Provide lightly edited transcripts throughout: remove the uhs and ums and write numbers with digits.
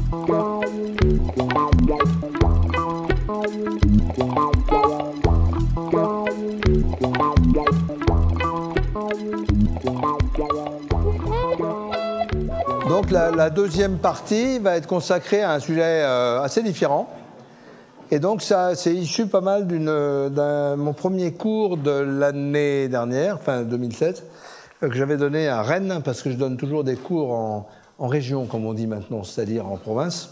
Donc la deuxième partie va être consacrée à un sujet assez différent. Et donc ça, c'est issu pas mal d'un mon premier cours de l'année dernière, enfin 2007, que j'avais donné à Rennes, parce que je donne toujours des cours en région, comme on dit maintenant, c'est-à-dire en province.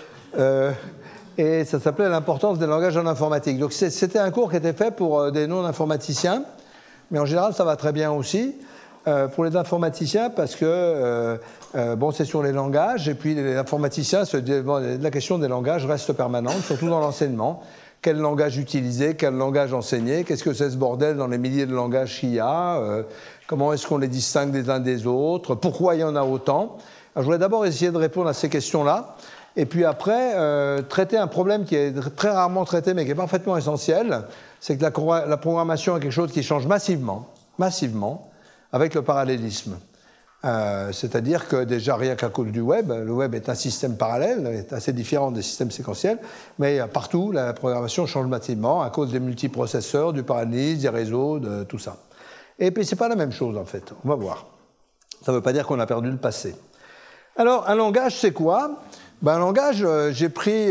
Et ça s'appelait l'importance des langages en informatique. Donc c'était un cours qui était fait pour des non-informaticiens, mais en général ça va très bien aussi. Pour les informaticiens, parce que bon, c'est sur les langages, et puis les informaticiens, la question des langages reste permanente, surtout dans l'enseignement. Quel langage utiliser, quel langage enseigner, qu'est-ce que c'est ce bordel dans les milliers de langages qu'il y a, comment est-ce qu'on les distingue des uns des autres, pourquoi il y en a autant. Alors, je voulais d'abord essayer de répondre à ces questions-là, et puis après, traiter un problème qui est très rarement traité, mais qui est parfaitement essentiel, c'est que la programmation est quelque chose qui change massivement, avec le parallélisme. C'est-à-dire que déjà, rien qu'à cause du web, le web est un système parallèle, est assez différent des systèmes séquentiels, mais partout, la programmation change massivement à cause des multiprocesseurs, du parallélisme, des réseaux, de tout ça. Et puis, c'est pas la même chose, en fait. On va voir. Ça ne veut pas dire qu'on a perdu le passé. Alors, un langage, c'est quoi? Un langage, j'ai pris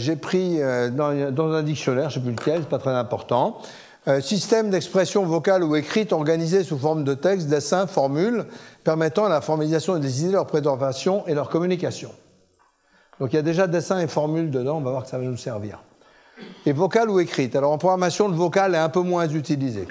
dans un dictionnaire, je ne sais plus lequel, c'est pas très important. Système d'expression vocale ou écrite organisé sous forme de texte, dessin, formule, permettant la formalisation des idées, leur préservation et leur communication. Donc il y a déjà dessin et formule dedans, on va voir que ça va nous servir. Et vocale ou écrite. Alors en programmation, le vocal est un peu moins utilisé.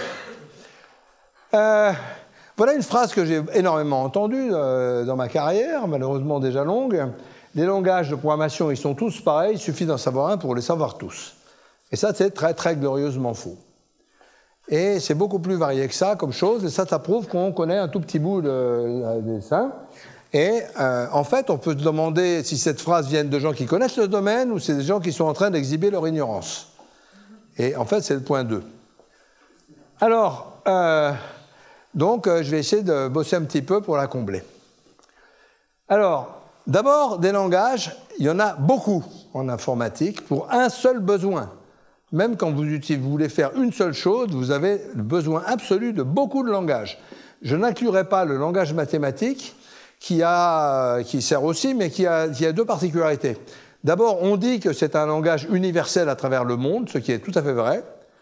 Voilà une phrase que j'ai énormément entendue dans ma carrière, malheureusement déjà longue. Les langages de programmation, ils sont tous pareils, il suffit d'en savoir un pour les savoir tous. Et ça, c'est très, très glorieusement faux. Et c'est beaucoup plus varié que ça comme chose, et ça prouve qu'on connaît un tout petit bout de dessin. Et en fait, on peut se demander si cette phrase vient de gens qui connaissent le domaine ou c'est des gens qui sont en train d'exhiber leur ignorance. Et en fait, c'est le point 2. Alors, donc, je vais essayer de bosser un petit peu pour la combler. Alors, d'abord, des langages, il y en a beaucoup en informatique pour un seul besoin. Même quand vous voulez faire une seule chose, vous avez le besoin absolu de beaucoup de langages. Je n'inclurai pas le langage mathématique, qui sert aussi, mais qui a deux particularités. D'abord, on dit que c'est un langage universel à travers le monde, ce qui est tout à fait vrai.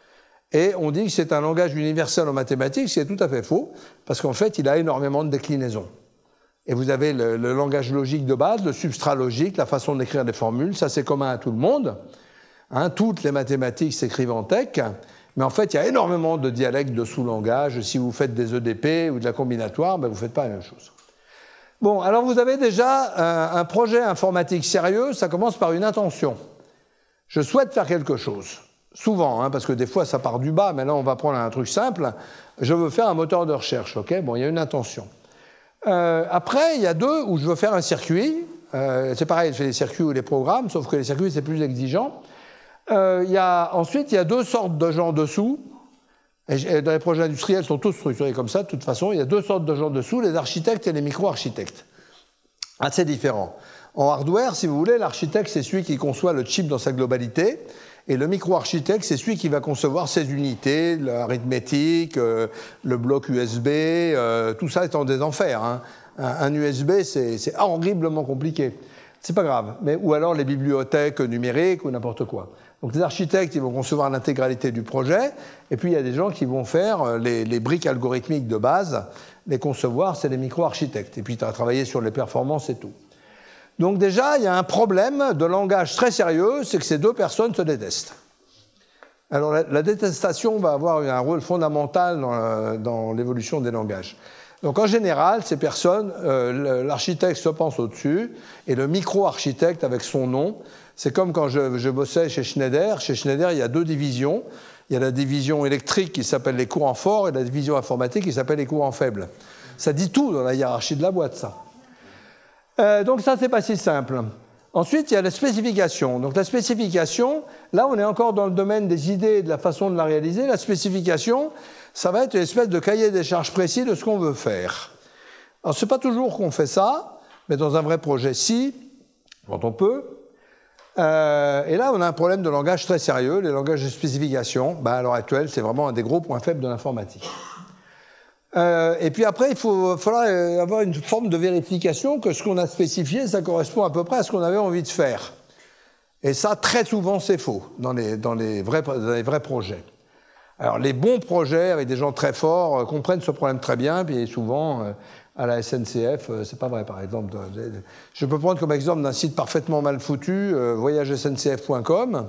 Et on dit que c'est un langage universel en mathématiques, ce qui est tout à fait faux, parce qu'en fait, il a énormément de déclinaisons. Et vous avez le langage logique de base, le substrat logique, la façon d'écrire des formules, ça c'est commun à tout le monde. Toutes les mathématiques s'écrivent en tech, mais en fait, il y a énormément de dialectes de sous-langages. Si vous faites des EDP ou de la combinatoire, vous ne faites pas la même chose. Bon, alors vous avez déjà un projet informatique sérieux, ça commence par une intention. Je souhaite faire quelque chose. Souvent, parce que des fois, ça part du bas, mais là, on va prendre un truc simple. Je veux faire un moteur de recherche, ok? Bon, il y a une intention. Après, il y a deux où je veux faire un circuit. C'est pareil, je fais les circuits ou les programmes, sauf que les circuits, c'est plus exigeant. Ensuite, il y a deux sortes de gens dessous. Et dans les projets industriels, ils sont tous structurés comme ça, de toute façon. Il y a deux sortes de gens dessous, les architectes et les micro-architectes. Assez différents. En hardware, si vous voulez, l'architecte, c'est celui qui conçoit le chip dans sa globalité. Et le micro-architecte, c'est celui qui va concevoir ses unités, l'arithmétique, le bloc USB, tout ça étant des enfers. Un USB, c'est horriblement compliqué. C'est pas grave. Ou alors les bibliothèques numériques ou n'importe quoi. Donc les architectes, ils vont concevoir l'intégralité du projet, et puis il y a des gens qui vont faire les briques algorithmiques de base, les concevoir, c'est les micro-architectes. Et puis tu as travaillé sur les performances et tout. Donc déjà, il y a un problème de langage très sérieux, c'est que ces deux personnes se détestent. Alors la détestation va avoir un rôle fondamental dans l'évolution des langages. Donc en général, ces personnes, l'architecte se pense au-dessus, et le micro-architecte avec son nom, c'est comme quand je bossais chez Schneider. Chez Schneider, il y a deux divisions. Il y a la division électrique qui s'appelle les courants forts et la division informatique qui s'appelle les courants faibles. Ça dit tout dans la hiérarchie de la boîte, ça. Donc ça, c'est pas si simple. Ensuite, il y a la spécification. Donc la spécification, là, on est encore dans le domaine des idées et de la façon de la réaliser. La spécification, ça va être une espèce de cahier des charges précis de ce qu'on veut faire. Alors, c'est pas toujours qu'on fait ça, mais dans un vrai projet, si. quand on peut. Et là, on a un problème de langage très sérieux. Les langages de spécification, à l'heure actuelle, c'est vraiment un des gros points faibles de l'informatique. Et puis après, il faudra avoir une forme de vérification que ce qu'on a spécifié, ça correspond à peu près à ce qu'on avait envie de faire. Et ça, très souvent, c'est faux dans les vrais projets. Alors, les bons projets, avec des gens très forts, comprennent ce problème très bien, puis souvent, à la SNCF, c'est pas vrai, par exemple. Je peux prendre comme exemple d'un site parfaitement mal foutu, voyagesncf.com.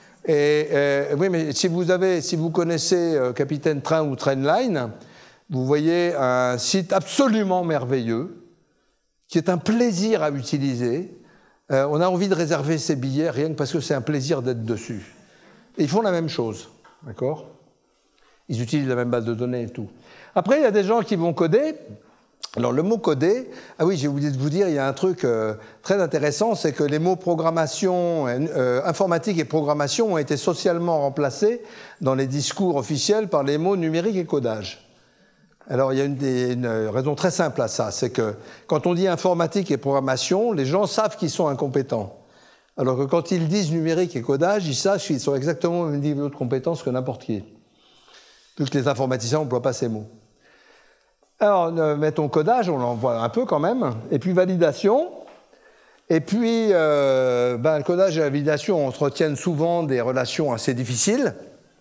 Oui, mais si vous connaissez Capitaine Train ou Trainline, vous voyez un site absolument merveilleux, qui est un plaisir à utiliser. On a envie de réserver ses billets rien que parce que c'est un plaisir d'être dessus. Et ils font la même chose, d'accord ? Ils utilisent la même base de données et tout. Après, il y a des gens qui vont coder. Alors, le mot coder, ah oui, j'ai oublié de vous dire, il y a un truc très intéressant, c'est que les mots programmation, informatique et programmation ont été socialement remplacés dans les discours officiels par les mots numérique et codage. Alors, il y a une raison très simple à ça, c'est que quand on dit informatique et programmation, les gens savent qu'ils sont incompétents. Alors que quand ils disent numérique et codage, ils savent qu'ils sont exactement au même niveau de compétence que n'importe qui. Tous les informaticiens n'emploient pas ces mots. Alors, mettons codage, on en voit un peu quand même, et puis validation. Et puis, le codage et la validation entretiennent souvent des relations assez difficiles.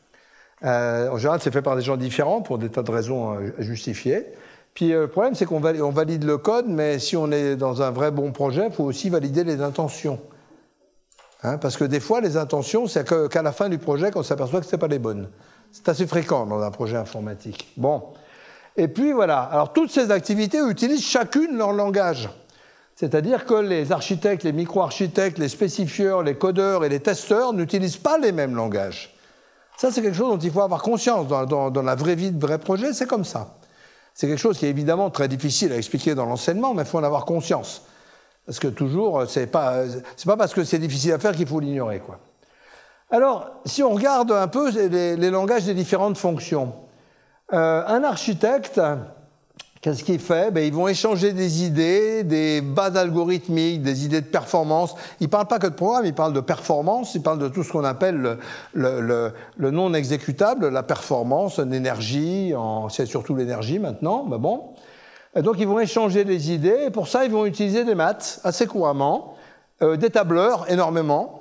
En général, c'est fait par des gens différents pour des tas de raisons justifiées. Puis le problème, c'est qu'on valide le code, mais si on est dans un vrai bon projet, il faut aussi valider les intentions. Parce que des fois, les intentions, c'est qu'à la fin du projet qu'on s'aperçoit que ce n'est pas les bonnes. C'est assez fréquent dans un projet informatique. Bon. Et puis voilà. Alors, toutes ces activités utilisent chacune leur langage. C'est-à-dire que les architectes, les micro-architectes, les spécifieurs, les codeurs et les testeurs n'utilisent pas les mêmes langages. Ça, c'est quelque chose dont il faut avoir conscience. Dans la vraie vie de vrai projet, c'est comme ça. C'est quelque chose qui est évidemment très difficile à expliquer dans l'enseignement, mais il faut en avoir conscience. Parce que toujours, c'est pas parce que c'est difficile à faire qu'il faut l'ignorer, quoi. Alors, si on regarde un peu les langages des différentes fonctions, un architecte, qu'est-ce qu'il fait ? Ils vont échanger des idées, des bases algorithmiques, des idées de performance. Ils ne parlent pas que de programme, ils parlent de performance, ils parlent de tout ce qu'on appelle le non exécutable, la performance, l'énergie, c'est surtout l'énergie maintenant, mais bon. Et donc ils vont échanger des idées, et pour ça ils vont utiliser des maths assez couramment, des tableurs énormément,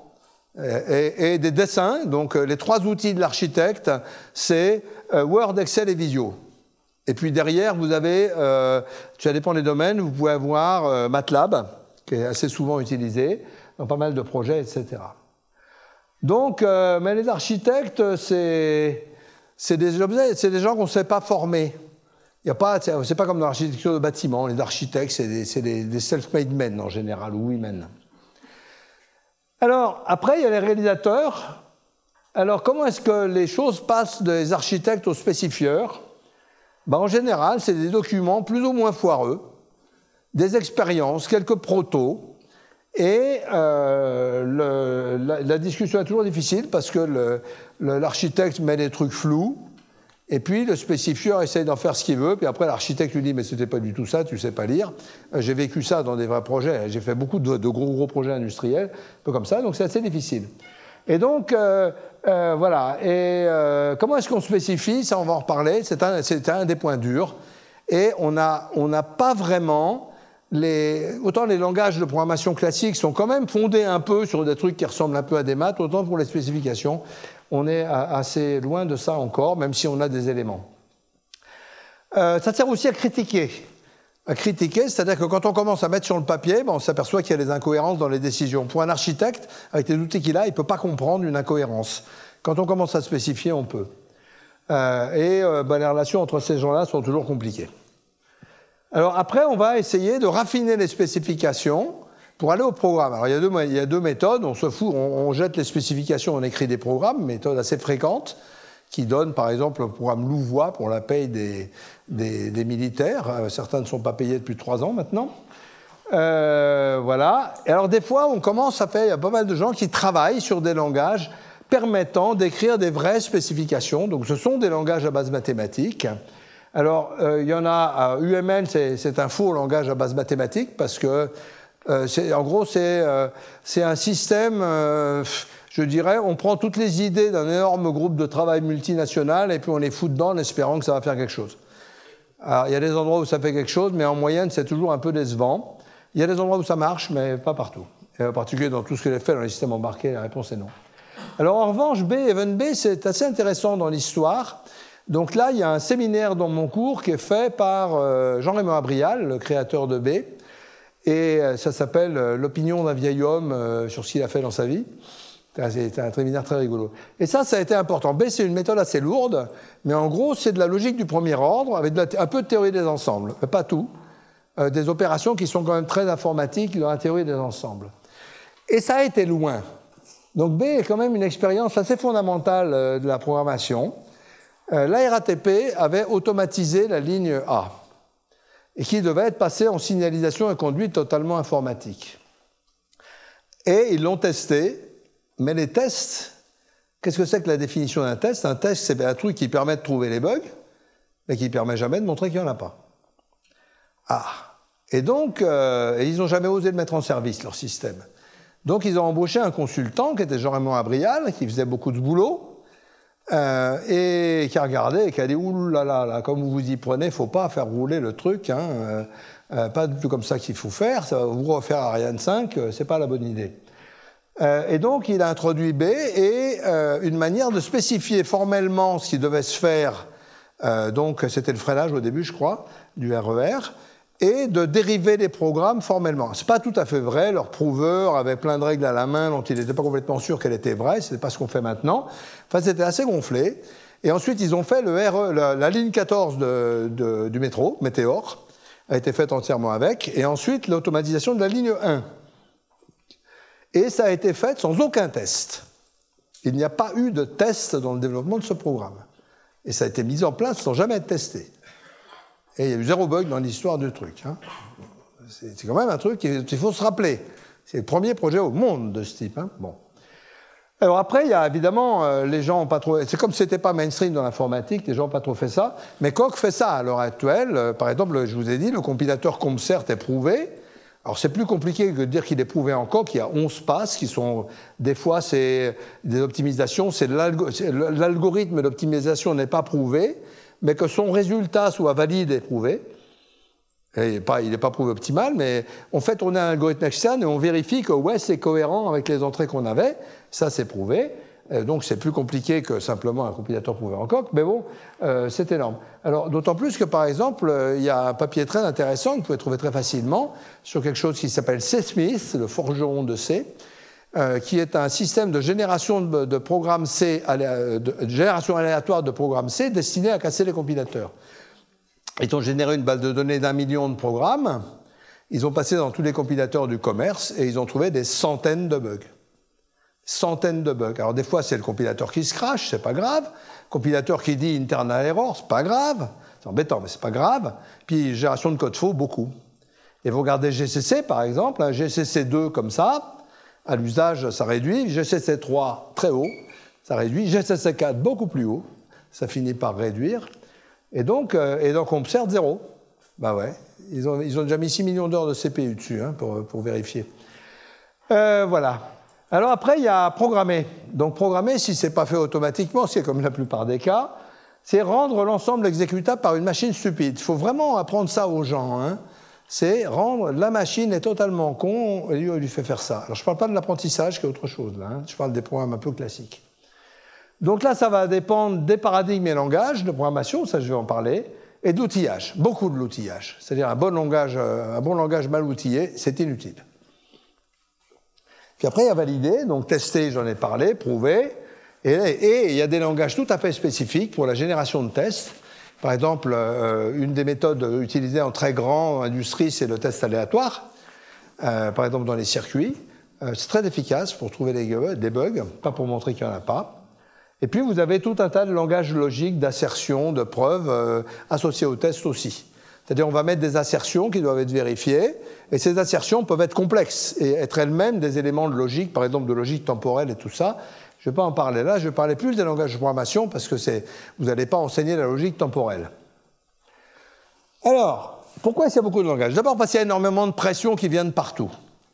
et des dessins. Donc les trois outils de l'architecte, c'est Word, Excel et Visio. Et puis derrière, vous avez, ça dépend des domaines, vous pouvez avoir MATLAB, qui est assez souvent utilisé dans pas mal de projets, etc. Donc, mais les architectes, c'est des gens qu'on ne sait pas former. C'est pas comme dans l'architecture de bâtiment. Les architectes, c'est des self-made men en général, ou women. Alors, après, il y a les réalisateurs. Alors, comment est-ce que les choses passent des architectes aux spécifieurs ? En général, c'est des documents plus ou moins foireux, des expériences, quelques protos, et la discussion est toujours difficile parce que l'architecte met des trucs flous, et puis le spécifieur essaye d'en faire ce qu'il veut, puis après l'architecte lui dit « mais c'était pas du tout ça, tu sais pas lire ». J'ai vécu ça dans des vrais projets, j'ai fait beaucoup de gros projets industriels, un peu comme ça, donc c'est assez difficile. Et donc, voilà. Et comment est-ce qu'on spécifie ? Ça, on va en reparler. C'est un des points durs. Et on n'a pas vraiment... Autant les langages de programmation classiques sont quand même fondés un peu sur des trucs qui ressemblent un peu à des maths, autant pour les spécifications, on est assez loin de ça encore, même si on a des éléments. Ça sert aussi à critiquer. C'est-à-dire que quand on commence à mettre sur le papier, on s'aperçoit qu'il y a des incohérences dans les décisions. Pour un architecte, avec les outils qu'il a, il ne peut pas comprendre une incohérence. Quand on commence à spécifier, on peut. Les relations entre ces gens-là sont toujours compliquées. Alors après, on va essayer de raffiner les spécifications pour aller au programme. Alors il y a deux méthodes. On se fout, on jette les spécifications, on écrit des programmes, méthode assez fréquente, qui donne par exemple le programme Louvois pour la paye des militaires. Certains ne sont pas payés depuis 3 ans maintenant. Voilà. Et alors des fois, on commence à faire, il y a pas mal de gens qui travaillent sur des langages permettant d'écrire des vraies spécifications. Donc ce sont des langages à base mathématique. Alors il y en a, UML, c'est un faux langage à base mathématique parce que En gros, c'est un système, je dirais, on prend toutes les idées d'un énorme groupe de travail multinational et puis on les fout dedans en espérant que ça va faire quelque chose. Alors, il y a des endroits où ça fait quelque chose, mais en moyenne, c'est toujours un peu décevant. Il y a des endroits où ça marche, mais pas partout. Et en particulier dans tout ce que j'ai fait dans les systèmes embarqués, la réponse est non. Alors en revanche, Even B, c'est assez intéressant dans l'histoire. Donc là, il y a un séminaire dans mon cours qui est fait par Jean-Raymond Abrial, le créateur de B. Et ça s'appelle « L'opinion d'un vieil homme sur ce qu'il a fait dans sa vie ». C'est un séminaire très rigolo. Et ça a été important. B, c'est une méthode assez lourde, mais en gros, c'est de la logique du premier ordre, avec un peu de théorie des ensembles, mais pas tout. Des opérations qui sont quand même très informatiques dans la théorie des ensembles. Et ça a été loin. Donc B est quand même une expérience assez fondamentale de la programmation. La RATP avait automatisé la ligne A, et qui devait être passée en signalisation et conduite totalement informatique. Et ils l'ont testé. Mais les tests, qu'est-ce que c'est que la définition d'un test? Un test, c'est un truc qui permet de trouver les bugs, mais qui ne permet jamais de montrer qu'il n'y en a pas. Ah. Et donc, ils n'ont jamais osé le mettre en service, leur système. Donc, ils ont embauché un consultant qui était Jean-Raymond Abrial, qui faisait beaucoup de boulot, et qui a regardé et qui a dit « Ouh là là, comme vous vous y prenez, il ne faut pas faire rouler le truc, hein, pas du tout comme ça qu'il faut faire, ça va vous refaire Ariane 5, ce n'est pas la bonne idée. » Et donc, il a introduit B et une manière de spécifier formellement ce qui devait se faire, donc c'était le freinage au début, je crois, du RER, et de dériver les programmes formellement. Ce n'est pas tout à fait vrai, leur prouveur avait plein de règles à la main dont il n'était pas complètement sûr qu'elles étaient vraies, ce n'était pas ce qu'on fait maintenant. Enfin, c'était assez gonflé. Et ensuite, ils ont fait la ligne 14 du métro, Météor, a été faite entièrement avec, et ensuite l'automatisation de la ligne 1. Et ça a été fait sans aucun test. Il n'y a pas eu de test dans le développement de ce programme. Et ça a été mis en place sans jamais être testé. Et il y a eu 0 bug dans l'histoire du truc. Hein. C'est quand même un truc qu'il faut se rappeler. C'est le premier projet au monde de ce type. Hein. Bon. Alors après, il y a évidemment, les gens n'ont pas trop... C'est comme si ce n'était pas mainstream dans l'informatique, les gens n'ont pas trop fait ça. Mais Coq fait ça à l'heure actuelle. Par exemple, je vous ai dit, le compilateur CompCert est prouvé. Alors, c'est plus compliqué que de dire qu'il est prouvé en Coq. Il y a 11 passes qui sont... Des fois, c'est des optimisations. L'algorithme d'optimisation n'est pas prouvé, mais que son résultat soit valide est prouvé. Et il n'est pas prouvé optimal, mais on fait tourner un algorithme externe et on vérifie que ouais, c'est cohérent avec les entrées qu'on avait. Ça, c'est prouvé. Donc, c'est plus compliqué que simplement un compilateur prouvé en Coq, mais bon, c'est énorme. Alors, d'autant plus que, par exemple, il y a un papier très intéressant que vous pouvez trouver très facilement sur quelque chose qui s'appelle C-Smith, le forgeron de C, qui est un système de génération de programmes C, de génération aléatoire de programmes C destiné à casser les compilateurs. Ils ont généré une base de données d'1 million de programmes, ils ont passé dans tous les compilateurs du commerce et ils ont trouvé des centaines de bugs. Centaines de bugs. Alors des fois, c'est le compilateur qui se crache, c'est pas grave. Le compilateur qui dit internal error, c'est pas grave. C'est embêtant, mais c'est pas grave. Puis génération de code faux, beaucoup. Et vous regardez GCC, par exemple, un GCC 2 comme ça, à l'usage, ça réduit. GCC 3, très haut, ça réduit. GCC 4, beaucoup plus haut, ça finit par réduire. Et donc on observe 0. Ben ouais, ils ont déjà mis 6 millions d'heures de CPU dessus, hein, pour vérifier. Voilà. Alors après, il y a programmer. Donc programmer, si ce n'est pas fait automatiquement, c'est comme la plupart des cas, c'est rendre l'ensemble exécutable par une machine stupide. Il faut vraiment apprendre ça aux gens. Hein. C'est rendre la machine est totalement con et lui fait faire ça. Alors je ne parle pas de l'apprentissage qui est autre chose, là. Hein. Je parle des programmes un peu classiques. Donc là, ça va dépendre des paradigmes et langages de programmation, ça je vais en parler, et de l'outillage, beaucoup de l'outillage. C'est-à-dire un bon langage mal outillé, c'est inutile. Puis après, il y a validé, donc tester, j'en ai parlé, prouver, et il y a des langages tout à fait spécifiques pour la génération de tests. Par exemple, une des méthodes utilisées en très grande industrie, c'est le test aléatoire, par exemple dans les circuits. C'est très efficace pour trouver des bugs, pas pour montrer qu'il n'y en a pas. Et puis, vous avez tout un tas de langages logiques, d'assertions, de preuves associés au test aussi. C'est-à-dire, on va mettre des assertions qui doivent être vérifiées, et ces assertions peuvent être complexes et être elles-mêmes des éléments de logique, par exemple de logique temporelle et tout ça. Je ne vais pas en parler là, je vais parler plus des langages de programmation parce que vous n'allez pas enseigner la logique temporelle. Alors, pourquoi est-ce qu'il y a beaucoup de langages? D'abord parce qu'il y a énormément de pression qui vient de partout.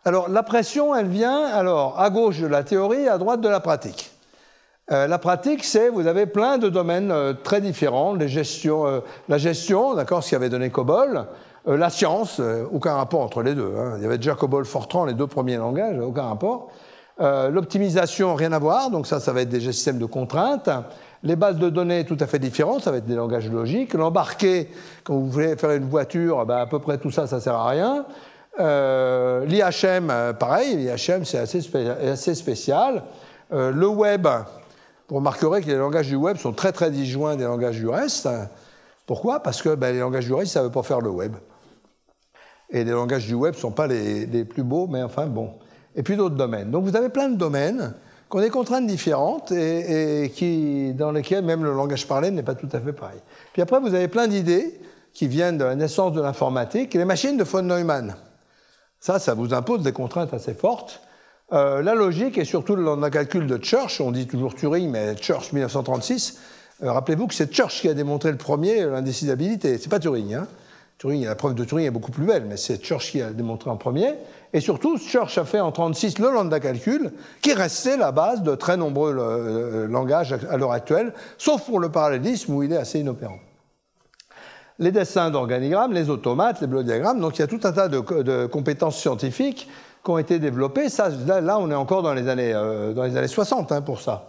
Alors, la pression, elle vient alors, à gauche de la théorie, à droite de la pratique. La pratique, c'est, vous avez plein de domaines très différents, la gestion, d'accord, ce qui avait donné COBOL, la science, aucun rapport entre les deux. Hein. Il y avait déjà COBOL, Fortran, les deux premiers langages, aucun rapport. L'optimisation, rien à voir, donc ça va être des systèmes de contraintes. Les bases de données, tout à fait différentes, ça va être des langages logiques. L'embarqué, quand vous voulez faire une voiture, à peu près tout ça, ça ne sert à rien. L'IHM, pareil, l'IHM, c'est assez spécial. Le web, vous remarquerez que les langages du web sont très très disjoints des langages du reste. Pourquoi? Parce que les langages du reste, ça ne veut pas faire le web. Et les langages du web ne sont pas les plus beaux, mais enfin bon. Et puis d'autres domaines. Donc vous avez plein de domaines qui ont des contraintes différentes et dans lesquels même le langage parlé n'est pas tout à fait pareil. Puis après, vous avez plein d'idées qui viennent de la naissance de l'informatique et les machines de von Neumann. Ça vous impose des contraintes assez fortes. La logique et surtout le calcul de Church, on dit toujours Turing, mais Church 1936, rappelez-vous que c'est Church qui a démontré le premier l'indécidabilité, c'est pas Turing. Hein. La preuve de Turing est beaucoup plus belle, mais c'est Church qui a démontré en premier. Et surtout, Church a fait en 1936 le lambda calcul, qui restait la base de très nombreux langages à l'heure actuelle, sauf pour le parallélisme où il est assez inopérant. Les dessins d'organigrammes, les automates, les bloc-diagrammes, donc il y a tout un tas de compétences scientifiques qui ont été développées. Ça, là, on est encore dans les années 60 hein, pour ça.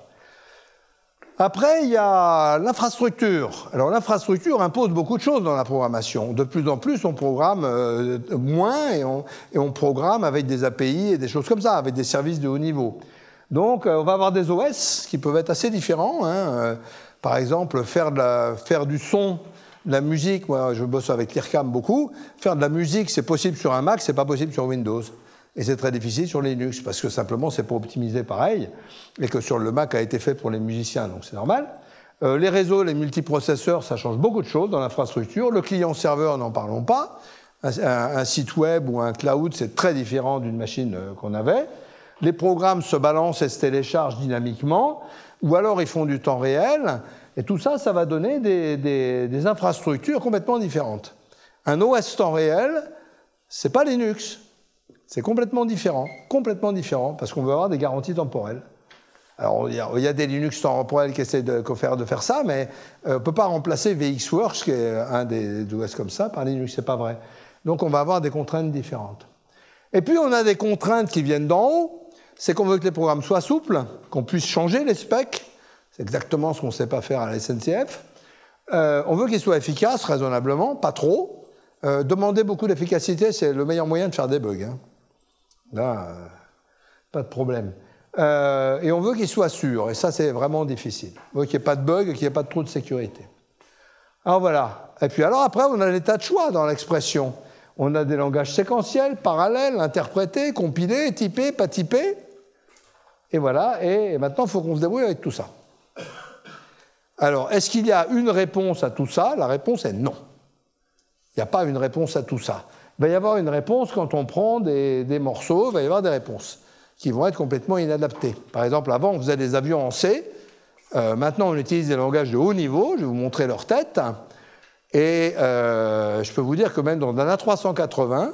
Après, il y a l'infrastructure. Alors, l'infrastructure impose beaucoup de choses dans la programmation. De plus en plus, on programme moins et on programme avec des API et des choses comme ça, avec des services de haut niveau. Donc, on va avoir des OS qui peuvent être assez différents. Hein. Par exemple, faire du son, de la musique. Moi, je bosse avec l'IRCAM beaucoup. Faire de la musique, c'est possible sur un Mac, c'est pas possible sur Windows. Et c'est très difficile sur Linux, parce que simplement, c'est pas optimisé pareil, et que sur le Mac a été fait pour les musiciens, donc c'est normal. Les réseaux, les multiprocesseurs, ça change beaucoup de choses dans l'infrastructure. Le client-serveur, n'en parlons pas. Un site web ou un cloud, c'est très différent d'une machine qu'on avait. Les programmes se balancent et se téléchargent dynamiquement, ou alors ils font du temps réel, et tout ça, ça va donner des infrastructures complètement différentes. Un OS temps réel, c'est pas Linux. C'est complètement différent, parce qu'on veut avoir des garanties temporelles. Alors, il y a des Linux temporels qui essaient de faire ça, mais on ne peut pas remplacer VxWorks, qui est un des OS comme ça, par Linux, c'est pas vrai. Donc, on va avoir des contraintes différentes. Et puis, on a des contraintes qui viennent d'en haut, c'est qu'on veut que les programmes soient souples, qu'on puisse changer les specs, c'est exactement ce qu'on ne sait pas faire à la SNCF. On veut qu'ils soient efficaces, raisonnablement, pas trop. Demander beaucoup d'efficacité, c'est le meilleur moyen de faire des bugs. Hein. Là, pas de problème. Et on veut qu'il soit sûr, et ça, c'est vraiment difficile. On veut qu'il n'y ait pas de bug, qu'il n'y ait pas de trop de sécurité. Alors voilà. Et puis alors après, on a des tas de choix dans l'expression. On a des langages séquentiels, parallèles, interprétés, compilés, typés, pas typés. Et voilà. Et maintenant, il faut qu'on se débrouille avec tout ça. Alors, est-ce qu'il y a une réponse à tout ça? La réponse est non. Il n'y a pas une réponse à tout ça. Il va y avoir une réponse quand on prend des morceaux, il va y avoir des réponses qui vont être complètement inadaptées. Par exemple, avant, on faisait des avions en C. Maintenant, on utilise des langages de haut niveau. Je vais vous montrer leur tête. Et je peux vous dire que même dans un A380,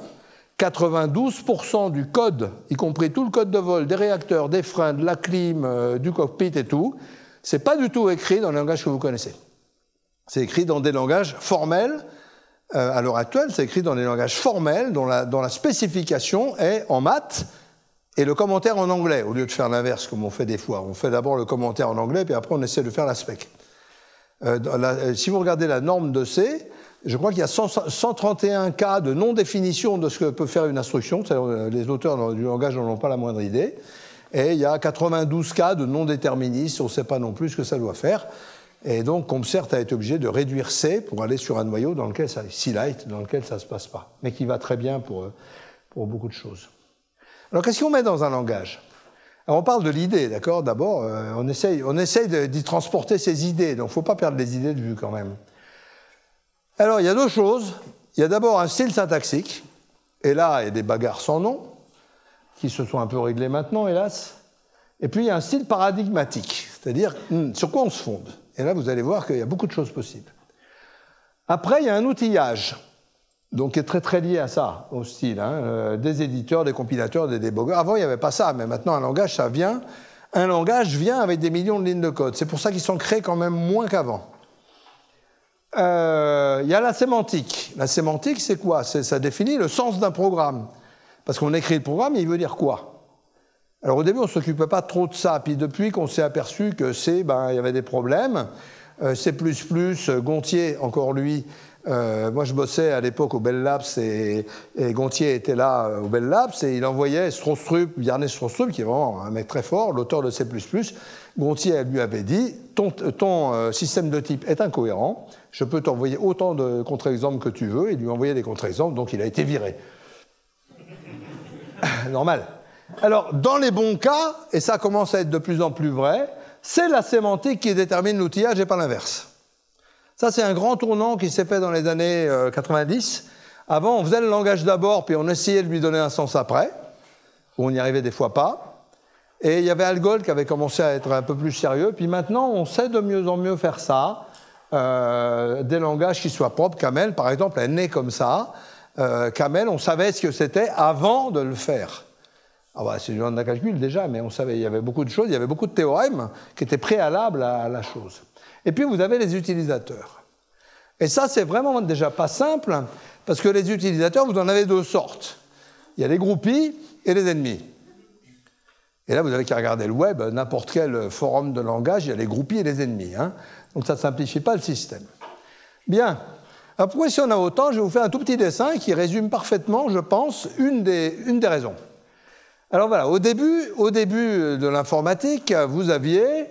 92% du code, y compris tout le code de vol, des réacteurs, des freins, de la clim, du cockpit et tout, c'est pas du tout écrit dans les langages que vous connaissez. C'est écrit dans des langages formels. À l'heure actuelle, c'est écrit dans des langages formels dont la spécification est en maths et le commentaire en anglais, au lieu de faire l'inverse comme on fait des fois. On fait d'abord le commentaire en anglais, puis après on essaie de faire la spec. Si vous regardez la norme de C, je crois qu'il y a 131 cas de non-définition de ce que peut faire une instruction. Les auteurs du langage n'en ont pas la moindre idée. Et il y a 92 cas de non-déterminisme, on ne sait pas non plus ce que ça doit faire. Et donc, CompCert a été obligé de réduire C pour aller sur un noyau dans lequel C-Lite, dans lequel ça ne se passe pas, mais qui va très bien pour beaucoup de choses. Alors, qu'est-ce qu'on met dans un langage? Alors, on parle de l'idée, d'accord? D'abord, on essaye d'y transporter ses idées, donc il ne faut pas perdre les idées de vue quand même. Alors, il y a deux choses. Il y a d'abord un style syntaxique, et là, il y a des bagarres sans nom, qui se sont un peu réglées maintenant, hélas. Et puis, il y a un style paradigmatique, c'est-à-dire sur quoi on se fonde. Et là, vous allez voir qu'il y a beaucoup de choses possibles. Après, il y a un outillage. donc qui est très très lié à ça, au style, hein, des éditeurs, des compilateurs, des débogueurs. Avant, il n'y avait pas ça, mais maintenant, un langage, ça vient. Un langage vient avec des millions de lignes de code. C'est pour ça qu'ils sont créés quand même moins qu'avant. Il y a la sémantique. La sémantique, c'est quoi? Ça définit le sens d'un programme. Parce qu'on écrit le programme, il veut dire quoi? Alors au début, on ne s'occupait pas trop de ça. Puis depuis qu'on s'est aperçu que il y avait des problèmes, C++, Gontier, encore lui, moi je bossais à l'époque au Bell Labs et Gontier était là au Bell Labs et il envoyait Strostrup, Bjarne Strostrup, qui est vraiment un mec très fort, l'auteur de C++. Gontier lui avait dit ton système de type est incohérent, je peux t'envoyer autant de contre-exemples que tu veux, et il lui envoyait des contre-exemples, donc il a été viré. Normal. Alors, dans les bons cas, et ça commence à être de plus en plus vrai, c'est la sémantique qui détermine l'outillage et pas l'inverse. Ça, c'est un grand tournant qui s'est fait dans les années 90. Avant, on faisait le langage d'abord, puis on essayait de lui donner un sens après. On n'y arrivait des fois pas. Et il y avait Algol qui avait commencé à être un peu plus sérieux. Puis maintenant, on sait de mieux en mieux faire ça. Des langages qui soient propres. Camel, par exemple, est né comme ça. Camel, on savait ce que c'était avant de le faire. Ah bah, c'est du langage de calcul déjà, mais on savait, il y avait beaucoup de choses, il y avait beaucoup de théorèmes qui étaient préalables à la chose. Et puis vous avez les utilisateurs. Et ça, c'est vraiment déjà pas simple, parce que les utilisateurs, vous en avez deux sortes. Il y a les groupies et les ennemis. Et là, vous avez qu'à regarder le web, n'importe quel forum de langage, il y a les groupies et les ennemis. Hein. Donc ça ne simplifie pas le système. Bien. Alors pourquoi si on a autant, je vais vous faire un tout petit dessin qui résume parfaitement, je pense, une des raisons. Alors voilà, au début de l'informatique, vous aviez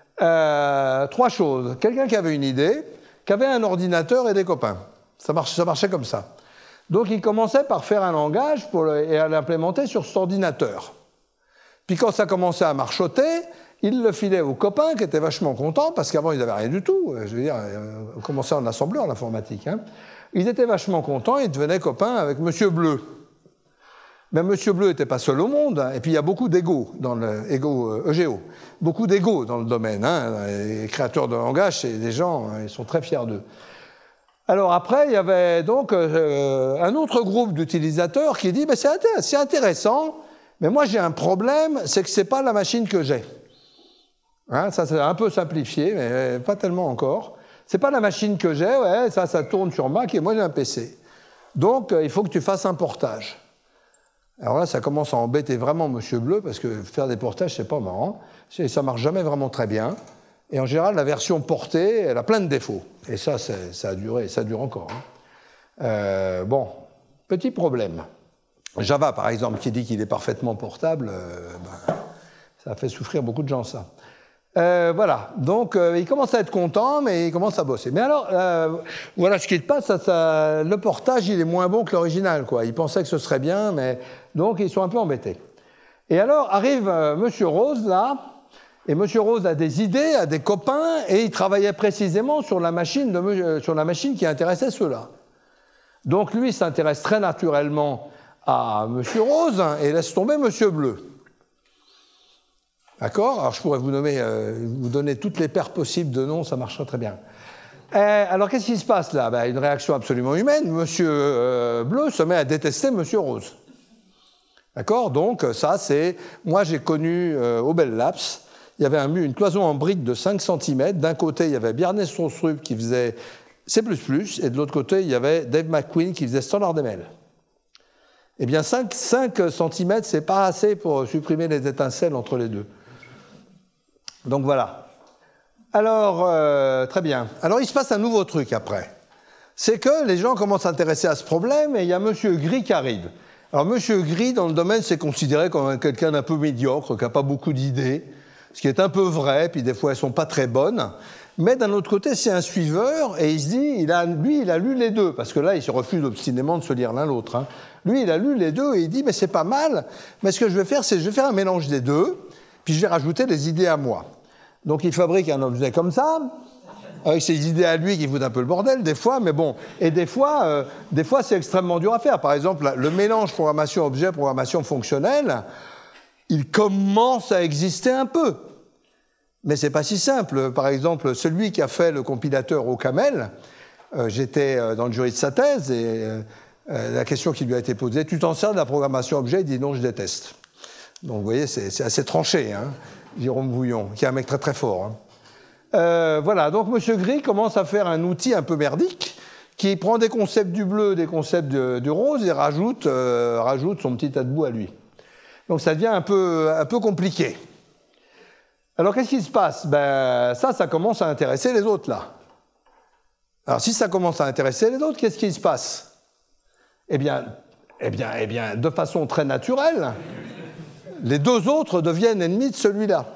trois choses. Quelqu'un qui avait une idée, qui avait un ordinateur et des copains. Ça marchait comme ça. Donc il commençait par faire un langage et à l'implémenter sur cet ordinateur. Puis quand ça commençait à marchoter, il le filait aux copains qui étaient vachement contents, parce qu'avant ils n'avaient rien du tout. Je veux dire, on commençait en assembleur l'informatique. Hein. Ils étaient vachement contents, ils devenaient copains avec Monsieur Bleu. Mais Monsieur Bleu n'était pas seul au monde, hein. Et puis il y a beaucoup d'égos dans le EGO, beaucoup d'égos dans le domaine. Hein. Les créateurs de langage, c'est des gens, ils sont très fiers d'eux. Alors après, il y avait donc un autre groupe d'utilisateurs qui dit c'est intéressant, mais moi j'ai un problème, c'est que ce n'est pas la machine que j'ai. Hein, ça c'est un peu simplifié, mais pas tellement encore. C'est pas la machine que j'ai, ouais, ça tourne sur Mac et moi j'ai un PC. Donc il faut que tu fasses un portage. Alors là, ça commence à embêter vraiment Monsieur Bleu, parce que faire des portages, c'est pas marrant. Ça marche jamais vraiment très bien. Et en général, la version portée, elle a plein de défauts. Et ça a duré, ça dure encore. Hein. Bon, petit problème. Java, par exemple, qui dit qu'il est parfaitement portable, ça fait souffrir beaucoup de gens, ça. Voilà, donc il commence à être content, mais il commence à bosser. Mais alors, voilà ce qui se passe, le portage, il est moins bon que l'original, quoi. Ils pensaient que ce serait bien, mais donc ils sont un peu embêtés. Et alors arrive Monsieur Rose, là, et Monsieur Rose a des idées, a des copains, et il travaillait précisément sur la machine qui intéressait ceux-là. Donc lui s'intéresse très naturellement à Monsieur Rose et laisse tomber Monsieur Bleu. D'accord? Alors je pourrais vous donner toutes les paires possibles de noms, ça marcherait très bien. Alors qu'est-ce qui se passe là? Une réaction absolument humaine. Monsieur Bleu se met à détester Monsieur Rose. D'accord? Donc ça c'est... Moi j'ai connu au Bell Labs, il y avait une cloison en briques de 5 cm. D'un côté il y avait Bjarne Strostrup qui faisait C++, et de l'autre côté il y avait Dave McQueen qui faisait StandardML. Eh bien 5 cm, c'est pas assez pour supprimer les étincelles entre les deux. Donc voilà. Alors, très bien. Alors il se passe un nouveau truc après. C'est que les gens commencent à s'intéresser à ce problème et il y a Monsieur Gris qui arrive. Alors Monsieur Gris, dans le domaine, c'est considéré comme quelqu'un d'un peu médiocre, qui n'a pas beaucoup d'idées, ce qui est un peu vrai, puis des fois elles ne sont pas très bonnes. Mais d'un autre côté, c'est un suiveur et il se dit, lui, il a lu les deux, parce que là, il se refuse obstinément de se lire l'un l'autre. Hein. Lui, il a lu les deux et il dit, mais c'est pas mal, mais ce que je vais faire, c'est que je vais faire un mélange des deux, puis je vais rajouter des idées à moi. Donc il fabrique un objet comme ça, avec ses idées à lui qui foutent un peu le bordel, des fois, mais bon. Et des fois c'est extrêmement dur à faire. Par exemple, le mélange programmation-objet, programmation fonctionnelle, il commence à exister un peu. Mais c'est pas si simple. Par exemple, celui qui a fait le compilateur au Camel, j'étais dans le jury de sa thèse, et la question qui lui a été posée, tu t'en sers de la programmation objet? Il dit non, je déteste. Donc vous voyez, c'est assez tranché, hein, Jérôme Bouillon, qui est un mec très très fort. Hein. Voilà, donc M. Gris commence à faire un outil un peu merdique, qui prend des concepts du bleu, des concepts du rose, et rajoute son petit tas de boue à lui. Donc ça devient un peu compliqué. Alors qu'est-ce qui se passe? Ben, ça commence à intéresser les autres, là. Alors si ça commence à intéresser les autres, qu'est-ce qui se passe? Eh bien, de façon très naturelle, les deux autres deviennent ennemis de celui-là.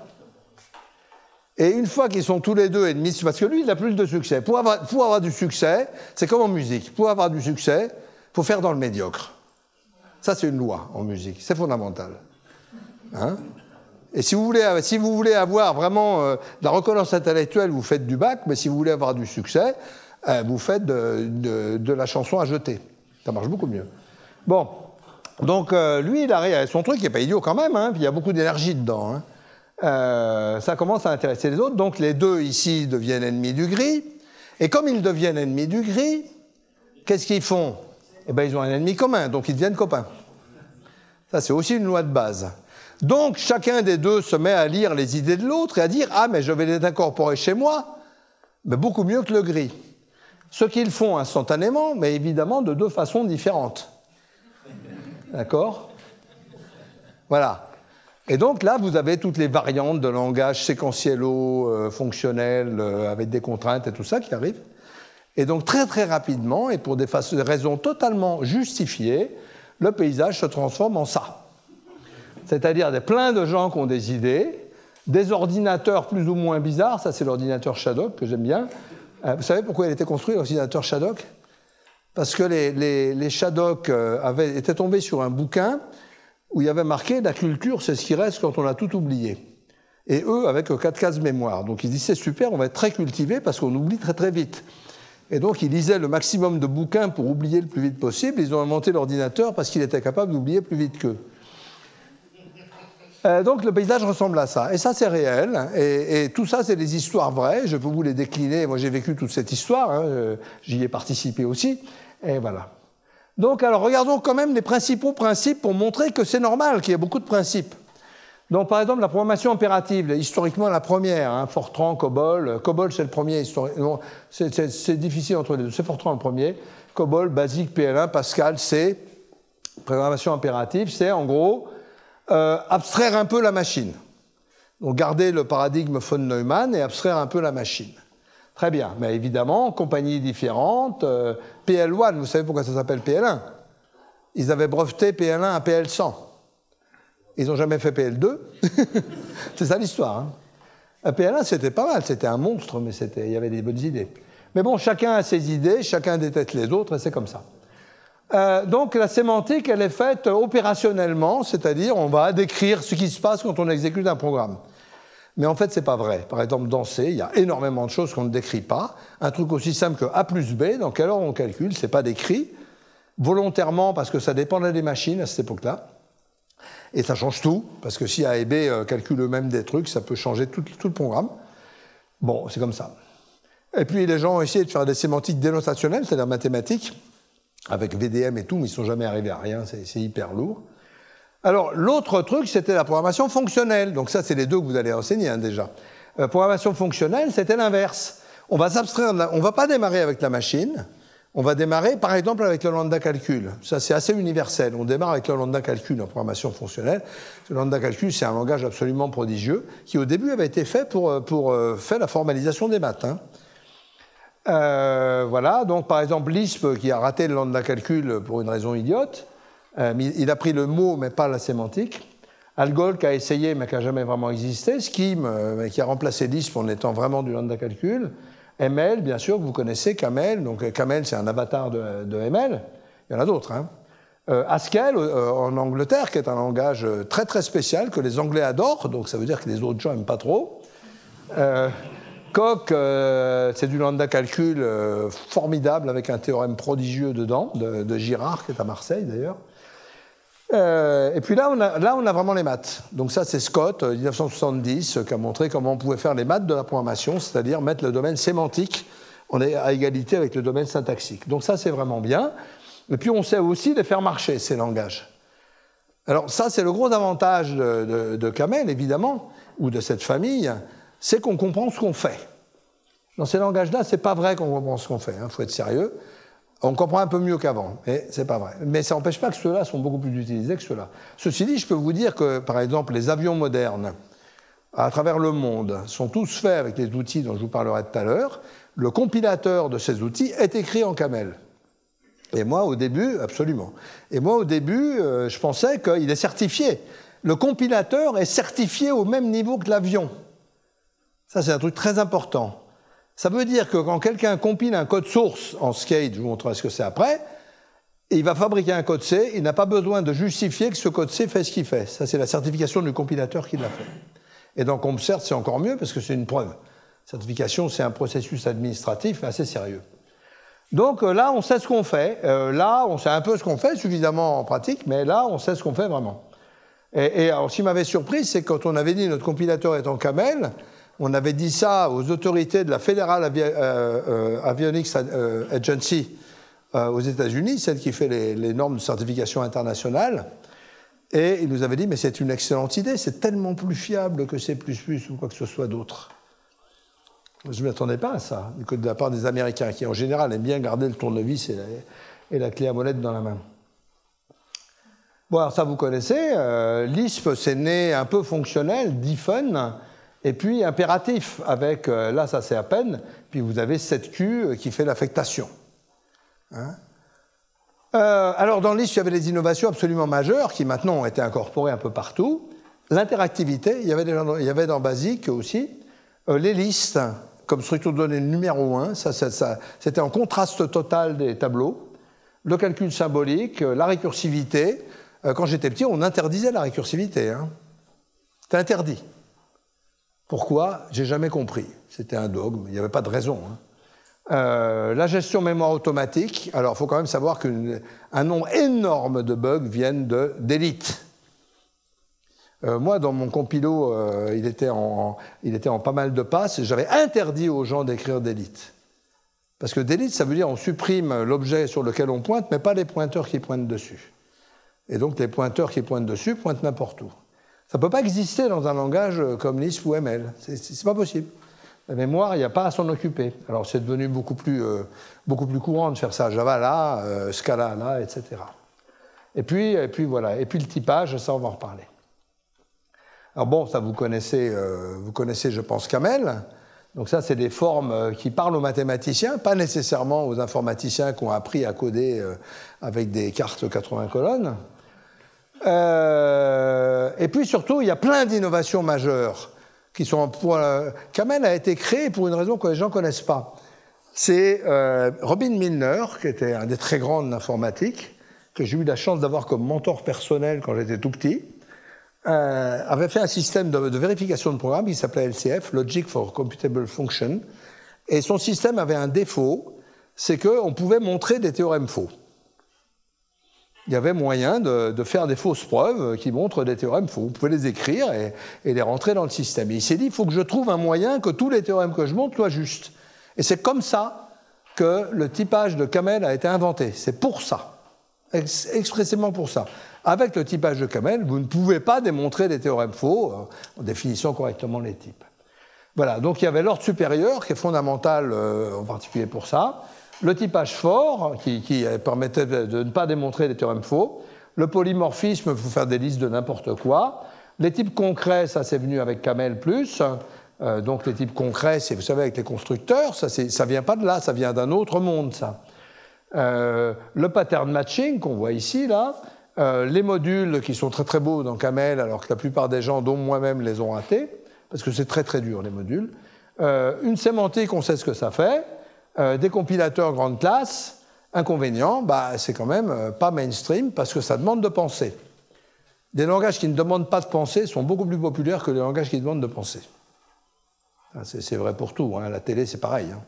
Et une fois qu'ils sont tous les deux ennemis, parce que lui, il a plus de succès. Pour avoir du succès, c'est comme en musique. Pour avoir du succès, il faut faire dans le médiocre. Ça, c'est une loi en musique. C'est fondamental. Hein? Et si vous voulez avoir vraiment de la reconnaissance intellectuelle, vous faites du bac, mais si vous voulez avoir du succès, vous faites de la chanson à jeter. Ça marche beaucoup mieux. Bon, donc lui, son truc n'est pas idiot quand même, hein, puis il y a beaucoup d'énergie dedans. Hein. Ça commence à intéresser les autres, donc les deux ici deviennent ennemis du gris, et comme ils deviennent ennemis du gris, qu'est-ce qu'ils font? Eh bien, ils ont un ennemi commun, donc ils deviennent copains. Ça, c'est aussi une loi de base. Donc, chacun des deux se met à lire les idées de l'autre et à dire « Ah, mais je vais les incorporer chez moi, mais beaucoup mieux que le gris. » Ce qu'ils font instantanément, mais évidemment de deux façons différentes. D'accord? Voilà. Et donc là, vous avez toutes les variantes de langage séquentiello-fonctionnel avec des contraintes et tout ça qui arrivent. Et donc très très rapidement, et pour des raisons totalement justifiées, le paysage se transforme en ça. C'est-à-dire plein de gens qui ont des idées, des ordinateurs plus ou moins bizarres, ça c'est l'ordinateur Shadok que j'aime bien. Vous savez pourquoi il était construit, l'ordinateur Shadok? Parce que les Shadok étaient tombés sur un bouquin où il y avait marqué « La culture, c'est ce qui reste quand on a tout oublié ». Et eux, avec 4 cases mémoire. Donc ils disent « C'est super, on va être très cultivés parce qu'on oublie très très vite ». Et donc ils lisaient le maximum de bouquins pour oublier le plus vite possible. Ils ont inventé l'ordinateur parce qu'il était capable d'oublier plus vite qu'eux. Donc le paysage ressemble à ça. Et ça, c'est réel. Et tout ça, c'est des histoires vraies. Je peux vous les décliner. Moi, j'ai vécu toute cette histoire. Hein. J'y ai participé aussi. Et voilà. Donc, alors, regardons quand même les principaux principes pour montrer que c'est normal qu'il y ait beaucoup de principes. Donc, par exemple, la programmation impérative, historiquement la première, hein, Fortran, COBOL. COBOL, c'est le premier. C'est difficile entre les deux. C'est Fortran le premier. COBOL, BASIC, PL1, Pascal, C. Programmation impérative, c'est en gros abstraire un peu la machine. Donc, garder le paradigme von Neumann et abstraire un peu la machine. Très bien, mais évidemment, compagnies différentes. PL1, vous savez pourquoi ça s'appelle PL1? Ils avaient breveté PL1 à PL100. Ils n'ont jamais fait PL2. C'est ça l'histoire. Hein. PL1, c'était pas mal, c'était un monstre, mais il y avait des bonnes idées. Mais bon, chacun a ses idées, chacun déteste les autres, et c'est comme ça. Donc la sémantique, elle est faite opérationnellement, c'est-à-dire on va décrire ce qui se passe quand on exécute un programme. Mais en fait, ce n'est pas vrai. Par exemple, dans C, il y a énormément de choses qu'on ne décrit pas. Un truc aussi simple que A plus B, dans quelle ordre on calcule, ce n'est pas décrit, volontairement, parce que ça dépendait des machines à cette époque-là. Et ça change tout, parce que si A et B calculent eux-mêmes des trucs, ça peut changer tout le programme. Bon, c'est comme ça. Et puis, les gens ont essayé de faire des sémantiques dénotationnelles, c'est-à-dire mathématiques, avec VDM et tout, mais ils ne sont jamais arrivés à rien, c'est hyper lourd. Alors, l'autre truc, c'était la programmation fonctionnelle. Donc ça, c'est les deux que vous allez enseigner, hein, déjà. Programmation fonctionnelle, c'était l'inverse. On va s'abstraire, on ne va pas démarrer avec la machine, on va démarrer, par exemple, avec le lambda calcul. Ça, c'est assez universel. On démarre avec le lambda calcul en programmation fonctionnelle. Le lambda calcul, c'est un langage absolument prodigieux, qui, au début, avait été fait pour faire la formalisation des maths. Hein. Voilà, donc, par exemple, Lisp, qui a raté le lambda calcul pour une raison idiote, il a pris le mot, mais pas la sémantique. Algol, qui a essayé, mais qui n'a jamais vraiment existé. Scheme, qui a remplacé Lisp en étant vraiment du lambda calcul. ML, bien sûr, vous connaissez Camel. Donc Camel, c'est un avatar de ML. Il y en a d'autres. Hein. Haskell, en Angleterre, qui est un langage très très spécial, que les Anglais adorent. Donc ça veut dire que les autres gens n'aiment pas trop. Coq, c'est du lambda calcul formidable, avec un théorème prodigieux dedans, de Girard, qui est à Marseille d'ailleurs. Et puis là, on a vraiment les maths. Donc ça, c'est Scott, 1970, qui a montré comment on pouvait faire les maths de la programmation, c'est-à-dire mettre le domaine sémantique à égalité avec le domaine syntaxique. Donc ça, c'est vraiment bien. Et puis on sait aussi les faire marcher, ces langages. Alors ça, c'est le gros avantage de Camel, évidemment, ou de cette famille, c'est qu'on comprend ce qu'on fait. Dans ces langages-là, c'est pas vrai qu'on comprend ce qu'on fait, il faut être sérieux. On comprend un peu mieux qu'avant, mais c'est pas vrai. Mais ça n'empêche pas que ceux-là sont beaucoup plus utilisés que ceux-là. Ceci dit, je peux vous dire que, par exemple, les avions modernes, à travers le monde, sont tous faits avec les outils dont je vous parlerai tout à l'heure. Le compilateur de ces outils est écrit en Camel. Et moi, au début, absolument. Et moi, au début, je pensais qu'il est certifié. Le compilateur est certifié au même niveau que l'avion. Ça, c'est un truc très important. Ça veut dire que quand quelqu'un compile un code source en Skate, je vous montrerai ce que c'est après, il va fabriquer un code C, il n'a pas besoin de justifier que ce code C fait ce qu'il fait. Ça, c'est la certification du compilateur qui l'a fait. Et dans CompCert, c'est encore mieux parce que c'est une preuve. Certification, c'est un processus administratif assez sérieux. Donc là, on sait ce qu'on fait. Là, on sait un peu ce qu'on fait, suffisamment en pratique, mais là, on sait ce qu'on fait vraiment. Et alors, ce qui m'avait surpris, c'est quand on avait dit notre compilateur est en Camel, on avait dit ça aux autorités de la Federal Avionics Agency aux États-Unis, celle qui fait les normes de certification internationale, et ils nous avaient dit, mais c'est une excellente idée, c'est tellement plus fiable que C++ ou quoi que ce soit d'autre. Je ne m'attendais pas à ça, de la part des Américains, qui en général aiment bien garder le tournevis et la clé à molette dans la main. Bon, alors ça vous connaissez, Lisp, c'est né un peu fonctionnel, diffun, et puis impératif, avec, là ça c'est à peine, puis vous avez 7Q qui fait l'affectation. Hein? Alors dans Lisp, il y avait des innovations absolument majeures, qui maintenant ont été incorporées un peu partout. L'interactivité, il y avait dans Basic aussi, les listes, comme structure de données numéro 1, c'était en contraste total des tableaux. Le calcul symbolique, la récursivité. Quand j'étais petit, on interdisait la récursivité. Hein. C'était interdit. Pourquoi? J'ai jamais compris. C'était un dogme, il n'y avait pas de raison. Hein. La gestion mémoire automatique. Alors, il faut quand même savoir qu'un nombre énorme de bugs viennent de delete. Moi, dans mon compilo, il était en pas mal de passes, j'avais interdit aux gens d'écrire delete. Parce que delete, ça veut dire on supprime l'objet sur lequel on pointe, mais pas les pointeurs qui pointent dessus. Et donc, les pointeurs qui pointent dessus pointent n'importe où. Ça ne peut pas exister dans un langage comme Lisp ou ML. C'est pas possible. La mémoire, il n'y a pas à s'en occuper. Alors, c'est devenu beaucoup plus courant de faire ça. Java là, Scala là, etc. Et puis voilà. Et puis le typage, ça, on va en reparler. Alors bon, ça vous connaissez, je pense, Camel. Donc ça, c'est des formes qui parlent aux mathématiciens, pas nécessairement aux informaticiens qui ont appris à coder avec des cartes 80 colonnes. Et puis surtout, il y a plein d'innovations majeures qui sont Camel a été créé pour une raison que les gens ne connaissent pas. C'est Robin Milner, qui était un des très grands de l'informatique, que j'ai eu la chance d'avoir comme mentor personnel quand j'étais tout petit. Avait fait un système de vérification de programme qui s'appelait LCF, Logic for Computable Function, et son système avait un défaut, c'est qu'on pouvait montrer des théorèmes faux. Il y avait moyen de faire des fausses preuves qui montrent des théorèmes faux. Vous pouvez les écrire et les rentrer dans le système. Et il s'est dit, il faut que je trouve un moyen que tous les théorèmes que je montre soient justes. Et c'est comme ça que le typage de Camel a été inventé. C'est pour ça, expressément pour ça. Avec le typage de Camel, vous ne pouvez pas démontrer des théorèmes faux en définissant correctement les types. Voilà, donc il y avait l'ordre supérieur qui est fondamental en particulier pour ça, le typage fort qui permettait de ne pas démontrer des théorèmes faux, le polymorphisme pour faire des listes de n'importe quoi, les types concrets, ça c'est venu avec Camel+, donc les types concrets, c'est, vous savez, avec les constructeurs, ça vient pas de là, ça vient d'un autre monde, ça. Le pattern matching qu'on voit ici, là, les modules qui sont très très beaux dans Camel, alors que la plupart des gens, dont moi-même, les ont ratés, parce que c'est très très dur les modules. Une sémantique, on sait ce que ça fait. Des compilateurs grande classe. Inconvénient, c'est quand même pas mainstream parce que ça demande de penser. Des langages qui ne demandent pas de penser sont beaucoup plus populaires que les langages qui demandent de penser. C'est vrai pour tout, hein. La télé c'est pareil. Hein.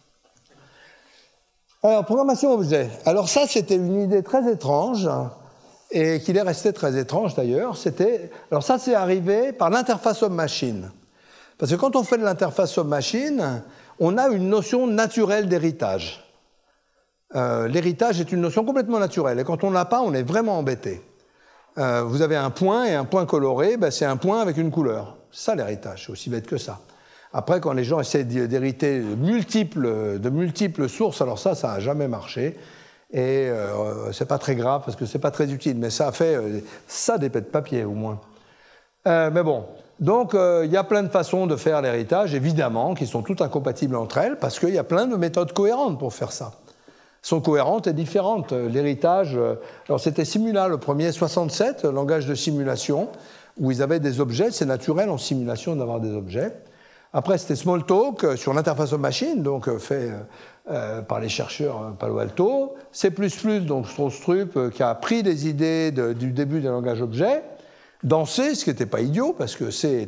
Alors, programmation objet. Alors ça, c'était une idée très étrange. Et qu'il est resté très étrange d'ailleurs, alors ça c'est arrivé par l'interface homme-machine. Parce que quand on fait de l'interface homme-machine, on a une notion naturelle d'héritage. l'héritage est une notion complètement naturelle. Et quand on ne l'a pas, on est vraiment embêté. Vous avez un point, et un point coloré, ben, c'est un point avec une couleur. C'est ça l'héritage, c'est aussi bête que ça. Après, quand les gens essaient d'hériter de multiples sources, alors ça n'a jamais marché. Et c'est pas très grave, parce que c'est pas très utile. Mais ça a fait ça des pets de papier, au moins. Mais bon, donc il y a plein de façons de faire l'héritage, évidemment, qui sont toutes incompatibles entre elles, parce qu'il y a plein de méthodes cohérentes pour faire ça. Elles sont cohérentes et différentes. L'héritage, alors c'était Simula, le premier, 67, langage de simulation, où ils avaient des objets. C'est naturel en simulation d'avoir des objets. Après, c'était Smalltalk sur l'interface homme-machine, donc fait par les chercheurs Palo Alto. C++, donc Strostrup, qui a pris les idées du début des langages objets. Dans C, ce qui n'était pas idiot, parce que C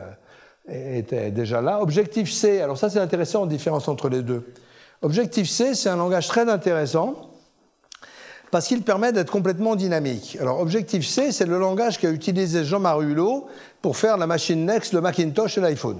était déjà là. Objective-C, alors ça c'est intéressant, la différence entre les deux. Objective-C, c'est un langage très intéressant, parce qu'il permet d'être complètement dynamique. Alors Objective-C, c'est le langage qu'a utilisé Jean-Marie Hulot pour faire la machine Next, le Macintosh et l'iPhone.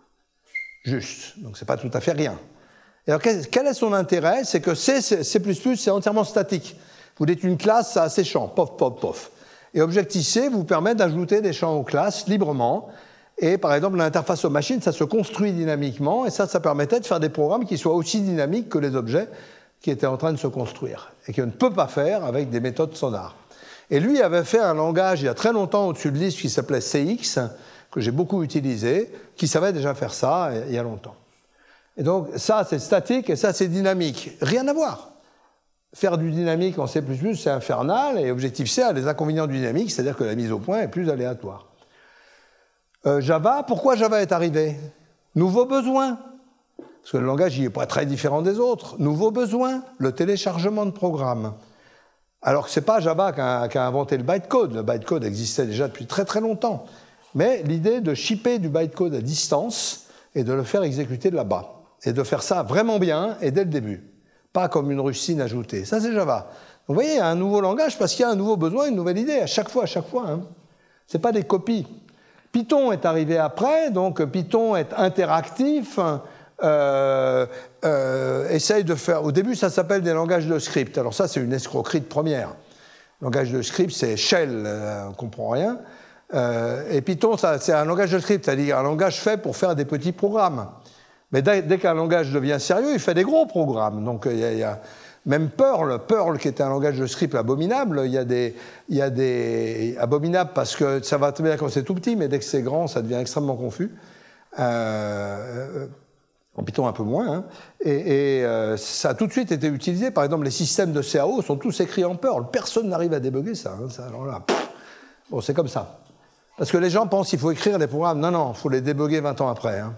Juste, donc c'est pas tout à fait rien. Et alors quel est son intérêt? C'est que C++, c'est entièrement statique. Vous dites une classe, ça a ses champs, pof, pof, pof. Et Objective-C vous permet d'ajouter des champs aux classes librement. Et par exemple, l'interface aux machines, ça se construit dynamiquement. Et ça permettait de faire des programmes qui soient aussi dynamiques que les objets qui étaient en train de se construire. Et qu'on ne peut pas faire avec des méthodes standards. Et lui avait fait un langage il y a très longtemps au-dessus de Lisp qui s'appelait CX, que j'ai beaucoup utilisé, qui savait déjà faire ça il y a longtemps. Et donc ça, c'est statique et ça, c'est dynamique. Rien à voir. Faire du dynamique en C++, c'est infernal, et Objective-C a des inconvénients du dynamique, c'est-à-dire que la mise au point est plus aléatoire. Java, pourquoi Java est arrivé? Nouveau besoin. Parce que le langage, il n'est pas très différent des autres. Nouveau besoin, le téléchargement de programmes. Alors que ce n'est pas Java qui a inventé le bytecode. Le bytecode existait déjà depuis très très longtemps. Mais l'idée de shipper du bytecode à distance et de le faire exécuter de là-bas. Et de faire ça vraiment bien et dès le début. Pas comme une rustine ajoutée. Ça, c'est Java. Donc, vous voyez, il y a un nouveau langage parce qu'il y a un nouveau besoin, une nouvelle idée, à chaque fois. Hein. Ce n'est pas des copies. Python est arrivé après, donc Python est interactif, essaye de faire... Au début, ça s'appelle des langages de script. Alors ça, c'est une escroquerie de première. Le langage de script, c'est shell, on ne comprend rien. Et Python, c'est un langage de script, c'est-à-dire un langage fait pour faire des petits programmes. Mais dès qu'un langage devient sérieux, il fait des gros programmes. Donc il y a même Perl, qui était un langage de script abominable, il y a des abominables parce que ça va très bien quand c'est tout petit, mais dès que c'est grand, ça devient extrêmement confus. En Python un peu moins. Hein. Et ça a tout de suite été utilisé. Par exemple, les systèmes de CAO sont tous écrits en Perl. Personne n'arrive à débugger ça. Hein. Alors là, bon, c'est comme ça. Parce que les gens pensent qu'il faut écrire des programmes. Non, il faut les débugger 20 ans après. Hein.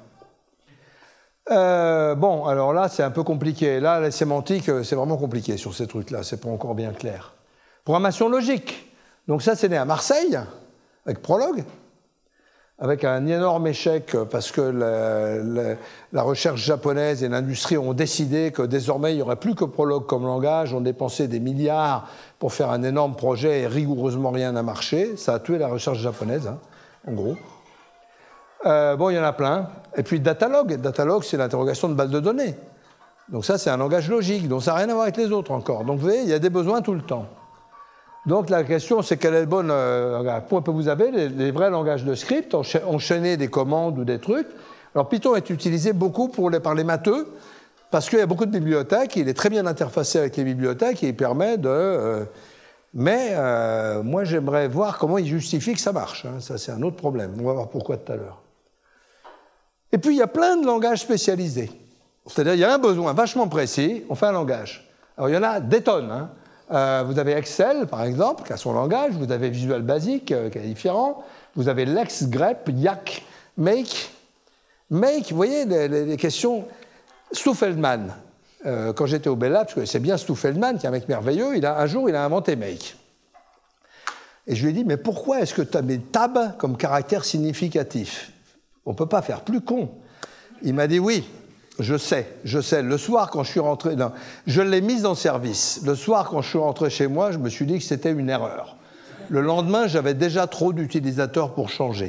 Bon, alors là, c'est un peu compliqué. Là, la sémantique, c'est vraiment compliqué sur ces trucs-là. C'est pas encore bien clair. Programmation logique. Donc ça, c'est né à Marseille, avec Prolog, avec un énorme échec parce que la recherche japonaise et l'industrie ont décidé que désormais, il n'y aurait plus que Prolog comme langage. On dépensait des milliards pour faire un énorme projet et rigoureusement rien n'a marché. Ça a tué la recherche japonaise, hein, en gros. Bon, il y en a plein. Et puis Datalog. Datalog, c'est l'interrogation de bases de données. Donc ça, c'est un langage logique. Donc ça n'a rien à voir avec les autres encore. Donc vous voyez, il y a des besoins tout le temps. Donc la question, c'est quel est le bon... vous avez les vrais langages de script, enchaîner des commandes ou des trucs. Alors Python est utilisé beaucoup par les matheux, parce qu'il y a beaucoup de bibliothèques, il est très bien interfacé avec les bibliothèques et il permet de... Mais moi, j'aimerais voir comment il justifie que ça marche. Hein. Ça, c'est un autre problème. On va voir pourquoi tout à l'heure. Et puis, il y a plein de langages spécialisés. C'est-à-dire, il y a un besoin vachement précis, on fait un langage. Alors, il y en a des tonnes. Hein. Vous avez Excel, par exemple, qui a son langage. Vous avez Visual Basic, qui est différent. Vous avez Lex, grep, yak, make. Make, vous voyez, les questions... Stu Feldman, quand j'étais au Bell Labs, parce que c'est bien Stu Feldman, qui est un mec merveilleux, un jour, il a inventé make. Et je lui ai dit, mais pourquoi est-ce que tu as mis tab comme caractère significatif? On ne peut pas faire plus con. Il m'a dit, oui, je sais. Le soir, quand je suis rentré... Non, je l'ai mise en service. Le soir, quand je suis rentré chez moi, je me suis dit que c'était une erreur. Le lendemain, j'avais déjà trop d'utilisateurs pour changer.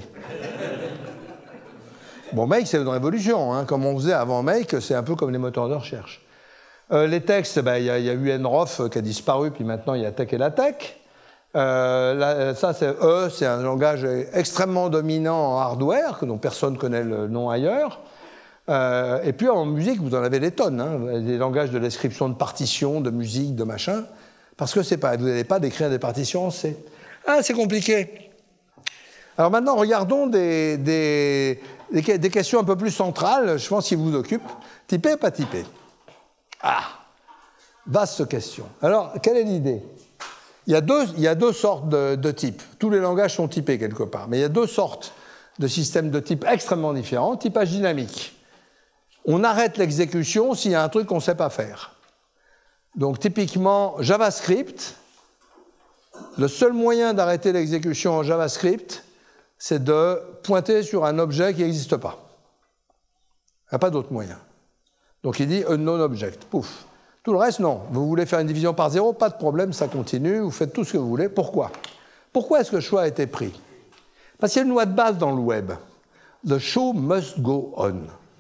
Bon, Make, c'est une révolution. Hein. Comme on faisait avant Make, c'est un peu comme les moteurs de recherche. Les textes, ben, y a eu NROF qui a disparu, puis maintenant il y a TeX et LaTeX. Ça, c'est un langage extrêmement dominant en hardware, dont personne ne connaît le nom ailleurs. Et puis en musique, vous en avez des tonnes, hein, des langages de description de partitions, de musique, de machin, parce que vous n'allez pas décrire des partitions en C. Ah, c'est compliqué. Alors maintenant, regardons des questions un peu plus centrales, je pense, qui vous occupent. Typer ou pas typer? Ah, vaste question. Alors, quelle est l'idée? Il y a deux sortes de types. Tous les langages sont typés quelque part, mais il y a deux sortes de systèmes de type extrêmement différents. Typage dynamique. On arrête l'exécution s'il y a un truc qu'on ne sait pas faire. Donc typiquement, JavaScript, le seul moyen d'arrêter l'exécution en JavaScript, c'est de pointer sur un objet qui n'existe pas. Il n'y a pas d'autre moyen. Donc il dit unknown object, pouf. Tout le reste, non. Vous voulez faire une division par 0, pas de problème, ça continue, vous faites tout ce que vous voulez. Pourquoi? Pourquoi est-ce que le choix a été pris? Parce qu'il y a une loi de base dans le web. The show must go on.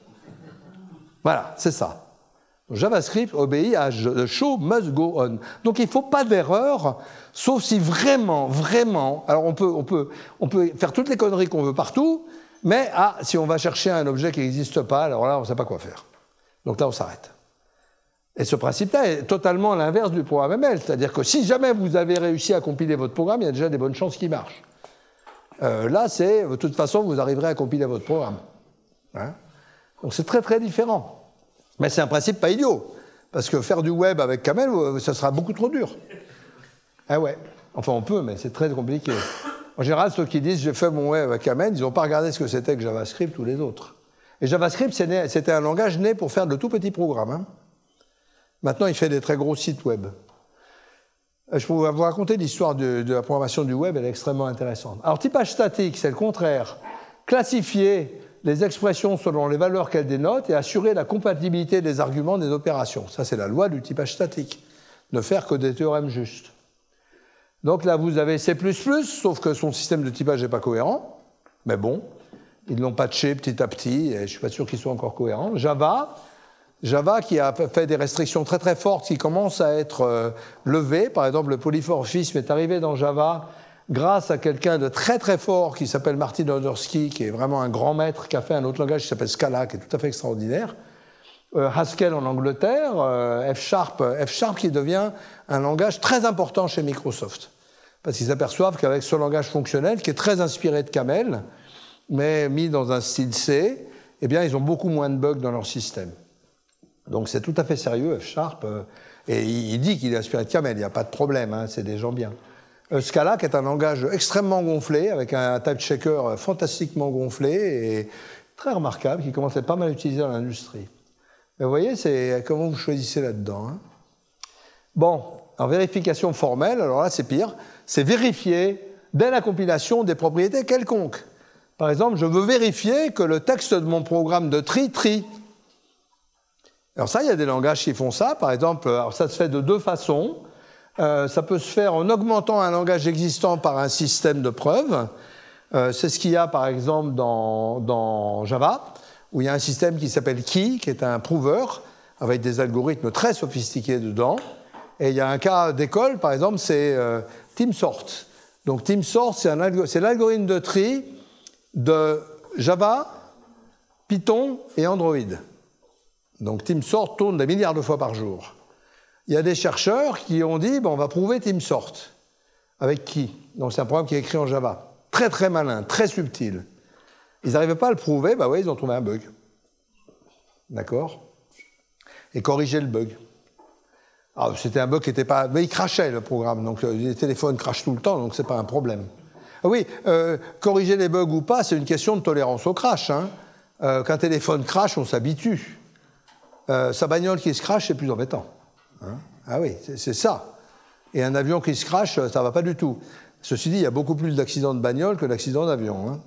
Voilà, c'est ça. JavaScript obéit à the show must go on. Donc il ne faut pas d'erreur, sauf si vraiment, alors on peut faire toutes les conneries qu'on veut partout, mais si on va chercher un objet qui n'existe pas, alors là, on ne sait pas quoi faire. Donc là, on s'arrête. Et ce principe-là est totalement à l'inverse du programme ML, c'est-à-dire que si jamais vous avez réussi à compiler votre programme, il y a déjà des bonnes chances qu'il marche. Là, de toute façon, vous arriverez à compiler votre programme. Hein? Donc c'est très très différent. Mais c'est un principe pas idiot, parce que faire du web avec Camel, ça sera beaucoup trop dur. Ah ouais, enfin on peut, mais c'est très compliqué. En général, ceux qui disent « j'ai fait mon web avec Camel », ils n'ont pas regardé ce que c'était que JavaScript ou les autres. Et JavaScript, c'était un langage né pour faire de tout petits programmes. Hein. Maintenant, il fait des très gros sites web. Je peux vous raconter l'histoire de la programmation du web, elle est extrêmement intéressante. Alors, typage statique, c'est le contraire. Classifier les expressions selon les valeurs qu'elles dénotent et assurer la compatibilité des arguments des opérations. Ça, c'est la loi du typage statique. Ne faire que des théorèmes justes. Donc là, vous avez C++, sauf que son système de typage n'est pas cohérent. Mais bon, ils l'ont patché petit à petit, et je ne suis pas sûr qu'il soit encore cohérent. Java qui a fait des restrictions très très fortes qui commencent à être levées. Par exemple, le polymorphisme est arrivé dans Java grâce à quelqu'un de très très fort qui s'appelle Martin Odersky, qui est vraiment un grand maître, qui a fait un autre langage qui s'appelle Scala, qui est tout à fait extraordinaire. Haskell en Angleterre, F# qui devient un langage très important chez Microsoft. Parce qu'ils s'aperçoivent qu'avec ce langage fonctionnel, qui est très inspiré de Camel, mais mis dans un style C, eh bien, ils ont beaucoup moins de bugs dans leur système. Donc c'est tout à fait sérieux, F#, et il dit qu'il est inspiré de Camel, il n'y a pas de problème, hein, c'est des gens bien. Scala, qui est un langage extrêmement gonflé, avec un type checker fantastiquement gonflé et très remarquable, qui commence à être pas mal utilisé dans l'industrie. Mais vous voyez, c'est comment vous choisissez là-dedans. Hein. Bon, en vérification formelle, alors là c'est pire, c'est vérifier dès la compilation des propriétés quelconques. Par exemple, je veux vérifier que le texte de mon programme de trie. Alors ça, il y a des langages qui font ça. Par exemple, alors ça se fait de deux façons. Ça peut se faire en augmentant un langage existant par un système de preuves. C'est ce qu'il y a, par exemple, dans Java, où il y a un système qui s'appelle Key, qui est un prover, avec des algorithmes très sophistiqués dedans. Et il y a un cas d'école, par exemple, c'est TeamSort. Donc TeamSort, c'est l'algorithme de tri de Java, Python et Android. Donc TeamSort tourne des milliards de fois par jour. Il y a des chercheurs qui ont dit, on va prouver TeamSort. Avec qui? Donc c'est un programme qui est écrit en Java. Très très malin, très subtil. Ils n'arrivaient pas à le prouver, bah oui, ils ont trouvé un bug. D'accord? Et corriger le bug. Alors c'était un bug qui n'était pas... Mais il crachait le programme, donc les téléphones crachent tout le temps, donc c'est pas un problème. Ah oui, corriger les bugs ou pas, c'est une question de tolérance au crash. Hein. Qu'un téléphone crache, on s'habitue. Sa bagnole qui se crache, c'est plus embêtant. Hein? Ah oui, c'est ça. Et un avion qui se crache, ça ne va pas du tout. Ceci dit, il y a beaucoup plus d'accidents de bagnole que d'accidents d'avion. Hein?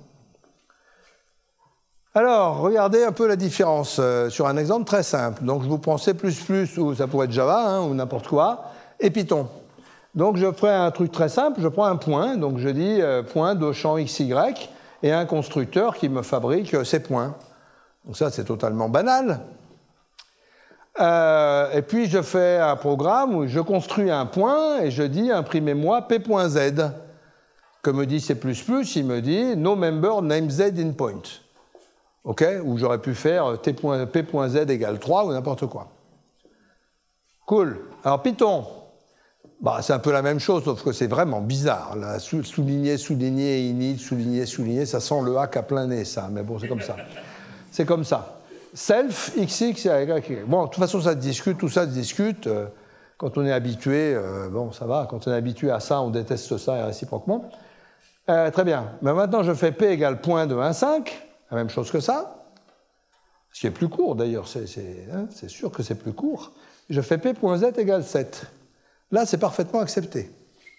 Alors, regardez un peu la différence sur un exemple très simple. Donc, je vous prends C++, ou ça pourrait être Java, hein, ou n'importe quoi, et Python. Donc, je ferai un truc très simple, je prends un point, donc je dis point de champ XY, et un constructeur qui me fabrique ces points. Donc ça, c'est totalement banal. Et puis je fais un programme où je construis un point et je dis imprimez-moi p.z. Que me dit C++, il me dit no member name z in point. OK? Ou j'aurais pu faire p.z égale 3 ou n'importe quoi. Cool. Alors Python, bah, c'est un peu la même chose, sauf que c'est vraiment bizarre. Là, souligner, souligner, init, souligner, souligner, ça sent le hack à plein nez, ça. Mais bon, c'est comme ça. C'est comme ça. Self, xx, y. Bon, de toute façon, ça se discute, tout ça se discute. Quand on est habitué, bon, ça va. Quand on est habitué à ça, on déteste ça et réciproquement. Très bien. Mais maintenant, je fais p égale point de 1,5, la même chose que ça. Ce qui est plus court, d'ailleurs. C'est sûr que c'est plus court. Je fais p.z égale 7. Là, c'est parfaitement accepté.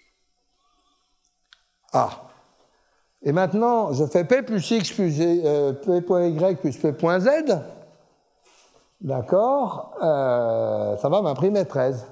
Ah. Et maintenant, je fais p plus x plus p.y plus p.z. D'accord. Ça va m'imprimer 13.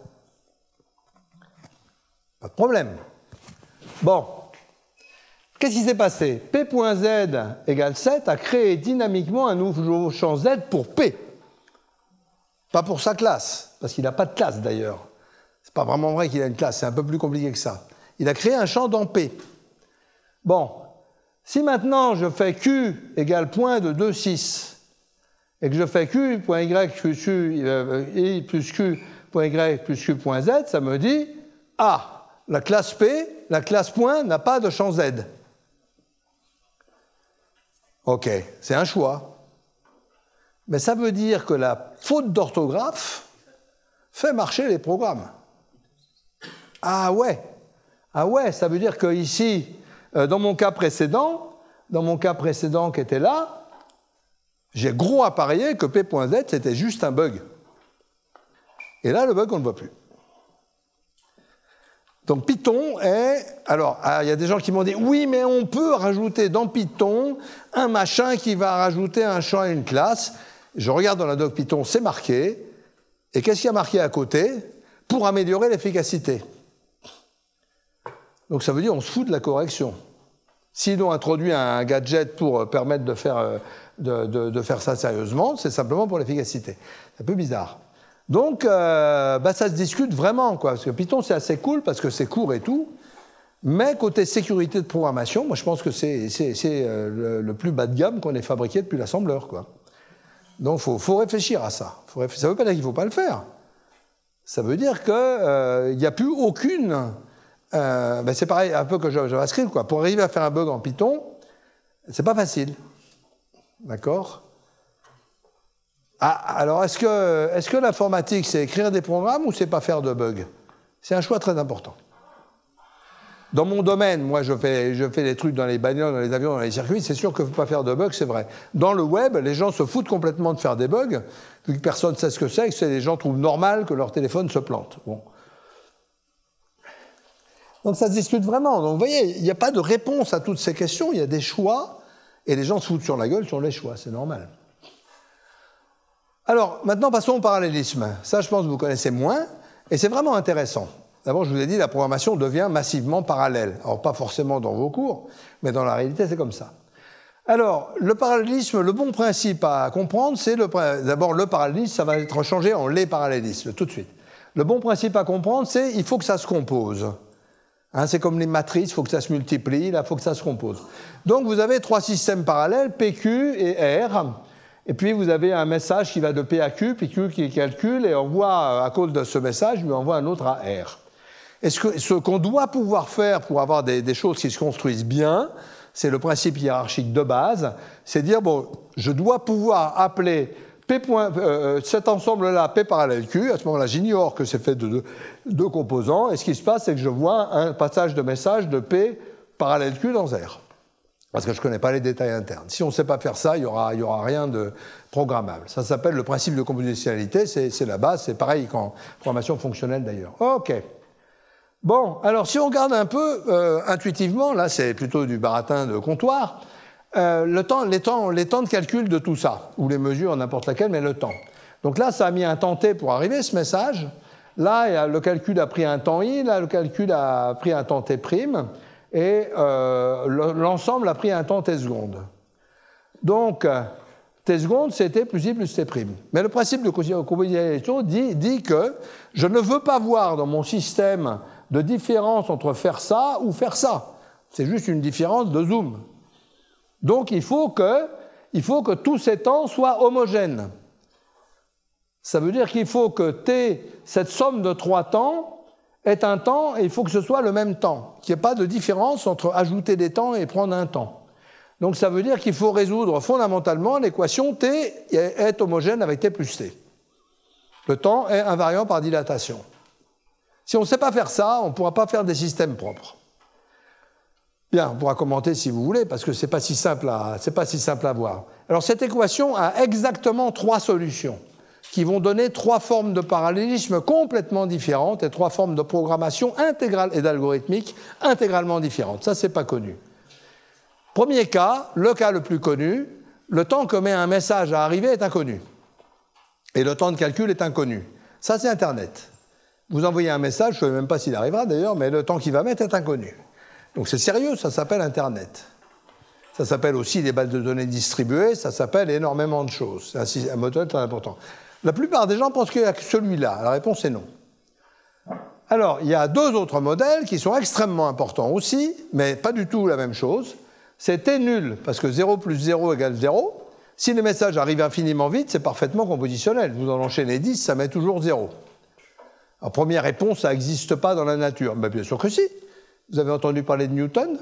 Pas de problème. Bon. Qu'est-ce qui s'est passé? P.z égale 7 a créé dynamiquement un nouveau champ z pour P. Pas pour sa classe, parce qu'il n'a pas de classe d'ailleurs. C'est pas vraiment vrai qu'il a une classe, c'est un peu plus compliqué que ça. Il a créé un champ dans P. Bon. Si maintenant je fais Q égale point de 2, 6, et que je fais Q.y plus I plus Q.y plus Q.z, ça me dit ah, la classe P, la classe point n'a pas de champ Z. OK, c'est un choix. Mais ça veut dire que la faute d'orthographe fait marcher les programmes. Ah ouais, ça veut dire que ici, dans mon cas précédent qui était là, j'ai gros à parier que P.z c'était juste un bug. Et là, le bug, on ne le voit plus. Donc Python est... Alors, il y a des gens qui m'ont dit, oui, mais on peut rajouter dans Python un machin qui va rajouter un champ à une classe. Je regarde dans la doc Python, c'est marqué. Et qu'est-ce qu'il y a marqué à côté? Pour améliorer l'efficacité. Donc ça veut dire on se fout de la correction. S'ils ont introduit un gadget pour permettre de faire ça sérieusement, c'est simplement pour l'efficacité. C'est un peu bizarre. Donc, ça se discute vraiment, quoi. Parce que Python, c'est assez cool, parce que c'est court et tout. Mais côté sécurité de programmation, moi, je pense que c'est le plus bas de gamme qu'on ait fabriqué depuis l'assembleur, quoi. Donc, il faut réfléchir à ça. Ça ne veut pas dire qu'il ne faut pas le faire. Ça veut dire qu'il n'y a plus aucune... c'est pareil, un peu que JavaScript, quoi. Pour arriver à faire un bug en Python, c'est pas facile. D'accord? Ah, alors, est-ce que l'informatique, c'est écrire des programmes ou c'est pas faire de bugs? C'est un choix très important. Dans mon domaine, moi, je fais des trucs dans les bagnoles, dans les avions, dans les circuits, c'est sûr qu'il ne faut pas faire de bugs, c'est vrai. Dans le web, les gens se foutent complètement de faire des bugs, vu que personne ne sait ce que c'est, que les gens trouvent normal que leur téléphone se plante. Bon. Donc ça se discute vraiment. Donc vous voyez, il n'y a pas de réponse à toutes ces questions, il y a des choix, et les gens se foutent sur la gueule sur les choix, c'est normal. Alors, maintenant, passons au parallélisme. Ça, je pense que vous connaissez moins, et c'est vraiment intéressant. D'abord, je vous ai dit, la programmation devient massivement parallèle. Alors, pas forcément dans vos cours, mais dans la réalité, c'est comme ça. Alors, le parallélisme, le bon principe à comprendre, c'est d'abord le parallélisme, ça va être changé en les parallélismes, tout de suite. Le bon principe à comprendre, c'est il faut que ça se compose. Hein, c'est comme les matrices, il faut que ça se multiplie, là, il faut que ça se compose. Donc, vous avez trois systèmes parallèles, PQ et R. Et puis, vous avez un message qui va de P à Q, puis Q qui calcule, et envoie, à cause de ce message, lui envoie un autre à R. Et ce qu'on doit pouvoir faire pour avoir des choses qui se construisent bien, c'est le principe hiérarchique de base, c'est dire, bon, je dois pouvoir appeler cet ensemble-là P parallèle Q, à ce moment-là, j'ignore que c'est fait de deux composants, et ce qui se passe, c'est que je vois un passage de message de P parallèle Q dans R. Parce que je ne connais pas les détails internes. Si on ne sait pas faire ça, il n'y aura rien de programmable. Ça s'appelle le principe de compositionnalité, c'est la base, c'est pareil qu'en programmation fonctionnelle d'ailleurs. OK. Bon, alors si on regarde un peu intuitivement, là c'est plutôt du baratin de comptoir, les temps de calcul de tout ça, ou les mesures, n'importe laquelle, mais le temps. Donc là, ça a mis un temps t pour arriver, ce message. Là, le calcul a pris un temps i, là, le calcul a pris un temps t', et l'ensemble a pris un temps t secondes. Donc, t seconde, c'est t plus i plus t'. Mais le principe de combinaison dit que je ne veux pas voir dans mon système de différence entre faire ça ou faire ça. C'est juste une différence de zoom. Donc il faut que tous ces temps soient homogènes. Ça veut dire qu'il faut que t, cette somme de 3 temps, est un temps et il faut que ce soit le même temps. Qu'il n'y ait pas de différence entre ajouter des temps et prendre un temps. Donc ça veut dire qu'il faut résoudre fondamentalement l'équation t est homogène avec t plus t. Le temps est invariant par dilatation. Si on ne sait pas faire ça, on ne pourra pas faire des systèmes propres. Bien, on pourra commenter si vous voulez, parce que ce n'est pas si simple à voir. Alors cette équation a exactement 3 solutions, qui vont donner 3 formes de parallélisme complètement différentes et 3 formes de programmation intégrale et d'algorithmique intégralement différentes. Ça, ce n'est pas connu. Premier cas, le cas le plus connu, le temps que met un message à arriver est inconnu. Et le temps de calcul est inconnu. Ça, c'est Internet. Vous envoyez un message, je ne sais même pas s'il arrivera d'ailleurs, mais le temps qu'il va mettre est inconnu. Donc c'est sérieux, ça s'appelle Internet. Ça s'appelle aussi des bases de données distribuées, ça s'appelle énormément de choses. C'est un modèle très important. La plupart des gens pensent qu'il y a que celui-là. La réponse est non. Alors, il y a 2 autres modèles qui sont extrêmement importants aussi, mais pas du tout la même chose. C'est t nul, parce que 0 plus 0 égale 0. Si le message arrive infiniment vite, c'est parfaitement compositionnel. Vous en enchaînez 10, ça met toujours 0. Alors, première réponse, ça n'existe pas dans la nature. Ben, bien sûr que si. Vous avez entendu parler de Newton?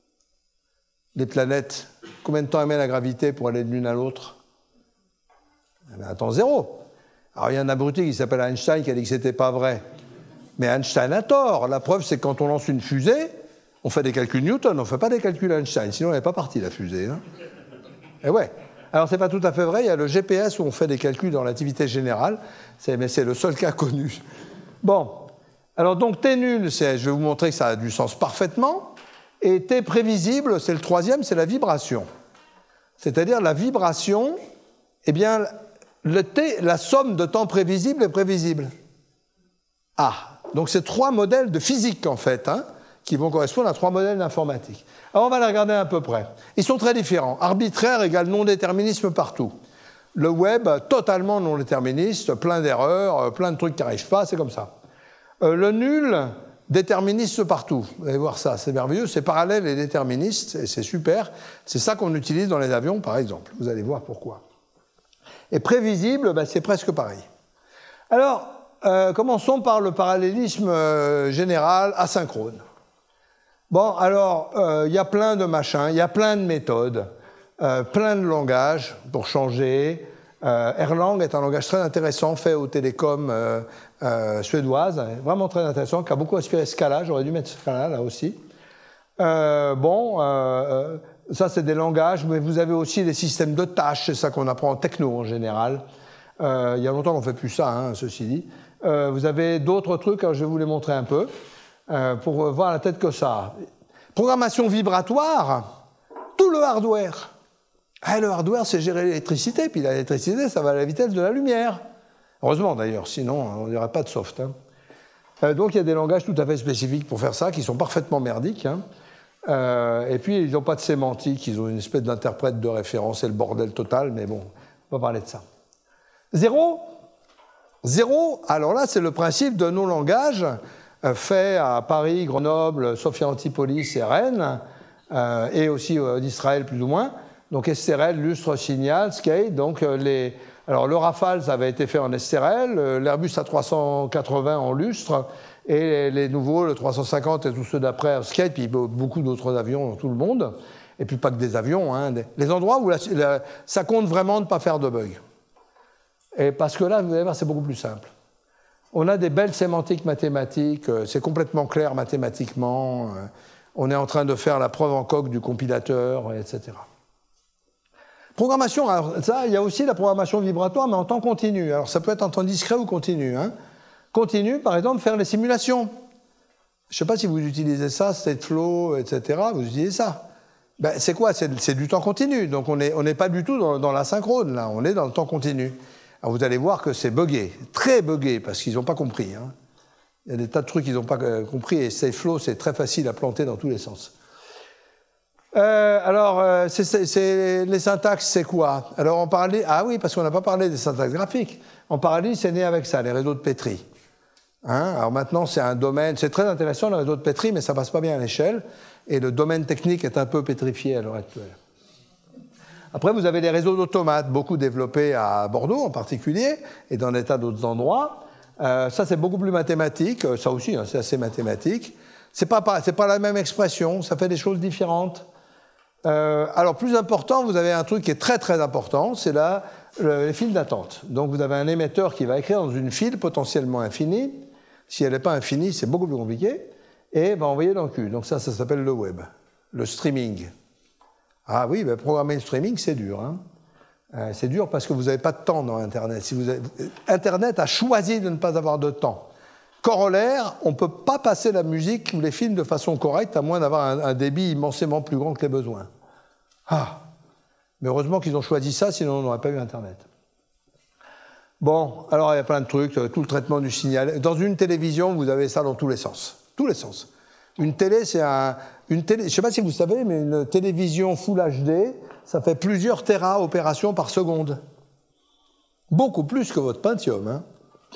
Les planètes, combien de temps elle met la gravité pour aller de l'une à l'autre? Elle met un temps 0. Alors, il y a un abruti qui s'appelle Einstein qui a dit que ce n'était pas vrai. Mais Einstein a tort. La preuve, c'est que quand on lance une fusée, on fait des calculs Newton, on ne fait pas des calculs Einstein. Sinon, elle n'est pas partie, la fusée. Hein. Et ouais. Alors, ce n'est pas tout à fait vrai. Il y a le GPS où on fait des calculs de relativité générale. Mais c'est le seul cas connu. Bon. Alors, donc, t nul, je vais vous montrer que ça a du sens parfaitement. Et t prévisible, c'est le troisième, c'est la vibration. C'est-à-dire la vibration, eh bien, le t, la somme de temps prévisible est prévisible. Ah, donc c'est 3 modèles de physique, en fait, hein, qui vont correspondre à 3 modèles d'informatique. Alors, on va les regarder à peu près. Ils sont très différents. Arbitraire égale non-déterminisme partout. Le web, totalement non-déterministe, plein d'erreurs, plein de trucs qui n'arrivent pas, c'est comme ça. Le nul, déterministe partout. Vous allez voir ça, c'est merveilleux, c'est parallèle et déterministe, et c'est super. C'est ça qu'on utilise dans les avions, par exemple. Vous allez voir pourquoi. Et prévisible, ben, c'est presque pareil. Alors, commençons par le parallélisme général asynchrone. Bon, alors, il y a plein de machins, il y a plein de méthodes, plein de langages pour changer. Erlang est un langage très intéressant, fait aux télécoms suédoises, vraiment très intéressant, qui a beaucoup inspiré Scala, j'aurais dû mettre Scala là aussi. Ça c'est des langages, mais vous avez aussi des systèmes de tâches, c'est ça qu'on apprend en techno en général. Il y a longtemps qu'on ne fait plus ça, hein, ceci dit. Vous avez d'autres trucs, alors je vais vous les montrer un peu, pour voir la tête que ça a. Programmation vibratoire, tout le hardware. Ah, le hardware, c'est gérer l'électricité, puis l'électricité, ça va à la vitesse de la lumière. Heureusement, d'ailleurs, sinon, on n'aurait pas de soft. Hein. Donc, il y a des langages tout à fait spécifiques pour faire ça, qui sont parfaitement merdiques. Hein. Et puis, ils n'ont pas de sémantique, ils ont une espèce d'interprète de référence, c'est le bordel total, mais bon, on va parler de ça. 0, alors là, c'est le principe de nos langages faits à Paris, Grenoble, Sophia Antipolis et Rennes, et aussi d'Israël plus ou moins. Donc SRL, lustre, signal, skate. Donc alors le Rafale, ça avait été fait en SRL, l'Airbus A380 en lustre, et les nouveaux, le 350 et tous ceux d'après, skate, puis beaucoup d'autres avions dans tout le monde. Et puis pas que des avions, hein, les endroits où ça compte vraiment de ne pas faire de bugs. Et parce que là, vous allez voir, c'est beaucoup plus simple. On a des belles sémantiques mathématiques, c'est complètement clair mathématiquement, on est en train de faire la preuve en coq du compilateur, etc. Programmation, alors ça, il y a aussi la programmation vibratoire, mais en temps continu. Alors ça peut être en temps discret ou continu. Hein. Continu, par exemple, faire les simulations. Je ne sais pas si vous utilisez ça, Stateflow, etc. Vous utilisez ça. Ben, c'est quoi? C'est du temps continu. Donc on n'est pas du tout dans l'asynchrone, là. On est dans le temps continu. Alors vous allez voir que c'est buggé, très buggé, parce qu'ils n'ont pas compris. Hein. Il y a des tas de trucs qu'ils n'ont pas compris, et Stateflow, c'est très facile à planter dans tous les sens. Les syntaxes, c'est quoi? Alors, on parlait... Ah oui, parce qu'on n'a pas parlé des syntaxes graphiques. En parallèle, c'est né avec ça, les réseaux de Petri. Hein? Alors maintenant, c'est un domaine... C'est très intéressant, le réseau de Petri, mais ça ne passe pas bien à l'échelle. Et le domaine technique est un peu pétrifié à l'heure actuelle. Après, vous avez les réseaux d'automates, beaucoup développés à Bordeaux en particulier, et dans des tas d'autres endroits. Ça, c'est beaucoup plus mathématique. Ça aussi, hein, c'est assez mathématique. C'est pas la même expression, ça fait des choses différentes. Alors, plus important, vous avez un truc qui est très très important, c'est les files d'attente. Donc, vous avez un émetteur qui va écrire dans une file potentiellement infinie. Si elle n'est pas infinie, c'est beaucoup plus compliqué. Et va envoyer dans le cul. Donc ça s'appelle le web, le streaming. Ah oui, ben, programmer le streaming, c'est dur. Hein. C'est dur parce que vous n'avez pas de temps dans Internet. Internet a choisi de ne pas avoir de temps. Corollaire, on ne peut pas passer la musique ou les films de façon correcte à moins d'avoir un débit immensément plus grand que les besoins. Ah. Mais heureusement qu'ils ont choisi ça, sinon on n'aurait pas eu Internet. Bon, alors il y a plein de trucs, tout le traitement du signal. Dans une télévision, vous avez ça dans tous les sens. Tous les sens. Une télé, c'est une télé, je ne sais pas si vous savez, mais une télévision Full HD, ça fait plusieurs téra opérations par seconde. Beaucoup plus que votre Pentium. Hein.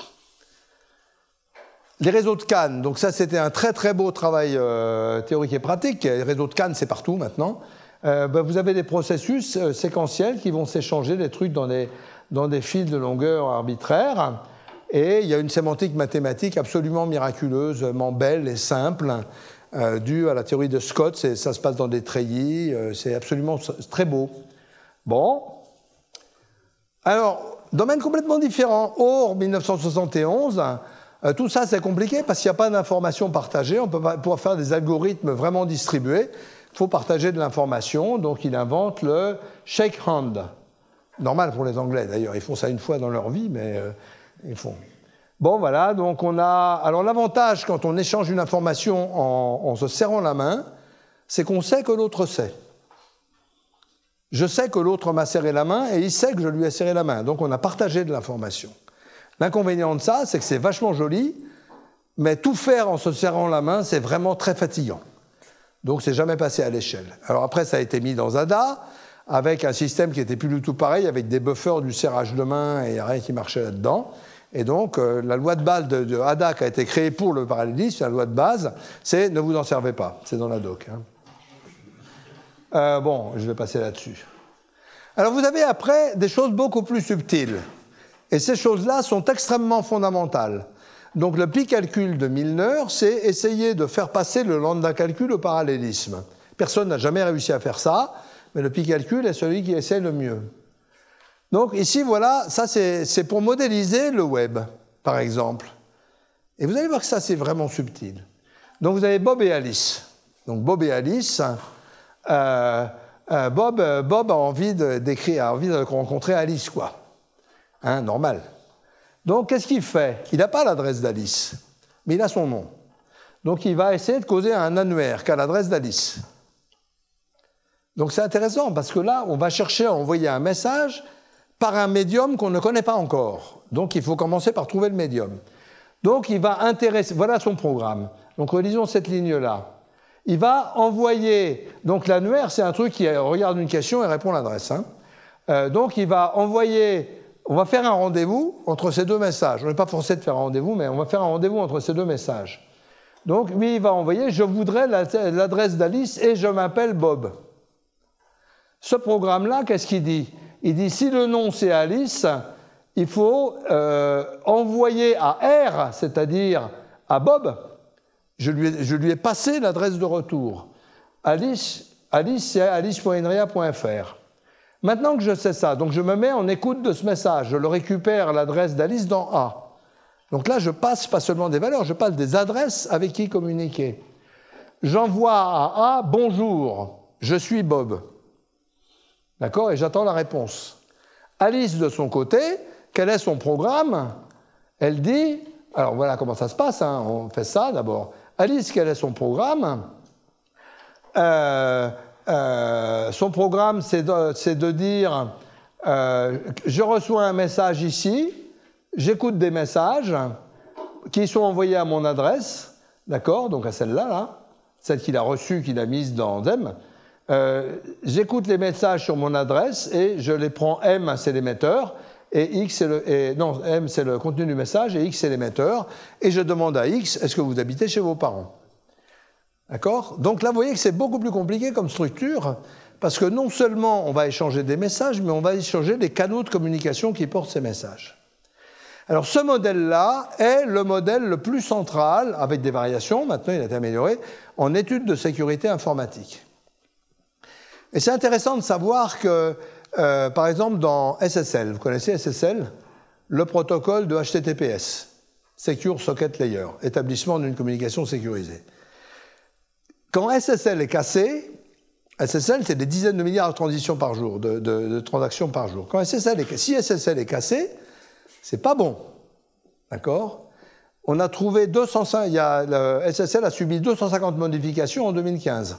Les réseaux de CAN, donc ça c'était un très très beau travail théorique et pratique. Les réseaux de CAN, c'est partout maintenant. Vous avez des processus séquentiels qui vont s'échanger des trucs dans des fils de longueur arbitraire. Et il y a une sémantique mathématique absolument miraculeusement belle et simple, due à la théorie de Scott. Ça se passe dans des treillis, c'est absolument très beau. Bon. Alors, domaine complètement différent. Or, 1971, tout ça c'est compliqué parce qu'il n'y a pas d'information partagée. On peut pas pouvoir faire des algorithmes vraiment distribués. Il faut partager de l'information. Donc, il invente le shake hand. Normal pour les Anglais d'ailleurs. Ils font ça une fois dans leur vie, mais... ils font. Bon, voilà, donc on a... Alors, l'avantage, quand on échange une information en se serrant la main, c'est qu'on sait que l'autre sait. Je sais que l'autre m'a serré la main et il sait que je lui ai serré la main. Donc, on a partagé de l'information. L'inconvénient de ça, c'est que c'est vachement joli, mais tout faire en se serrant la main, c'est vraiment très fatigant. Donc, c'est jamais passé à l'échelle. Alors, après, ça a été mis dans ADA, avec un système qui était plus du tout pareil, avec des buffers du serrage de main et rien qui marchait là-dedans. Et donc, la loi de base de ADA qui a été créée pour le parallélisme, la loi de base, c'est ne vous en servez pas. C'est dans la doc. Hein. Bon, je vais passer là-dessus. Alors, vous avez après des choses beaucoup plus subtiles. Et ces choses-là sont extrêmement fondamentales. Donc, le pi-calcul de Milnor, c'est essayer de faire passer le lambda-calcul au parallélisme. Personne n'a jamais réussi à faire ça. Mais le pi-calcul est celui qui essaie le mieux. Donc ici, voilà, ça c'est pour modéliser le web, par exemple. Et vous allez voir que ça, c'est vraiment subtil. Donc vous avez Bob et Alice. Donc Bob et Alice, Bob a envie de rencontrer Alice, quoi. Hein, normal. Donc qu'est-ce qu'il fait? Il n'a pas l'adresse d'Alice, mais il a son nom. Donc il va essayer de causer un annuaire qui a l'adresse d'Alice. Donc c'est intéressant parce que là, on va chercher à envoyer un message par un médium qu'on ne connaît pas encore. Donc il faut commencer par trouver le médium. Donc il va intéresser, voilà son programme. Donc relisons cette ligne-là. Il va envoyer, donc l'annuaire c'est un truc qui regarde une question et répond à l'adresse. Hein. Donc il va envoyer, on va faire un rendez-vous entre ces deux messages. On n'est pas forcé de faire un rendez-vous, mais on va faire un rendez-vous entre ces deux messages. Donc lui il va envoyer, je voudrais l'adresse d'Alice et je m'appelle Bob. Ce programme-là, qu'est-ce qu'il dit? Il dit, si le nom c'est Alice, il faut envoyer à R, c'est-à-dire à Bob, je lui ai passé l'adresse de retour. Alice c'est alice.inria.fr. Maintenant que je sais ça, donc je me mets en écoute de ce message, je le récupère l'adresse d'Alice dans A. Donc là, je passe pas seulement des valeurs, je passe des adresses avec qui communiquer. J'envoie à A, bonjour, je suis Bob. D'accord? Et j'attends la réponse. Alice, de son côté, quel est son programme? Elle dit... Alors voilà comment ça se passe, hein, on fait ça d'abord. Alice, quel est son programme? Son programme, c'est de dire je reçois un message ici, j'écoute des messages qui sont envoyés à mon adresse, d'accord? Donc à celle-là, là, celle qu'il a reçue, qu'il a mise dans DEM. j'écoute les messages sur mon adresse et je les prends, M c'est l'émetteur, et X non, M c'est le contenu du message et X c'est l'émetteur, et je demande à X, est-ce que vous habitez chez vos parents? D'accord? Donc là, vous voyez que c'est beaucoup plus compliqué comme structure, parce que non seulement on va échanger des messages, mais on va échanger les canaux de communication qui portent ces messages. Alors ce modèle-là est le modèle le plus central, avec des variations, maintenant il a été amélioré, en études de sécurité informatique. Et c'est intéressant de savoir que, par exemple, dans SSL, vous connaissez SSL? Le protocole de HTTPS, Secure Socket Layer, établissement d'une communication sécurisée. Quand SSL est cassé, SSL, c'est des dizaines de milliards de transitions par jour, de transactions par jour. Quand SSL si SSL est cassé, c'est pas bon. D'accord? On a trouvé 205, le SSL a subi 250 modifications en 2015.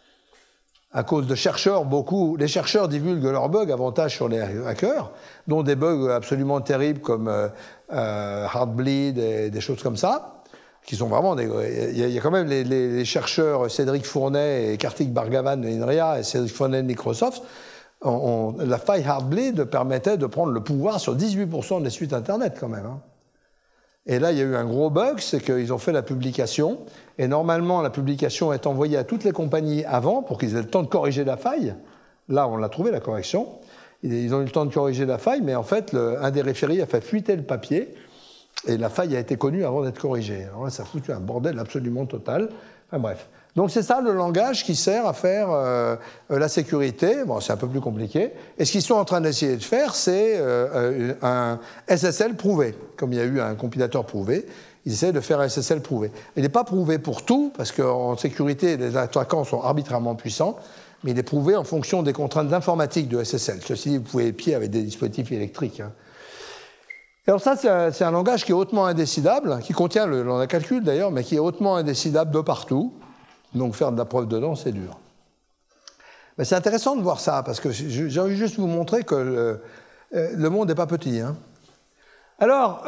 À cause de chercheurs, les chercheurs divulguent leurs bugs, avantage sur les hackers, dont des bugs absolument terribles comme Heartbleed et des choses comme ça, qui sont vraiment des... Il y a quand même les chercheurs Cédric Fournet et Kartik Bhargavan de INRIA et Cédric Fournet de Microsoft, la faille Heartbleed permettait de prendre le pouvoir sur 18% des sites Internet quand même. Hein. Et là, il y a eu un gros bug, c'est qu'ils ont fait la publication, et normalement, la publication est envoyée à toutes les compagnies avant, pour qu'ils aient le temps de corriger la faille. Là, on l'a trouvé, la correction. Ils ont eu le temps de corriger la faille, mais en fait, un des référés a fait fuiter le papier, et la faille a été connue avant d'être corrigée. Alors là, ça a foutu un bordel absolument total. Enfin bref. Donc c'est ça le langage qui sert à faire la sécurité. Bon, c'est un peu plus compliqué. Et ce qu'ils sont en train d'essayer de faire, c'est un SSL prouvé. Comme il y a eu un compilateur prouvé, ils essaient de faire un SSL prouvé. Il n'est pas prouvé pour tout, parce qu'en sécurité, les attaquants sont arbitrairement puissants, mais il est prouvé en fonction des contraintes informatiques de SSL. Ceci dit, vous pouvez épier avec des dispositifs électriques. Hein. Alors ça, c'est un langage qui est hautement indécidable, qui contient le langage de calcul d'ailleurs, mais qui est hautement indécidable de partout. Donc faire de la preuve dedans, c'est dur. Mais c'est intéressant de voir ça, parce que j'ai envie juste de vous montrer que le monde n'est pas petit. Hein. Alors,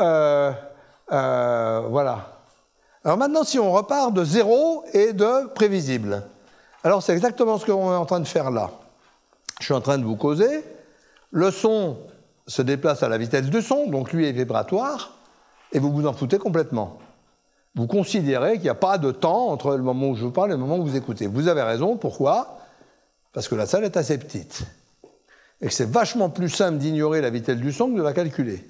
voilà. Alors maintenant, si on repart de zéro et de prévisible. Alors c'est exactement ce qu'on est en train de faire là. Je suis en train de vous causer. Le son se déplace à la vitesse du son, donc lui est vibratoire, et vous vous en foutez complètement. Vous considérez qu'il n'y a pas de temps entre le moment où je vous parle et le moment où vous écoutez. Vous avez raison, pourquoi? Parce que la salle est assez petite. Et que c'est vachement plus simple d'ignorer la vitesse du son que de la calculer.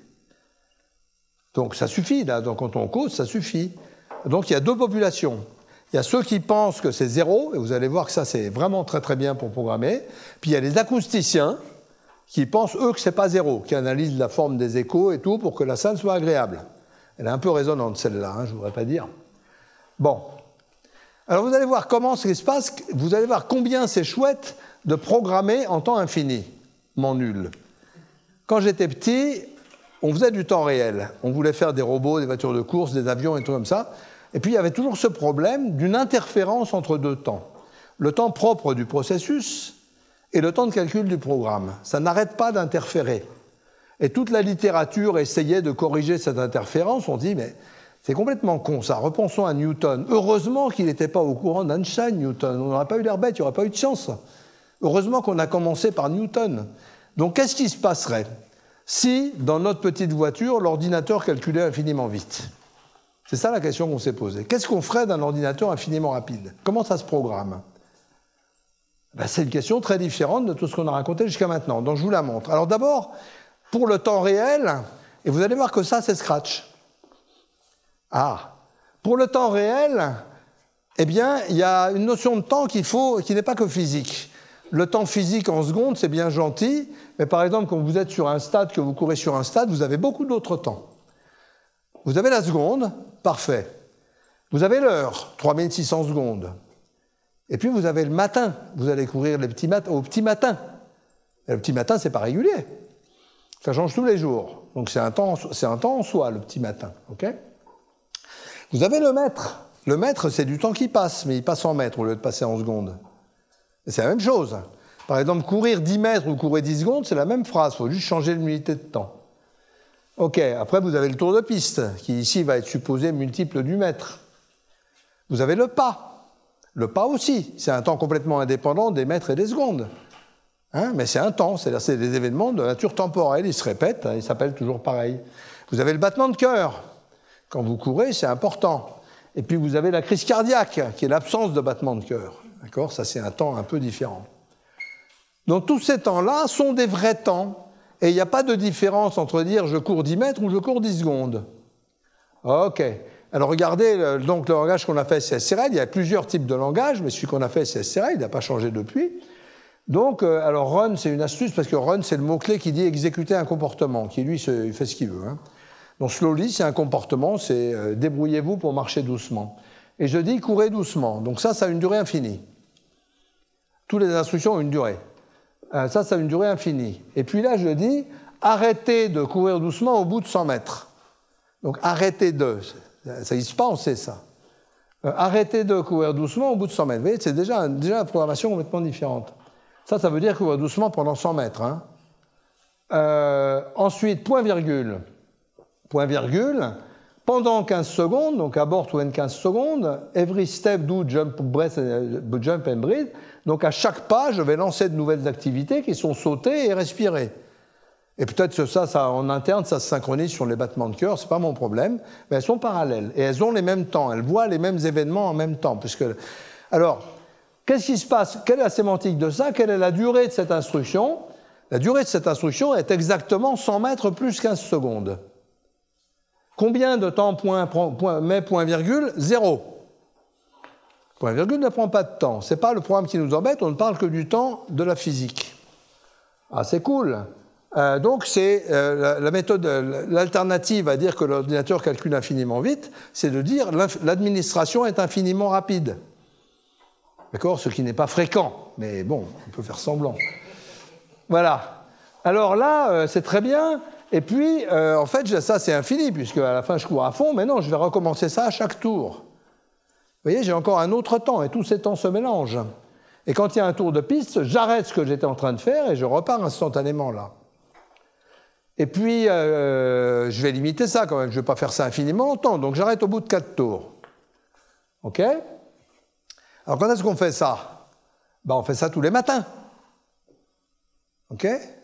Donc ça suffit, là. Donc quand on cause, ça suffit. Donc il y a deux populations. Il y a ceux qui pensent que c'est zéro, et vous allez voir que ça c'est vraiment très très bien pour programmer. Puis il y a les acousticiens qui pensent, eux, que c'est pas zéro, qui analysent la forme des échos et tout pour que la salle soit agréable. Elle est un peu résonante, celle-là, hein, je ne voudrais pas dire. Bon. Alors, vous allez voir comment ça se passe. Vous allez voir combien c'est chouette de programmer en temps infini, nul. Quand j'étais petit, on faisait du temps réel. On voulait faire des robots, des voitures de course, des avions et tout comme ça. Et puis, il y avait toujours ce problème d'une interférence entre deux temps. Le temps propre du processus et le temps de calcul du programme. Ça n'arrête pas d'interférer. Et toute la littérature essayait de corriger cette interférence. On dit, mais c'est complètement con ça. Repensons à Newton. Heureusement qu'il n'était pas au courant d'Einstein, Newton. On n'aurait pas eu l'air bête, il n'y aurait pas eu de chance. Heureusement qu'on a commencé par Newton. Donc qu'est-ce qui se passerait si, dans notre petite voiture, l'ordinateur calculait infiniment vite? C'est ça la question qu'on s'est posée. Qu'est-ce qu'on ferait d'un ordinateur infiniment rapide? Comment ça se programme? Ben, c'est une question très différente de tout ce qu'on a raconté jusqu'à maintenant. Donc je vous la montre. Alors d'abord, pour le temps réel, et vous allez voir que ça, c'est Scratch. Ah, pour le temps réel, eh bien, il y a une notion de temps qui n'est pas que physique. Le temps physique en secondes, c'est bien gentil, mais par exemple, quand vous êtes sur un stade, que vous courez sur un stade, vous avez beaucoup d'autres temps. Vous avez la seconde, parfait. Vous avez l'heure, 3600 secondes. Et puis vous avez le matin, vous allez courir au petit matin. Et le petit matin, c'est pas régulier. Ça change tous les jours. Donc c'est un temps en soi, le petit matin. Okay, vous avez le mètre. Le mètre, c'est du temps qui passe, mais il passe en mètres au lieu de passer en secondes. Et c'est la même chose. Par exemple, courir 10 mètres ou courir 10 secondes, c'est la même phrase. Il faut juste changer l'unité de temps. OK, après vous avez le tour de piste, qui ici va être supposé multiple du mètre. Vous avez le pas. Le pas aussi, c'est un temps complètement indépendant des mètres et des secondes. Hein, mais c'est un temps, c'est-à-dire c'est des événements de nature temporelle, ils se répètent, ils s'appellent toujours pareil. Vous avez le battement de cœur. Quand vous courez, c'est important. Et puis vous avez la crise cardiaque, qui est l'absence de battement de cœur. D'accord ? Ça, c'est un temps un peu différent. Donc tous ces temps-là sont des vrais temps. Et il n'y a pas de différence entre dire je cours 10 mètres ou je cours 10 secondes. OK. Alors regardez donc le langage qu'on a fait CSRL. Il y a plusieurs types de langage, mais celui qu'on a fait CSRL, il n'a pas changé depuis. Donc, alors run, c'est une astuce, parce que run, c'est le mot-clé qui dit exécuter un comportement, qui lui, il fait ce qu'il veut. Hein. Donc slowly, c'est un comportement, c'est débrouillez-vous pour marcher doucement. Et je dis courez doucement. Donc ça a une durée infinie. Toutes les instructions ont une durée. Ça a une durée infinie. Et puis là, je dis arrêtez de courir doucement au bout de 100 mètres. Donc arrêtez de. Ça n'existe pas, on sait ça. Arrêtez de courir doucement au bout de 100 mètres. Vous voyez, c'est déjà une programmation complètement différente. Ça veut dire courir doucement pendant 100 mètres. Hein. Ensuite, point virgule. Point virgule. Pendant 15 secondes, donc abort when 15 secondes, every step do jump and breathe. Donc à chaque pas, je vais lancer de nouvelles activités qui sont sauter et respirer. Et peut-être que ça, en interne, ça se synchronise sur les battements de cœur, c'est pas mon problème, mais elles sont parallèles et elles ont les mêmes temps, elles voient les mêmes événements en même temps. Alors, qu'est-ce qui se passe? Quelle est la sémantique de ça? Quelle est la durée de cette instruction? La durée de cette instruction est exactement 100 mètres plus 15 secondes. Combien de temps met point virgule? 0. Point virgule ne prend pas de temps. Ce n'est pas le programme qui nous embête, on ne parle que du temps de la physique. Ah, c'est cool. Donc, c'est la méthode, l'alternative à dire que l'ordinateur calcule infiniment vite, c'est de dire l'administration est infiniment rapide. D'accord? Ce qui n'est pas fréquent, mais bon, on peut faire semblant. Voilà. Alors là, c'est très bien. Et puis, en fait, ça, c'est infini, puisque à la fin, je cours à fond, mais non, je vais recommencer ça à chaque tour. Vous voyez, j'ai encore un autre temps, et tous ces temps se mélangent. Et quand il y a un tour de piste, j'arrête ce que j'étais en train de faire, et je repars instantanément là. Et puis, je vais limiter ça quand même, je ne vais pas faire ça infiniment longtemps, donc j'arrête au bout de 4 tours. OK? Alors, quand est-ce qu'on fait ça? Ben, on fait ça tous les matins. OK?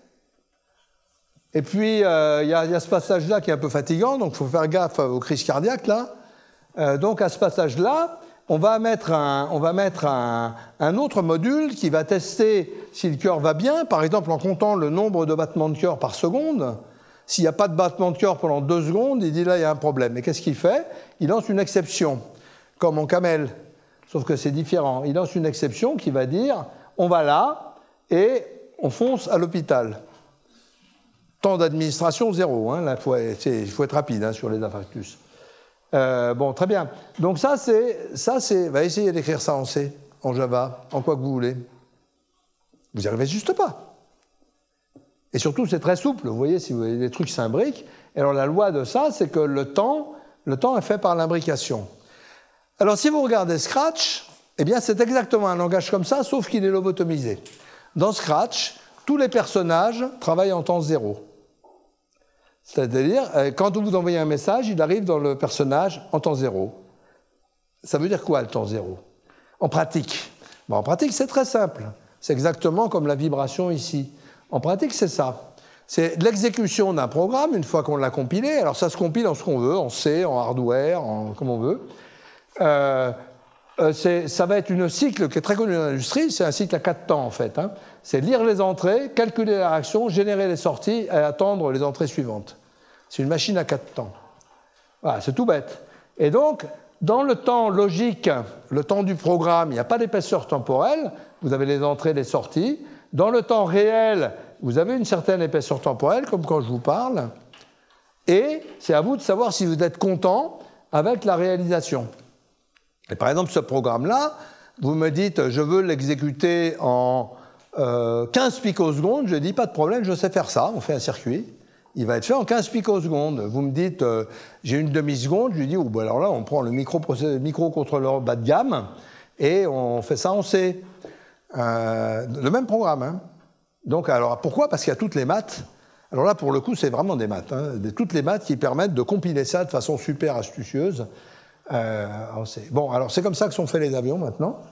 Et puis, il y a ce passage-là qui est un peu fatigant, donc il faut faire gaffe aux crises cardiaques, là. Donc, à ce passage-là, on va mettre un autre module qui va tester si le cœur va bien, par exemple en comptant le nombre de battements de cœur par seconde. S'il n'y a pas de battement de cœur pendant 2 secondes, il dit là, il y a un problème. Et qu'est-ce qu'il fait? Il lance une exception, comme en camel, sauf que c'est différent. Il lance une exception qui va dire, on va là et on fonce à l'hôpital. Temps d'administration, 0. Hein. Là, il faut être rapide hein, sur les infarctus. Bon, très bien. Donc ça, c'est... Va essayer d'écrire ça en C, en Java, en quoi que vous voulez. Vous n'y arrivez juste pas. Et surtout, c'est très souple. Vous voyez, si vous voyez des trucs s'imbriquent. Et alors, la loi de ça, c'est que le temps est fait par l'imbrication. Alors, si vous regardez Scratch, eh bien, c'est exactement un langage comme ça, sauf qu'il est lobotomisé. Dans Scratch, tous les personnages travaillent en temps 0. C'est-à-dire, quand vous envoyez un message, il arrive dans le personnage en temps 0. Ça veut dire quoi, le temps 0? En pratique. Bon, en pratique, c'est très simple. C'est exactement comme la vibration ici. En pratique, c'est ça. C'est l'exécution d'un programme, une fois qu'on l'a compilé. Alors, ça se compile en ce qu'on veut, en C, en hardware, comme on veut. Ça va être une cycle qui est très connue dans l'industrie. C'est un cycle à 4 temps, en fait. Hein. C'est lire les entrées, calculer la réaction, générer les sorties et attendre les entrées suivantes. C'est une machine à 4 temps. Voilà, c'est tout bête. Et donc, dans le temps logique, le temps du programme, il n'y a pas d'épaisseur temporelle. Vous avez les entrées et les sorties. Dans le temps réel, vous avez une certaine épaisseur temporelle, comme quand je vous parle. Et c'est à vous de savoir si vous êtes content avec la réalisation. Et par exemple, ce programme-là, vous me dites, je veux l'exécuter en 15 picosecondes. Je dis, pas de problème, je sais faire ça. On fait un circuit. Il va être fait en 15 picosecondes. Vous me dites, j'ai une demi-seconde. Je lui dis, bon, alors là, on prend le microcontrôleur bas de gamme et on fait ça en C. Le même programme. Hein. Donc, alors, pourquoi? Parce qu'il y a toutes les maths. Alors là, pour le coup, c'est vraiment des maths. Hein. Toutes les maths qui permettent de compiler ça de façon super astucieuse. Bon, alors c'est comme ça que sont faits les avions maintenant.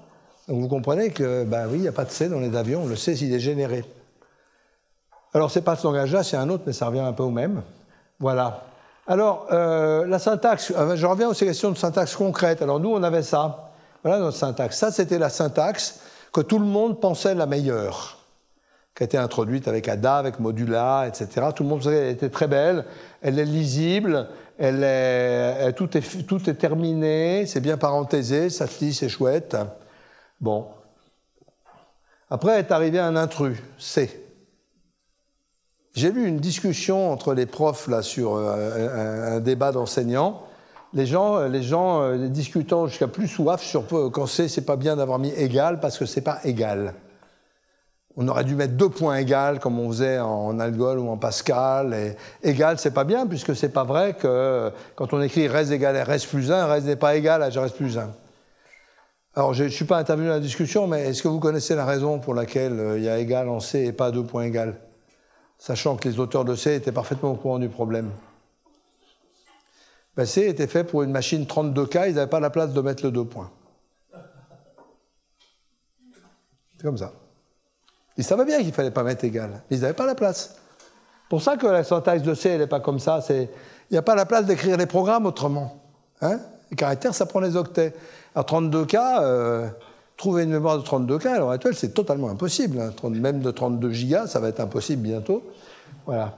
Donc vous comprenez que, ben oui, il n'y a pas de C dans les avions, on le sait s'il est généré. Alors, ce n'est pas ce langage-là, c'est un autre, mais ça revient un peu au même. Voilà. Alors, la syntaxe, je reviens aux questions de syntaxe concrète. Alors, nous, on avait ça. Voilà notre syntaxe. Ça, c'était la syntaxe que tout le monde pensait la meilleure, qui a été introduite avec Ada, avec Modula, etc. Tout le monde pensait qu'elle était très belle, elle est lisible, tout est terminé, c'est bien parenthésé, ça se lit, c'est chouette. Bon. Après est arrivé un intrus, C. J'ai lu une discussion entre les profs là, sur un débat d'enseignants. Les gens discutant jusqu'à plus soif sur quand c'est pas bien d'avoir mis égal parce que c'est pas égal. On aurait dû mettre 2 points égales comme on faisait en Algol ou en Pascal. Et égal, c'est pas bien puisque c'est pas vrai que quand on écrit res égale res plus 1, res n'est pas égal à res plus 1. Alors, je ne suis pas intervenu dans la discussion, mais est-ce que vous connaissez la raison pour laquelle il y a égal en C et pas 2 points égales? Sachant que les auteurs de C étaient parfaitement au courant du problème. Ben, C était fait pour une machine 32K, ils n'avaient pas la place de mettre le 2 points. C'est comme ça. Ils savaient bien qu'il ne fallait pas mettre égal, mais ils n'avaient pas la place. C'est pour ça que la syntaxe de C, elle n'est pas comme ça. Il n'y a pas la place d'écrire les programmes autrement. Hein? Les caractères, ça prend les octets. Alors 32K, trouver une mémoire de 32K à l'heure actuelle, c'est totalement impossible. Hein. Même de 32 gigas, ça va être impossible bientôt. Voilà.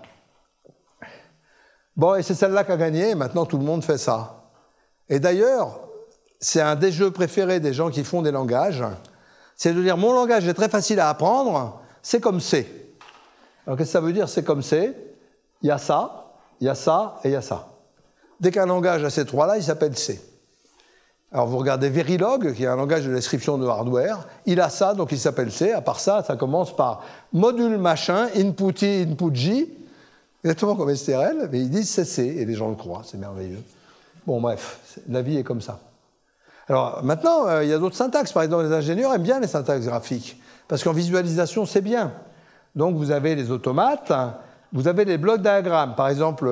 Bon, et c'est celle-là qui a gagné, et maintenant tout le monde fait ça. Et d'ailleurs, c'est un des jeux préférés des gens qui font des langages, c'est de dire, mon langage est très facile à apprendre, c'est comme C. Alors qu'est-ce que ça veut dire, c'est comme C? Il y a ça, il y a ça, et il y a ça. Dès qu'un langage a ces 3-là, il s'appelle C. Alors vous regardez Verilog, qui est un langage de description de hardware, il a ça, donc il s'appelle C. À part ça, ça commence par module machin, input I, input J, exactement comme STRL, mais ils disent c'est C, et les gens le croient, c'est merveilleux. Bon bref, la vie est comme ça. Alors maintenant, il y a d'autres syntaxes. Par exemple, les ingénieurs aiment bien les syntaxes graphiques, parce qu'en visualisation, c'est bien. Donc vous avez les automates, vous avez les blocs diagrammes. Par exemple,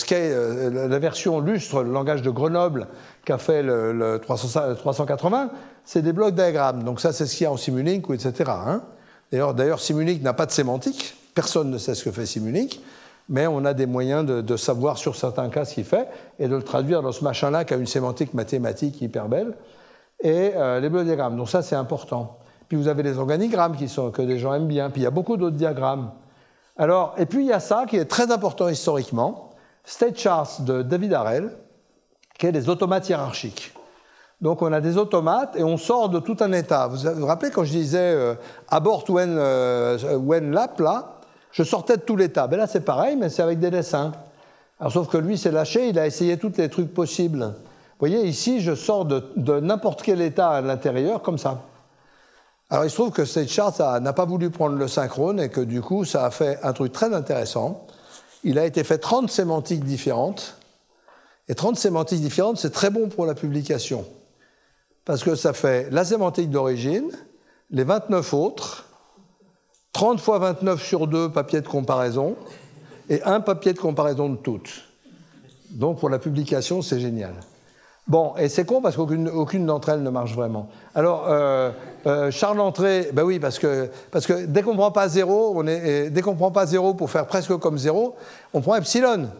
la version Lustre, le langage de Grenoble, qu'a fait le 380, c'est des blocs diagrammes. Donc ça, c'est ce qu'il y a en Simulink, etc. Hein. D'ailleurs, Simulink n'a pas de sémantique. Personne ne sait ce que fait Simulink. Mais on a des moyens de savoir sur certains cas ce qu'il fait et de le traduire dans ce machin-là qui a une sémantique mathématique hyper belle. Et les blocs diagrammes. Donc ça, c'est important. Puis vous avez les organigrammes que des gens aiment bien. Puis il y a beaucoup d'autres diagrammes. Alors, et puis il y a ça qui est très important historiquement, State Charts de David Harel, qui est des automates hiérarchiques. Donc on a des automates et on sort de tout un état. Vous vous rappelez quand je disais abort when lap, là, je sortais de tout l'état. Ben là c'est pareil, mais c'est avec des dessins. Alors sauf que lui s'est lâché, il a essayé tous les trucs possibles. Vous voyez, ici je sors de n'importe quel état à l'intérieur, comme ça. Alors il se trouve que State Chart n'a pas voulu prendre le synchrone et que du coup ça a fait un truc très intéressant. Il a été fait 30 sémantiques différentes. Et 30 sémantiques différentes, c'est très bon pour la publication. Parce que ça fait la sémantique d'origine, les 29 autres, 30 fois 29 sur 2 papiers de comparaison, et un papier de comparaison de toutes. Donc pour la publication, c'est génial. Bon, et c'est con parce qu'aucune d'entre elles ne marche vraiment. Alors, Charles Entrée, ben oui, parce que dès qu'on ne prend pas 0, dès qu'on ne prend pas 0 pour faire presque comme 0, on prend epsilon.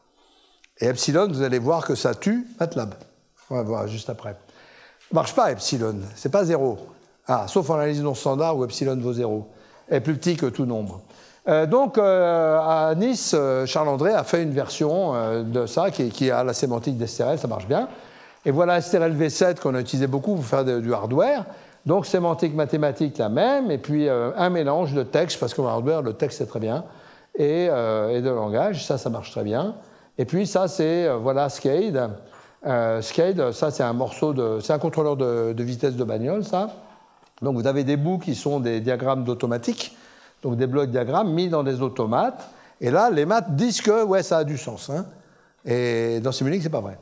Et epsilon, vous allez voir que ça tue MATLAB. On va voir juste après. Ça ne marche pas, epsilon. C'est pas 0. Ah, sauf en analyse non standard où epsilon vaut 0. Elle est plus petit que tout nombre. Donc, à Nice, Charles André a fait une version de ça qui a la sémantique d'STRL, ça marche bien. Et voilà STRL V7 qu'on a utilisé beaucoup pour faire du hardware. Donc, sémantique mathématique la même, et puis un mélange de texte, parce qu'en hardware, le texte c'est très bien, et de langage, ça marche très bien. Et puis ça, c'est, voilà, Scade. Scade, ça, c'est un morceau c'est un contrôleur de vitesse de bagnole, ça. Donc, vous avez des bouts qui sont des diagrammes d'automatique, donc des blocs diagrammes mis dans des automates. Et là, les maths disent que, ouais, ça a du sens. Hein. Et dans Simulink, c'est pas vrai.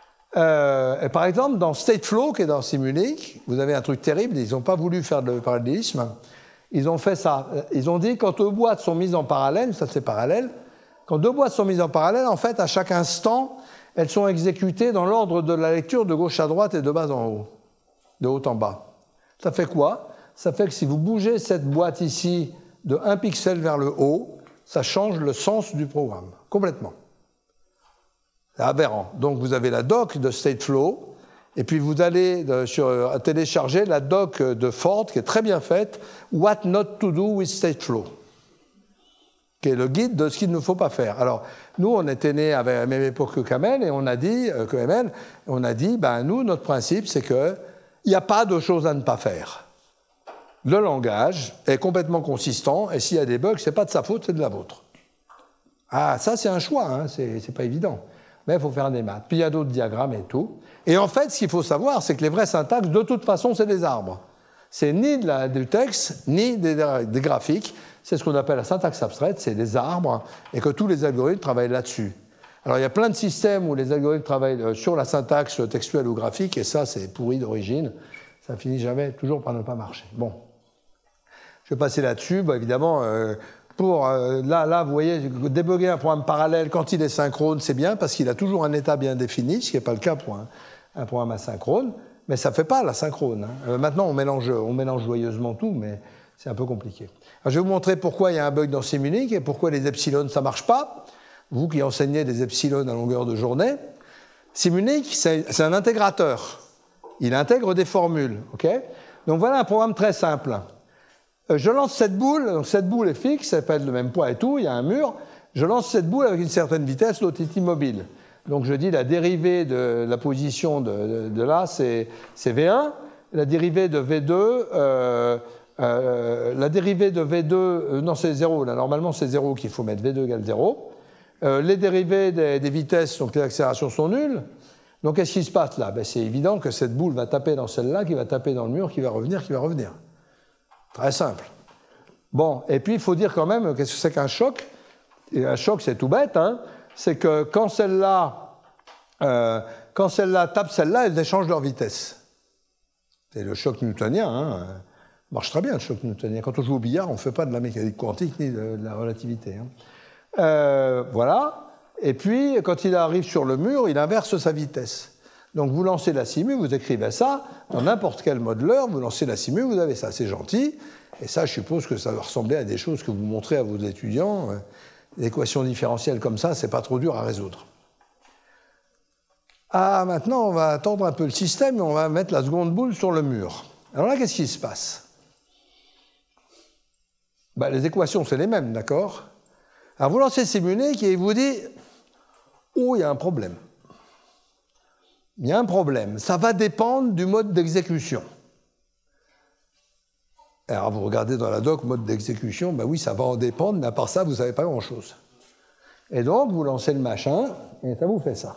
Et par exemple, dans Stateflow, qui est dans Simulink, vous avez un truc terrible, ils n'ont pas voulu faire le parallélisme. Ils ont fait ça. Ils ont dit, quand deux boîtes sont mises en parallèle, ça c'est parallèle, quand deux boîtes sont mises en parallèle, en fait, à chaque instant, elles sont exécutées dans l'ordre de la lecture de gauche à droite et de bas en haut, de haut en bas. Ça fait quoi? Ça fait que si vous bougez cette boîte ici de 1 pixel vers le haut, ça change le sens du programme, complètement. C'est aberrant. Donc vous avez la doc de Stateflow, et puis vous allez télécharger la doc de Ford, qui est très bien faite, What Not to Do with Stateflow, qui est le guide de ce qu'il ne faut pas faire. Alors, nous, on était nés à la même époque que Kamel, et on a dit, ben, nous, notre principe, c'est qu'il n'y a pas de choses à ne pas faire. Le langage est complètement consistant, et s'il y a des bugs, ce n'est pas de sa faute, c'est de la vôtre. Ah, ça, c'est un choix, hein, c'est pas évident. Mais il faut faire des maths. Puis il y a d'autres diagrammes et tout. Et en fait, ce qu'il faut savoir, c'est que les vraies syntaxes, de toute façon, c'est des arbres. C'est ni du texte, ni des graphiques. C'est ce qu'on appelle la syntaxe abstraite, c'est des arbres, et que tous les algorithmes travaillent là-dessus. Alors il y a plein de systèmes où les algorithmes travaillent sur la syntaxe textuelle ou graphique, et ça, c'est pourri d'origine. Ça finit jamais, toujours par ne pas marcher. Bon. Je vais passer là-dessus. Bon, évidemment, là, vous voyez, débugger un programme parallèle quand il est synchrone, c'est bien, parce qu'il a toujours un état bien défini, ce qui n'est pas le cas pour un programme asynchrone, mais ça ne fait pas l'asynchrone. Hein. Maintenant, on mélange joyeusement tout, mais c'est un peu compliqué. Alors, je vais vous montrer pourquoi il y a un bug dans Simulink et pourquoi les epsilons, ça ne marche pas. Vous qui enseignez des epsilons à longueur de journée, Simulink, c'est un intégrateur. Il intègre des formules. Okay, donc voilà un programme très simple. Je lance cette boule, donc cette boule est fixe, elle peut être le même poids et tout, il y a un mur. Je lance cette boule avec une certaine vitesse, l'autre est immobile. Donc je dis la dérivée de la position de là, c'est V1. La dérivée de V2, non c'est 0, là, normalement c'est 0 qu'il faut mettre, V2 égale 0. Les dérivées des vitesses, donc les accélérations sont nulles. Donc qu'est-ce qui se passe là? Ben, c'est évident que cette boule va taper dans celle-là, qui va taper dans le mur, qui va revenir. Très simple. Bon, et puis il faut dire quand même, qu'est-ce que c'est qu'un choc? Et un choc, c'est tout bête, hein, c'est que quand celle-là tape celle-là, elles échangent leur vitesse. C'est le choc newtonien, hein, marche très bien le choc newtonien. Quand on joue au billard, on ne fait pas de la mécanique quantique ni de la relativité. Hein. Voilà. Et puis, quand il arrive sur le mur, il inverse sa vitesse. Donc vous lancez la simu, vous écrivez ça, dans n'importe quel modeleur, vous lancez la simu, vous avez ça, c'est gentil. Et ça, je suppose que ça va ressembler à des choses que vous montrez à vos étudiants. Des équations différentielles comme ça, c'est pas trop dur à résoudre. Ah, maintenant, on va attendre un peu le système et on va mettre la seconde boule sur le mur. Alors là, qu'est-ce qui se passe? Ben, les équations, c'est les mêmes, d'accord? Alors vous lancez Simulink et il vous dit « Oh, il y a un problème. » Il y a un problème. Ça va dépendre du mode d'exécution. Alors, vous regardez dans la doc, mode d'exécution, ben oui, ça va en dépendre, mais à part ça, vous ne savez pas grand-chose. Et donc, vous lancez le machin, et ça vous fait ça.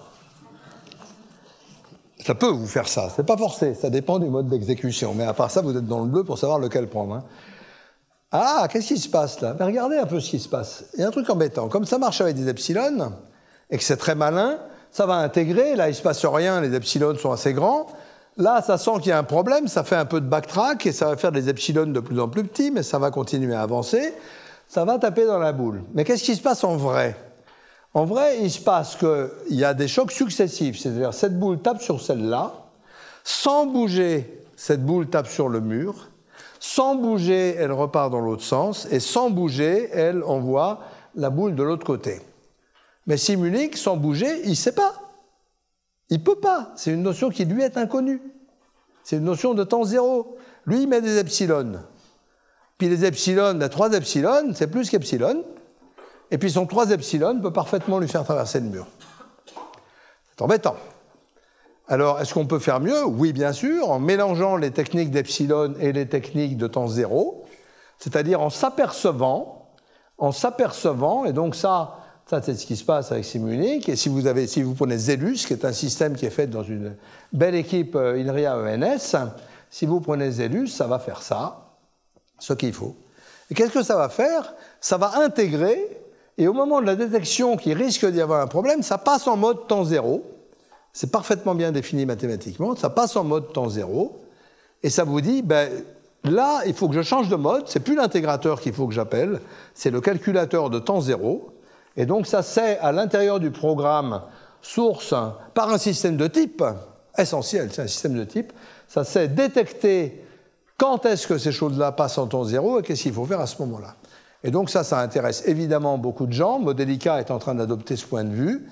Ça peut vous faire ça, c'est pas forcé, ça dépend du mode d'exécution. Mais à part ça, vous êtes dans le bleu pour savoir lequel prendre. Hein. Ah, qu'est-ce qui se passe là? Ben, regardez un peu ce qui se passe. Il y a un truc embêtant. Comme ça marche avec des epsilons, et que c'est très malin, ça va intégrer, là il ne se passe rien, les epsilons sont assez grands. Là, ça sent qu'il y a un problème, ça fait un peu de backtrack, et ça va faire des epsilons de plus en plus petits, mais ça va continuer à avancer. Ça va taper dans la boule. Mais qu'est-ce qui se passe en vrai? En vrai, il se passe qu'il y a des chocs successifs, c'est-à-dire cette boule tape sur celle-là, sans bouger, cette boule tape sur le mur, sans bouger, elle repart dans l'autre sens, et sans bouger, elle envoie la boule de l'autre côté. Mais Simulink, sans bouger, il ne sait pas. Il ne peut pas. C'est une notion qui lui est inconnue. C'est une notion de temps zéro. Lui, il met des epsilons. Puis les epsilons, les 3 epsilons, c'est plus qu'epsilon. Et puis son 3 epsilon peut parfaitement lui faire traverser le mur. C'est embêtant. Alors, est-ce qu'on peut faire mieux? Oui, bien sûr, en mélangeant les techniques d'epsilon et les techniques de temps zéro, c'est-à-dire en s'apercevant, et donc ça c'est ce qui se passe avec Simulink, et si vous prenez Zelus, qui est un système qui est fait dans une belle équipe INRIA ENS, si vous prenez Zelus, ça va faire ça, ce qu'il faut. Et qu'est-ce que ça va faire? Ça va intégrer, et au moment de la détection qu'il risque d'y avoir un problème, ça passe en mode temps zéro. C'est parfaitement bien défini mathématiquement. Ça passe en mode temps zéro. Et ça vous dit, ben, là, il faut que je change de mode. C'est plus l'intégrateur qu'il faut que j'appelle. C'est le calculateur de temps zéro. Et donc, ça sait, à l'intérieur du programme source, par un système de type, essentiel, c'est un système de type, ça sait détecter Quand est-ce que ces choses-là passent en temps zéro et qu'est-ce qu'il faut faire à ce moment-là? Et donc ça intéresse évidemment beaucoup de gens. Modelica est en train d'adopter ce point de vue.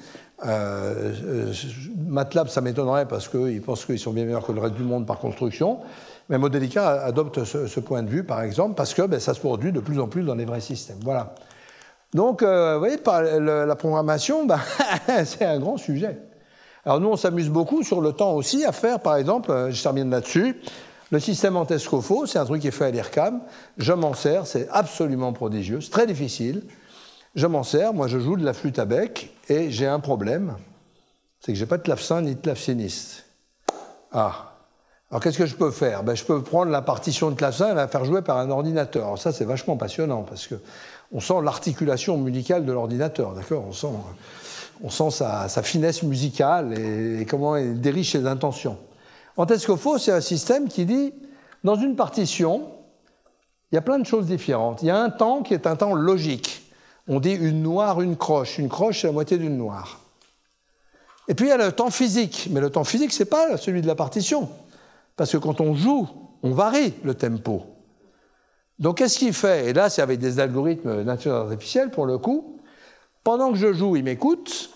MATLAB, ça m'étonnerait parce qu'ils pensent qu'ils sont bien meilleurs que le reste du monde par construction. Mais Modelica adopte ce point de vue, par exemple, parce que ça se produit de plus en plus dans les vrais systèmes. Voilà. Donc, vous voyez, la programmation, c'est un grand sujet. Alors nous, on s'amuse beaucoup sur le temps aussi à faire, par exemple, je termine là-dessus, le système en Tescofo, c'est un truc qui est fait à l'IRCAM. Je m'en sers, c'est absolument prodigieux, c'est très difficile. Je m'en sers, moi je joue de la flûte à bec, et j'ai un problème, c'est que je n'ai pas de clavecin ni de claveciniste. Ah. Alors qu'est-ce que je peux faire? Je peux prendre la partition de clavecin et la faire jouer par un ordinateur. Alors ça, c'est vachement passionnant, parce qu'on sent l'articulation musicale de l'ordinateur, d'accord? On sent sa finesse musicale et comment il dirige ses intentions. En Tescofo, c'est un système qui dit, dans une partition, il y a plein de choses différentes. Il y a un temps qui est un temps logique. On dit une noire, une croche. Une croche, c'est la moitié d'une noire. Et puis il y a le temps physique. Mais le temps physique, ce n'est pas celui de la partition. Parce que quand on joue, on varie le tempo. Donc qu'est-ce qu'il fait? Et là, c'est avec des algorithmes naturels artificiels, pour le coup. Pendant que je joue, il m'écoute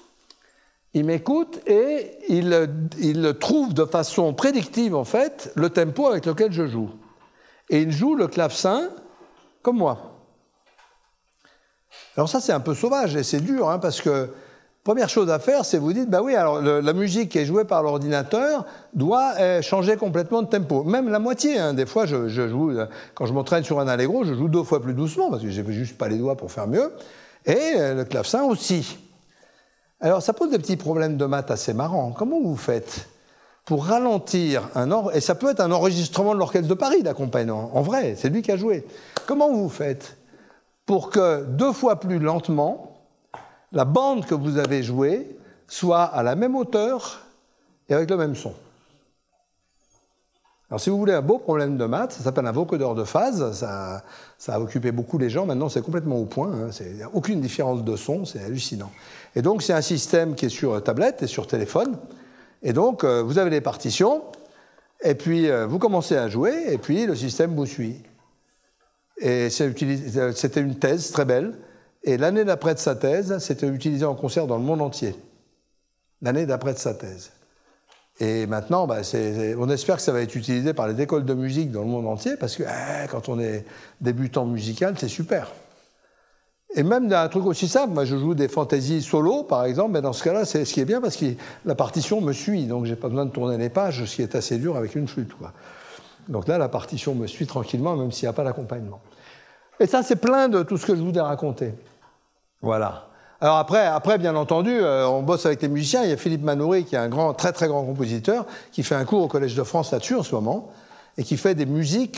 et il trouve de façon prédictive, en fait, le tempo avec lequel je joue. Et il joue le clavecin comme moi. Alors ça, c'est un peu sauvage et c'est dur, parce que première chose à faire, c'est vous dites, oui, alors la musique qui est jouée par l'ordinateur doit changer complètement de tempo. Même la moitié, des fois, je joue, quand je m'entraîne sur un allegro, je joue 2 fois plus doucement, parce que je n'ai juste pas les doigts pour faire mieux, et le clavecin aussi. Alors, ça pose des petits problèmes de maths assez marrants. Comment vous faites pour ralentir et ça peut être un enregistrement de l'Orchestre de Paris d'accompagnement, en vrai, c'est lui qui a joué. Comment vous faites pour que 2 fois plus lentement, la bande que vous avez jouée soit à la même hauteur et avec le même son? Alors, si vous voulez un beau problème de maths, ça s'appelle un vocodeur de phase, ça a occupé beaucoup les gens, maintenant c'est complètement au point, il n'y a aucune différence de son, c'est hallucinant. Et donc c'est un système qui est sur tablette et sur téléphone, et donc vous avez les partitions, et puis vous commencez à jouer, et puis le système vous suit. Et c'était une thèse très belle, et l'année d'après de sa thèse, c'était utilisé en concert dans le monde entier. L'année d'après de sa thèse. Et maintenant, on espère que ça va être utilisé par les écoles de musique dans le monde entier, parce que quand on est débutant musical, c'est super. Et même un truc aussi simple, moi je joue des fantaisies solo, par exemple, mais dans ce cas-là, c'est ce qui est bien, parce que la partition me suit, donc j'ai pas besoin de tourner les pages, ce qui est assez dur avec une flûte, quoi. Donc là, la partition me suit tranquillement, même s'il n'y a pas d'accompagnement. Et ça, c'est plein de tout ce que je vous ai raconté. Voilà. Alors après, bien entendu, on bosse avec les musiciens. Il y a Philippe Manoury, qui est un très très grand compositeur, qui fait un cours au Collège de France là-dessus en ce moment, et qui fait des musiques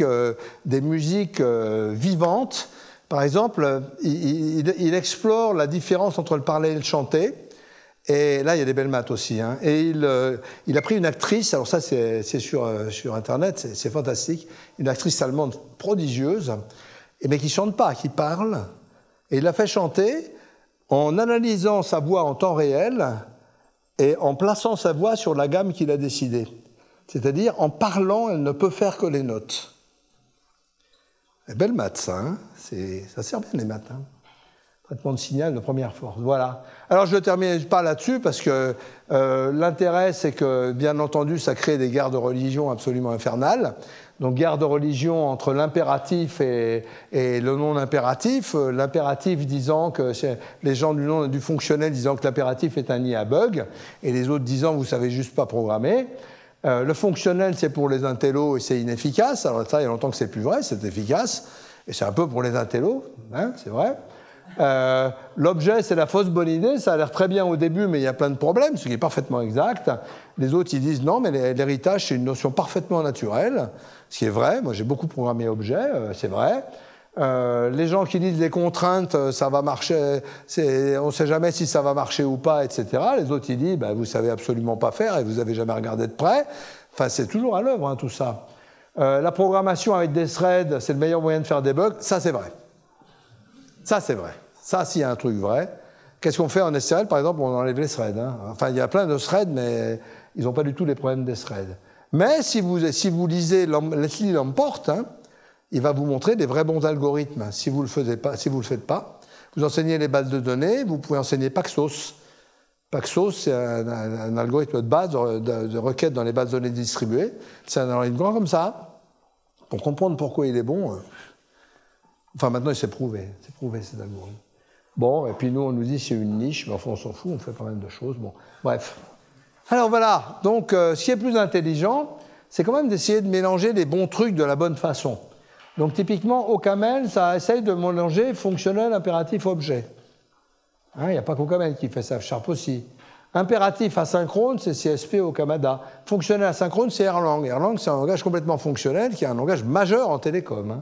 vivantes. Par exemple, il explore la différence entre le parler et le chanter. Et là, il y a des belles maths aussi. Et il a pris une actrice, alors ça c'est sur Internet, c'est fantastique, une actrice allemande prodigieuse, mais qui ne chante pas, qui parle. Et il l'a fait chanter en analysant sa voix en temps réel et en plaçant sa voix sur la gamme qu'il a décidée. C'est-à-dire, en parlant, elle ne peut faire que les notes. C'est belle maths, ça. Ça sert bien, les maths. Traitement de signal de première force. Voilà. Alors, je ne termine pas là-dessus, parce que l'intérêt, c'est que, bien entendu, ça crée des guerres de religion absolument infernales. Donc, guerre de religion entre l'impératif et le non-impératif. L'impératif disant que les gens du fonctionnel disant que l'impératif est un nid à bugs, et les autres disant vous savez juste pas programmer. Le fonctionnel, c'est pour les intellos et c'est inefficace. Alors ça, il y a longtemps que c'est plus vrai, c'est efficace. Et c'est un peu pour les intellos, c'est vrai. L'objet, c'est la fausse bonne idée. Ça a l'air très bien au début, mais il y a plein de problèmes, ce qui est parfaitement exact. Les autres, ils disent non, mais l'héritage, c'est une notion parfaitement naturelle, ce qui est vrai. Moi, j'ai beaucoup programmé objet, c'est vrai. Les gens qui disent les contraintes, ça va marcher, on ne sait jamais si ça va marcher ou pas, etc. Les autres, ils disent, vous ne savez absolument pas faire et vous n'avez jamais regardé de près. Enfin, c'est toujours à l'œuvre, tout ça. La programmation avec des threads, c'est le meilleur moyen de faire des bugs. Ça, c'est vrai. Ça, c'est vrai. Ça, s'il y a un truc vrai. Qu'est-ce qu'on fait en STL? Par exemple, on enlève les threads. Enfin, il y a plein de threads, mais ils n'ont pas du tout les problèmes des threads. Mais si vous lisez Leslie Lamport, hein, il va vous montrer des vrais bons algorithmes. Si vous le faites pas, vous enseignez les bases de données, vous pouvez enseigner Paxos. Paxos, c'est un algorithme de base de requête dans les bases de données distribuées. C'est un algorithme grand comme ça. Pour comprendre pourquoi il est bon, enfin maintenant il s'est prouvé cet algorithme. Bon, et puis nous on nous dit c'est une niche, mais enfin on s'en fout, on fait pas mal de choses. Bon, bref. Alors voilà, donc ce qui est plus intelligent, c'est quand même d'essayer de mélanger les bons trucs de la bonne façon. Donc typiquement, OCaml, ça essaye de mélanger fonctionnel, impératif, objet. Il n'y a pas qu'OCaml qui fait ça, Sharp aussi. Impératif asynchrone, c'est CSP OCaml. Fonctionnel asynchrone, c'est Erlang. Erlang, c'est un langage complètement fonctionnel, qui est un langage majeur en télécom.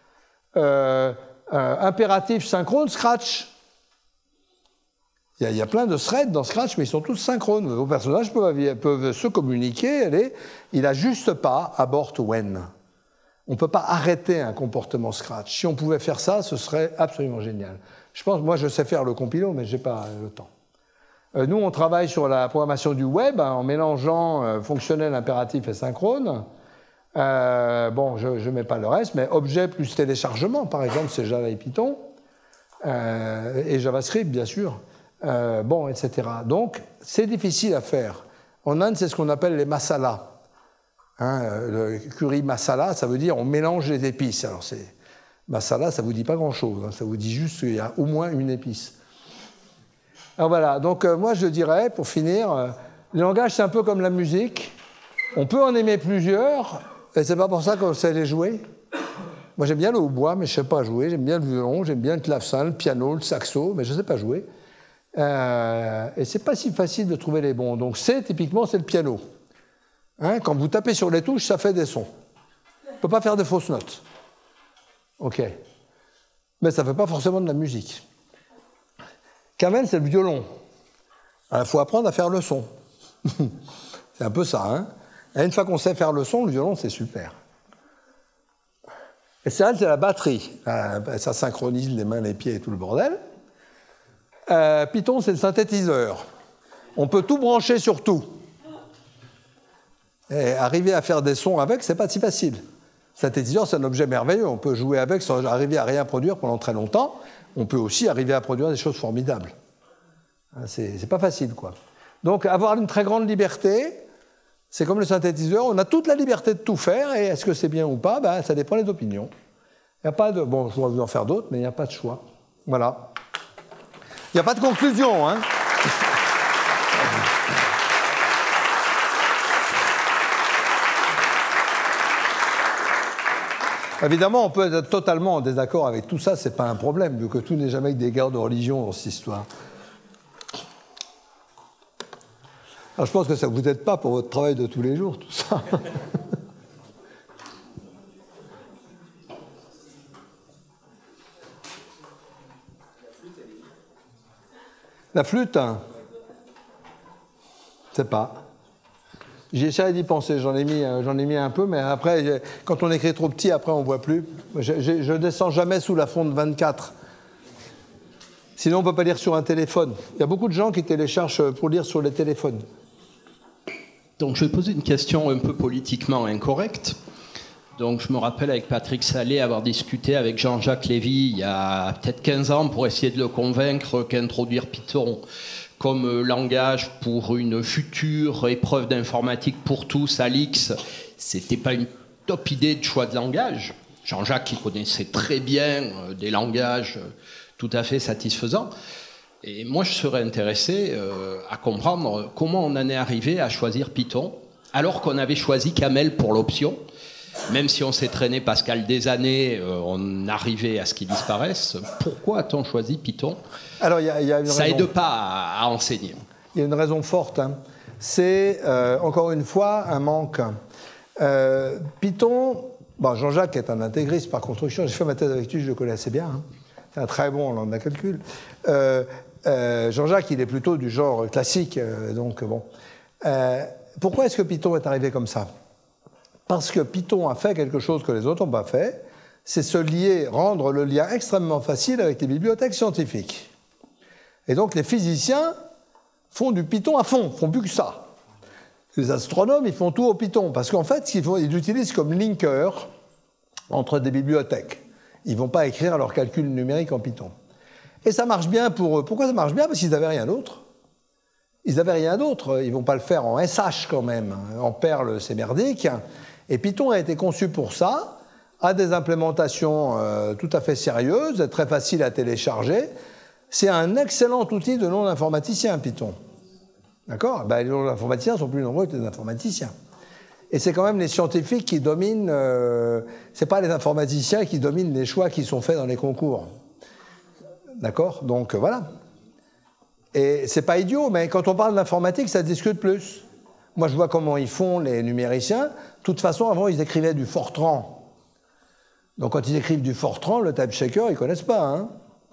Impératif synchrone, Scratch. Il y a plein de threads dans Scratch, mais ils sont tous synchrones. Vos personnages peuvent se communiquer. Il n'ajuste pas abort when. On ne peut pas arrêter un comportement Scratch. Si on pouvait faire ça, ce serait absolument génial. Moi, je sais faire le compilo, mais je n'ai pas le temps. Nous, on travaille sur la programmation du web en mélangeant fonctionnel, impératif et synchrone. Bon, je ne mets pas le reste, mais objet plus téléchargement, par exemple, c'est Java et Python. Et JavaScript, bien sûr. Bon, etc. Donc, c'est difficile à faire. En Inde, c'est ce qu'on appelle les masalas. Le curry masala, ça veut dire on mélange les épices. Alors, masala, ça ne vous dit pas grand-chose. Ça vous dit juste qu'il y a au moins une épice. Alors voilà, donc moi je dirais, pour finir, le langage c'est un peu comme la musique. On peut en aimer plusieurs, et c'est pas pour ça qu'on sait les jouer. Moi j'aime bien le hautbois, mais je ne sais pas jouer. J'aime bien le violon, j'aime bien le clavecin, le piano, le saxo, mais je ne sais pas jouer. Et c'est pas si facile de trouver les bons. Donc typiquement, c'est le piano. Quand vous tapez sur les touches, ça fait des sons. On ne peut pas faire de fausses notes. OK. Mais ça ne fait pas forcément de la musique. Camel, c'est le violon. Il faut apprendre à faire le son. C'est un peu ça. Et une fois qu'on sait faire le son, le violon, c'est super. Et ça, c'est la batterie. Ça synchronise les mains, les pieds et tout le bordel. Python, c'est le synthétiseur. On peut tout brancher sur tout. Et arriver à faire des sons avec, c'est pas si facile. Synthétiseur, c'est un objet merveilleux. On peut jouer avec sans arriver à rien produire pendant très longtemps. On peut aussi arriver à produire des choses formidables. C'est pas facile, quoi. Donc, avoir une très grande liberté, c'est comme le synthétiseur. On a toute la liberté de tout faire. Et est-ce que c'est bien ou pas? Ça dépend des opinions. Il n'y a pas de... Bon, je pourrais vous en faire d'autres, mais il n'y a pas de choix. Voilà. Il n'y a pas de conclusion, hein. Évidemment, on peut être totalement en désaccord avec tout ça, c'est pas un problème, vu que tout n'est jamais que des guerres de religion dans cette histoire. Alors, je pense que ça ne vous aide pas pour votre travail de tous les jours, tout ça. La flûte, je sais pas. J'ai essayé d'y penser, j'en ai mis un peu, mais après, quand on écrit trop petit, après on ne voit plus. Je ne descends jamais sous la fonte 24. Sinon, on ne peut pas lire sur un téléphone. Il y a beaucoup de gens qui téléchargent pour lire sur les téléphones. Donc, je vais poser une question un peu politiquement incorrecte. Donc, je me rappelle avec Patrick Salé avoir discuté avec Jean-Jacques Lévy il y a peut-être 15 ans pour essayer de le convaincre qu'introduire Python comme langage pour une future épreuve d'informatique pour tous à l'X, c'était pas une top idée de choix de langage. Jean-Jacques, il connaissait très bien des langages tout à fait satisfaisants. Et moi, je serais intéressé à comprendre comment on en est arrivé à choisir Python, alors qu'on avait choisi Camel pour l'option. Même si on s'est traîné, Pascal, des années, on arrivait à ce qu'il disparaisse. Pourquoi a-t-on choisi Python? Alors, y a une ça raison. Aide pas à enseigner. Il y a une raison forte. C'est, encore une fois, un manque. Python, bon, Jean-Jacques est un intégriste par construction. J'ai fait ma thèse avec lui, je le connais assez bien. C'est un très bon en langue de calcul. Jean-Jacques, il est plutôt du genre classique. Donc, bon. Pourquoi est-ce que Python est arrivé comme ça? Parce que Python a fait quelque chose que les autres n'ont pas fait, c'est rendre le lien extrêmement facile avec les bibliothèques scientifiques. Et donc les physiciens font du Python à fond, font plus que ça. Les astronomes, ils font tout au Python, parce qu'en fait, ils l'utilisent comme linker entre des bibliothèques. Ils ne vont pas écrire leurs calculs numériques en Python. Et ça marche bien pour eux. Pourquoi ça marche bien? Parce qu'ils n'avaient rien d'autre. Ils n'avaient rien d'autre. Ils ne vont pas le faire en SH quand même. En Perl, c'est merdique. Et Python a été conçu pour ça, a des implémentations tout à fait sérieuses, très faciles à télécharger. C'est un excellent outil de non-informaticiens, Python. D'accord? Ben, les non-informaticiens sont plus nombreux que les informaticiens. Et c'est quand même les scientifiques qui dominent, c'est pas les informaticiens qui dominent les choix qui sont faits dans les concours. D'accord? Donc voilà. Et c'est pas idiot, mais quand on parle d'informatique, ça discute plus. Moi, je vois comment ils font, les numériciens. De toute façon, avant, ils écrivaient du Fortran. Donc quand ils écrivent du Fortran, le type checker, ils connaissent pas, hein.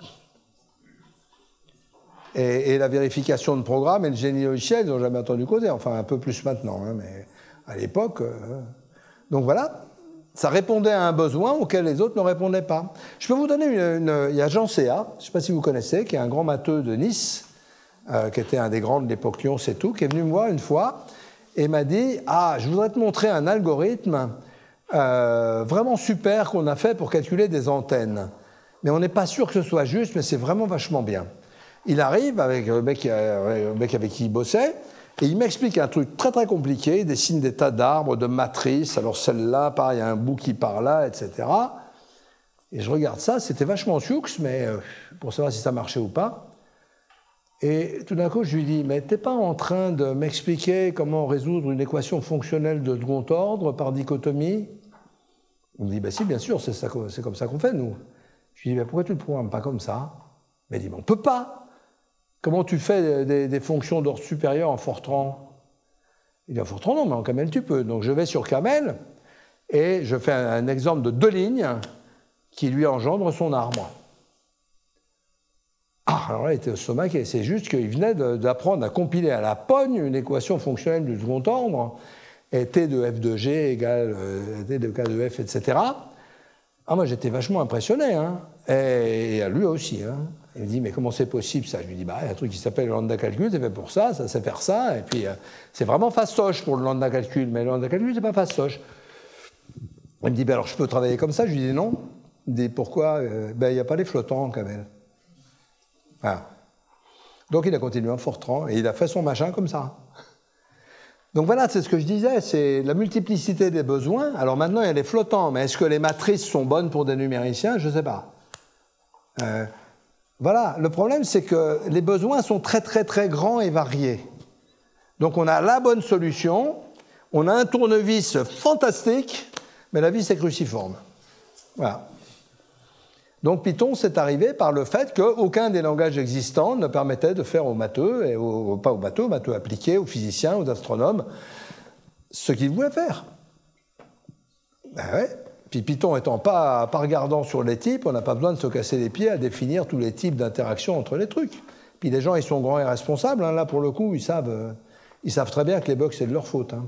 Et la vérification de programme et le génie logiciel, ils n'ont jamais entendu causer. Enfin, un peu plus maintenant, hein, mais à l'époque... Donc voilà, ça répondait à un besoin auquel les autres ne répondaient pas. Je peux vous donner il y a Jean Céat, je ne sais pas si vous connaissez, qui est un grand matheux de Nice, qui était un des grands de l'époque Lyon, c'est tout, qui est venu me voir une fois et m'a dit « Ah, je voudrais te montrer un algorithme vraiment super qu'on a fait pour calculer des antennes. Mais on n'est pas sûr que ce soit juste, mais c'est vraiment vachement bien. » Il arrive avec le mec avec qui il bossait, et il m'explique un truc très très compliqué, il dessine des tas d'arbres, de matrices, alors celle-là, pareil, il y a un bout qui part là, etc. Et je regarde ça, c'était vachement sioux, mais pour savoir si ça marchait ou pas. Et tout d'un coup, je lui dis, mais t'es pas en train de m'expliquer comment résoudre une équation fonctionnelle de second ordre par dichotomie? Il me dit, bah si, bien sûr, c'est comme ça qu'on fait, nous. Je lui dis, mais pourquoi tu ne le programmes pas comme ça? Il m'a dit, mais on peut pas. Comment tu fais des fonctions d'ordre supérieur en Fortran? Il dit, en Fortran, non, mais en Camel, tu peux. Donc je vais sur Camel et je fais un exemple de 2 lignes qui lui engendre son arbre. Ah, alors là, il était au stomac, et c'est juste qu'il venait d'apprendre à compiler à la pogne une équation fonctionnelle du second ordre, et T de f de g égale T de k de f, etc. Ah, moi, j'étais vachement impressionné, hein. Et lui aussi, hein. Il me dit, mais comment c'est possible ça? Je lui dis, bah, il y a un truc qui s'appelle le lambda calcul, c'est fait pour ça, ça sait faire ça, et puis c'est vraiment fastoche pour le lambda calcul, mais le lambda calcul, c'est pas fastoche. Il me dit, bah, alors je peux travailler comme ça? Je lui dis, non. Il me dit, pourquoi? Ben, il n'y a pas les flottants en Camel. Voilà. Donc il a continué en Fortran, et il a fait son machin comme ça. Donc voilà, c'est ce que je disais, c'est la multiplicité des besoins. Alors maintenant, il y a les flottants, mais est-ce que les matrices sont bonnes pour des numériciens? Je ne sais pas. Voilà, le problème, c'est que les besoins sont très, très, très grands et variés. Donc on a la bonne solution, on a un tournevis fantastique, mais la vis est cruciforme. Voilà. Donc Python, c'est arrivé par le fait qu'aucun des langages existants ne permettait de faire aux matheux, et pas aux matheux appliqués, aux physiciens, aux astronomes, ce qu'ils voulaient faire. Ben ouais. Puis Python étant pas regardant sur les types, on n'a pas besoin de se casser les pieds à définir tous les types d'interactions entre les trucs. Puis les gens, ils sont grands et responsables, hein. Là, pour le coup, ils savent très bien que les bugs, c'est de leur faute, hein.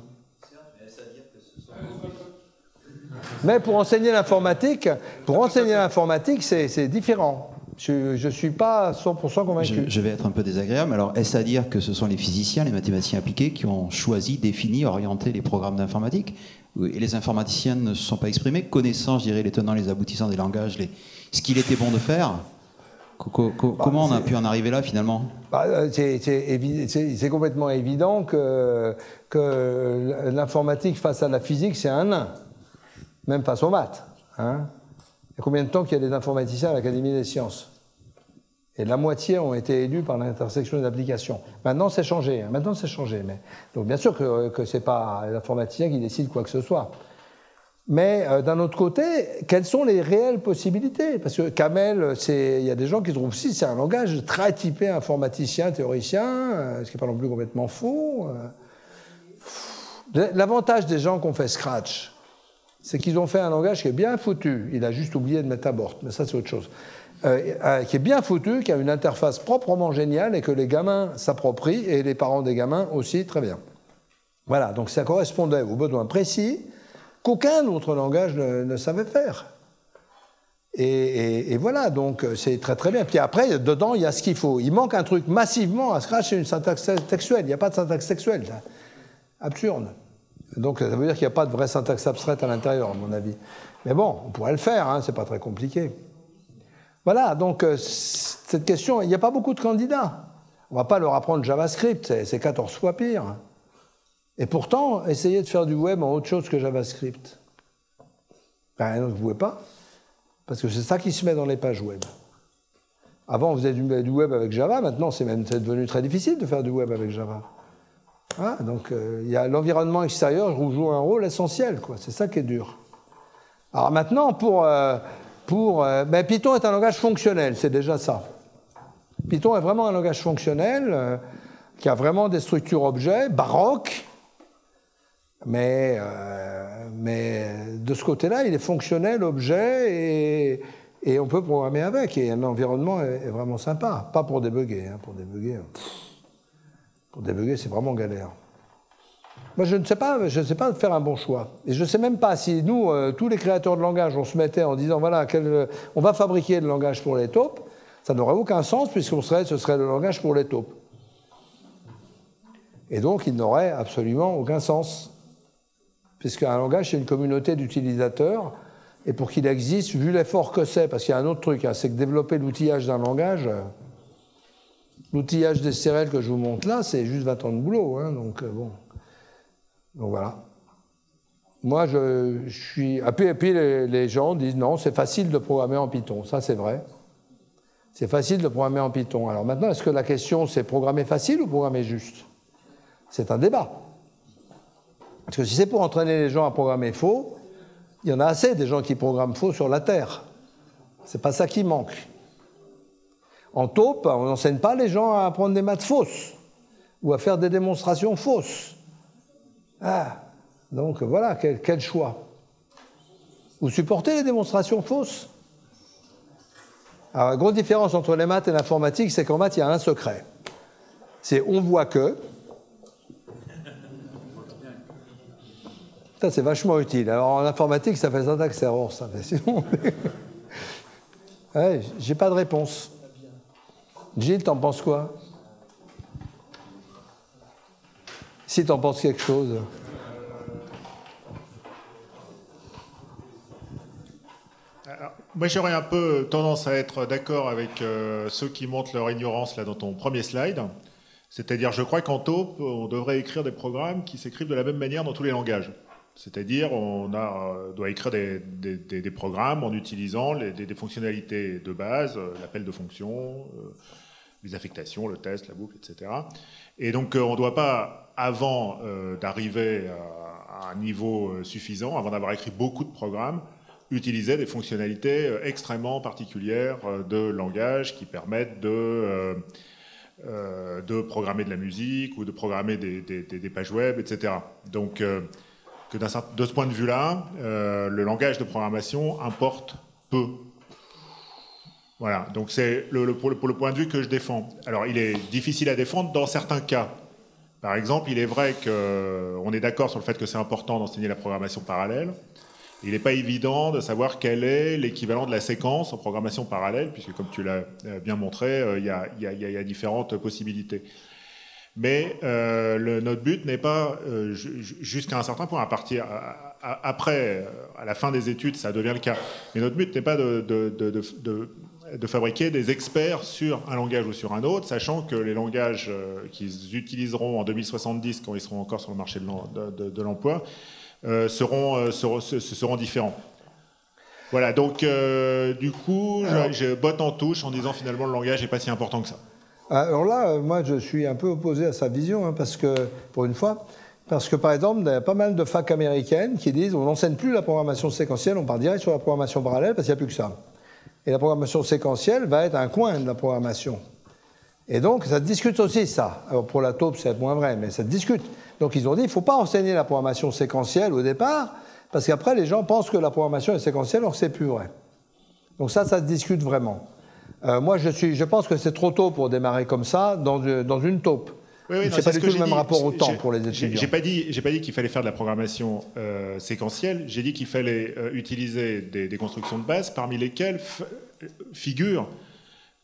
Mais pour enseigner l'informatique, c'est différent. Je ne suis pas 100% convaincu. Je vais être un peu désagréable. Alors, est-ce à dire que ce sont les physiciens, les mathématiciens appliqués qui ont choisi, défini, orienté les programmes d'informatique? Et les informaticiens ne se sont pas exprimés, connaissant, je dirais, les tenants, les aboutissants des langages, ce qu'il était bon de faire? Comment on a pu en arriver là, finalement? C'est complètement évident que l'informatique face à la physique, c'est un nain. Même face aux maths. Hein. Il y a combien de temps qu'il y a des informaticiens à l'Académie des sciences? Et la moitié ont été élus par l'intersection des applications. Maintenant, c'est changé. Hein. Mais... Donc, bien sûr que ce n'est pas l'informaticien qui décide quoi que ce soit. Mais d'un autre côté, quelles sont les réelles possibilités? Parce que Camel, il y a des gens qui trouvent aussi c'est un langage très typé informaticien, théoricien, ce qui n'est pas non plus complètement faux. L'avantage des gens qui ont fait Scratch, c'est qu'ils ont fait un langage qui est bien foutu. Il a juste oublié de mettre abort, mais ça c'est autre chose. Qui est bien foutu, qui a une interface proprement géniale et que les gamins s'approprient et les parents des gamins aussi très bien. Voilà, donc ça correspondait aux besoins précis qu'aucun autre langage ne savait faire. Et voilà, donc c'est très très bien. Puis après, dedans, il y a ce qu'il faut. Il manque un truc massivement à Scratch, c'est une syntaxe textuelle. Il n'y a pas de syntaxe textuelle. absurde. Donc ça veut dire qu'il n'y a pas de vraie syntaxe abstraite à l'intérieur, à mon avis. Mais bon, on pourrait le faire, hein, c'est pas très compliqué. Voilà, donc cette question, il n'y a pas beaucoup de candidats. On ne va pas leur apprendre JavaScript, c'est 14 fois pire. Et pourtant, essayez de faire du web en autre chose que JavaScript. Ben, vous ne pouvez pas, parce que c'est ça qui se met dans les pages web. Avant, on faisait du web avec Java, maintenant c'est devenu très difficile de faire du web avec Java. Ah, donc il y a l'environnement extérieur joue un rôle essentiel, quoi. C'est ça qui est dur. Alors maintenant, ben, Python est un langage fonctionnel, c'est déjà ça. Python est vraiment un langage fonctionnel qui a vraiment des structures objets, baroques, mais de ce côté-là, il est fonctionnel, objet, et on peut programmer avec, et l'environnement est vraiment sympa. Pas pour débugger, hein, pour débugger, c'est vraiment galère. Moi, je ne sais pas faire un bon choix. Et je ne sais même pas si nous, tous les créateurs de langage, on se mettait en disant, voilà, on va fabriquer le langage pour les taupes, ça n'aurait aucun sens, puisque ce serait le langage pour les taupes. Et donc, il n'aurait absolument aucun sens. Puisqu'un langage, c'est une communauté d'utilisateurs, et pour qu'il existe, vu l'effort que c'est, parce qu'il y a un autre truc, hein, c'est que développer l'outillage d'un langage, l'outillage des STRL que je vous montre là, c'est juste 20 ans de boulot, hein, donc bon. Donc voilà. Moi, je suis... Et puis les gens disent, non, c'est facile de programmer en Python. Ça, c'est vrai. C'est facile de programmer en Python. Alors maintenant, est-ce que la question, c'est programmer facile ou programmer juste? C'est un débat. Parce que si c'est pour entraîner les gens à programmer faux, il y en a assez des gens qui programment faux sur la Terre. C'est pas ça qui manque. En taupe, on n'enseigne pas les gens à apprendre des maths fausses ou à faire des démonstrations fausses. Ah, donc voilà, quel choix. Vous supportez les démonstrations fausses? Alors, la grosse différence entre les maths et l'informatique, c'est qu'en maths, il y a un secret. C'est on voit que. Ça, c'est vachement utile. Alors, en informatique, ça fait syntaxe error, ça. Mais sinon... ouais, j'ai pas de réponse. Gilles, t'en penses quoi? Si t'en penses quelque chose. Alors, moi, j'aurais un peu tendance à être d'accord avec ceux qui montrent leur ignorance là dans ton premier slide. C'est-à-dire, je crois qu'en taupe, on devrait écrire des programmes qui s'écrivent de la même manière dans tous les langages. C'est-à-dire, on doit écrire des programmes en utilisant des fonctionnalités de base, l'appel de fonction, les affectations, le test, la boucle, etc. Et donc, on ne doit pas, avant d'arriver à un niveau suffisant, avant d'avoir écrit beaucoup de programmes, utiliser des fonctionnalités extrêmement particulières de langage qui permettent de programmer de la musique ou de programmer des pages web, etc. Donc, de ce point de vue-là, le langage de programmation importe peu. Voilà, donc c'est pour le point de vue que je défends. Alors, il est difficile à défendre dans certains cas. Par exemple, il est vrai qu'on est d'accord sur le fait que c'est important d'enseigner la programmation parallèle. Il n'est pas évident de savoir quel est l'équivalent de la séquence en programmation parallèle, puisque comme tu l'as bien montré, il y a différentes possibilités. Mais notre but n'est pas, jusqu'à un certain point, après, à la fin des études, ça devient le cas. Mais notre but n'est pas de fabriquer des experts sur un langage ou sur un autre, sachant que les langages qu'ils utiliseront en 2070, quand ils seront encore sur le marché de l'emploi, seront différents. Voilà, donc du coup, je botte en touche en disant finalement le langage n'est pas si important que ça. Alors là, moi je suis un peu opposé à sa vision, hein, parce que, pour une fois, parce que par exemple, il y a pas mal de facs américaines qui disent on n'enseigne plus la programmation séquentielle, on part direct sur la programmation parallèle parce qu'il n'y a plus que ça. Et la programmation séquentielle va être un coin de la programmation. Et donc, ça se discute aussi, ça. Alors, pour la taupe, c'est moins vrai, mais ça se discute. Donc, ils ont dit, il ne faut pas enseigner la programmation séquentielle au départ, parce qu'après, les gens pensent que la programmation est séquentielle, alors que ce n'est plus vrai. Donc ça se discute vraiment. Moi, je pense que c'est trop tôt pour démarrer comme ça dans une taupe. Oui, c'est pas du tout le même rapport au temps pour les étudiants. J'ai pas dit qu'il fallait faire de la programmation séquentielle. J'ai dit qu'il fallait utiliser des constructions de base, parmi lesquelles figurent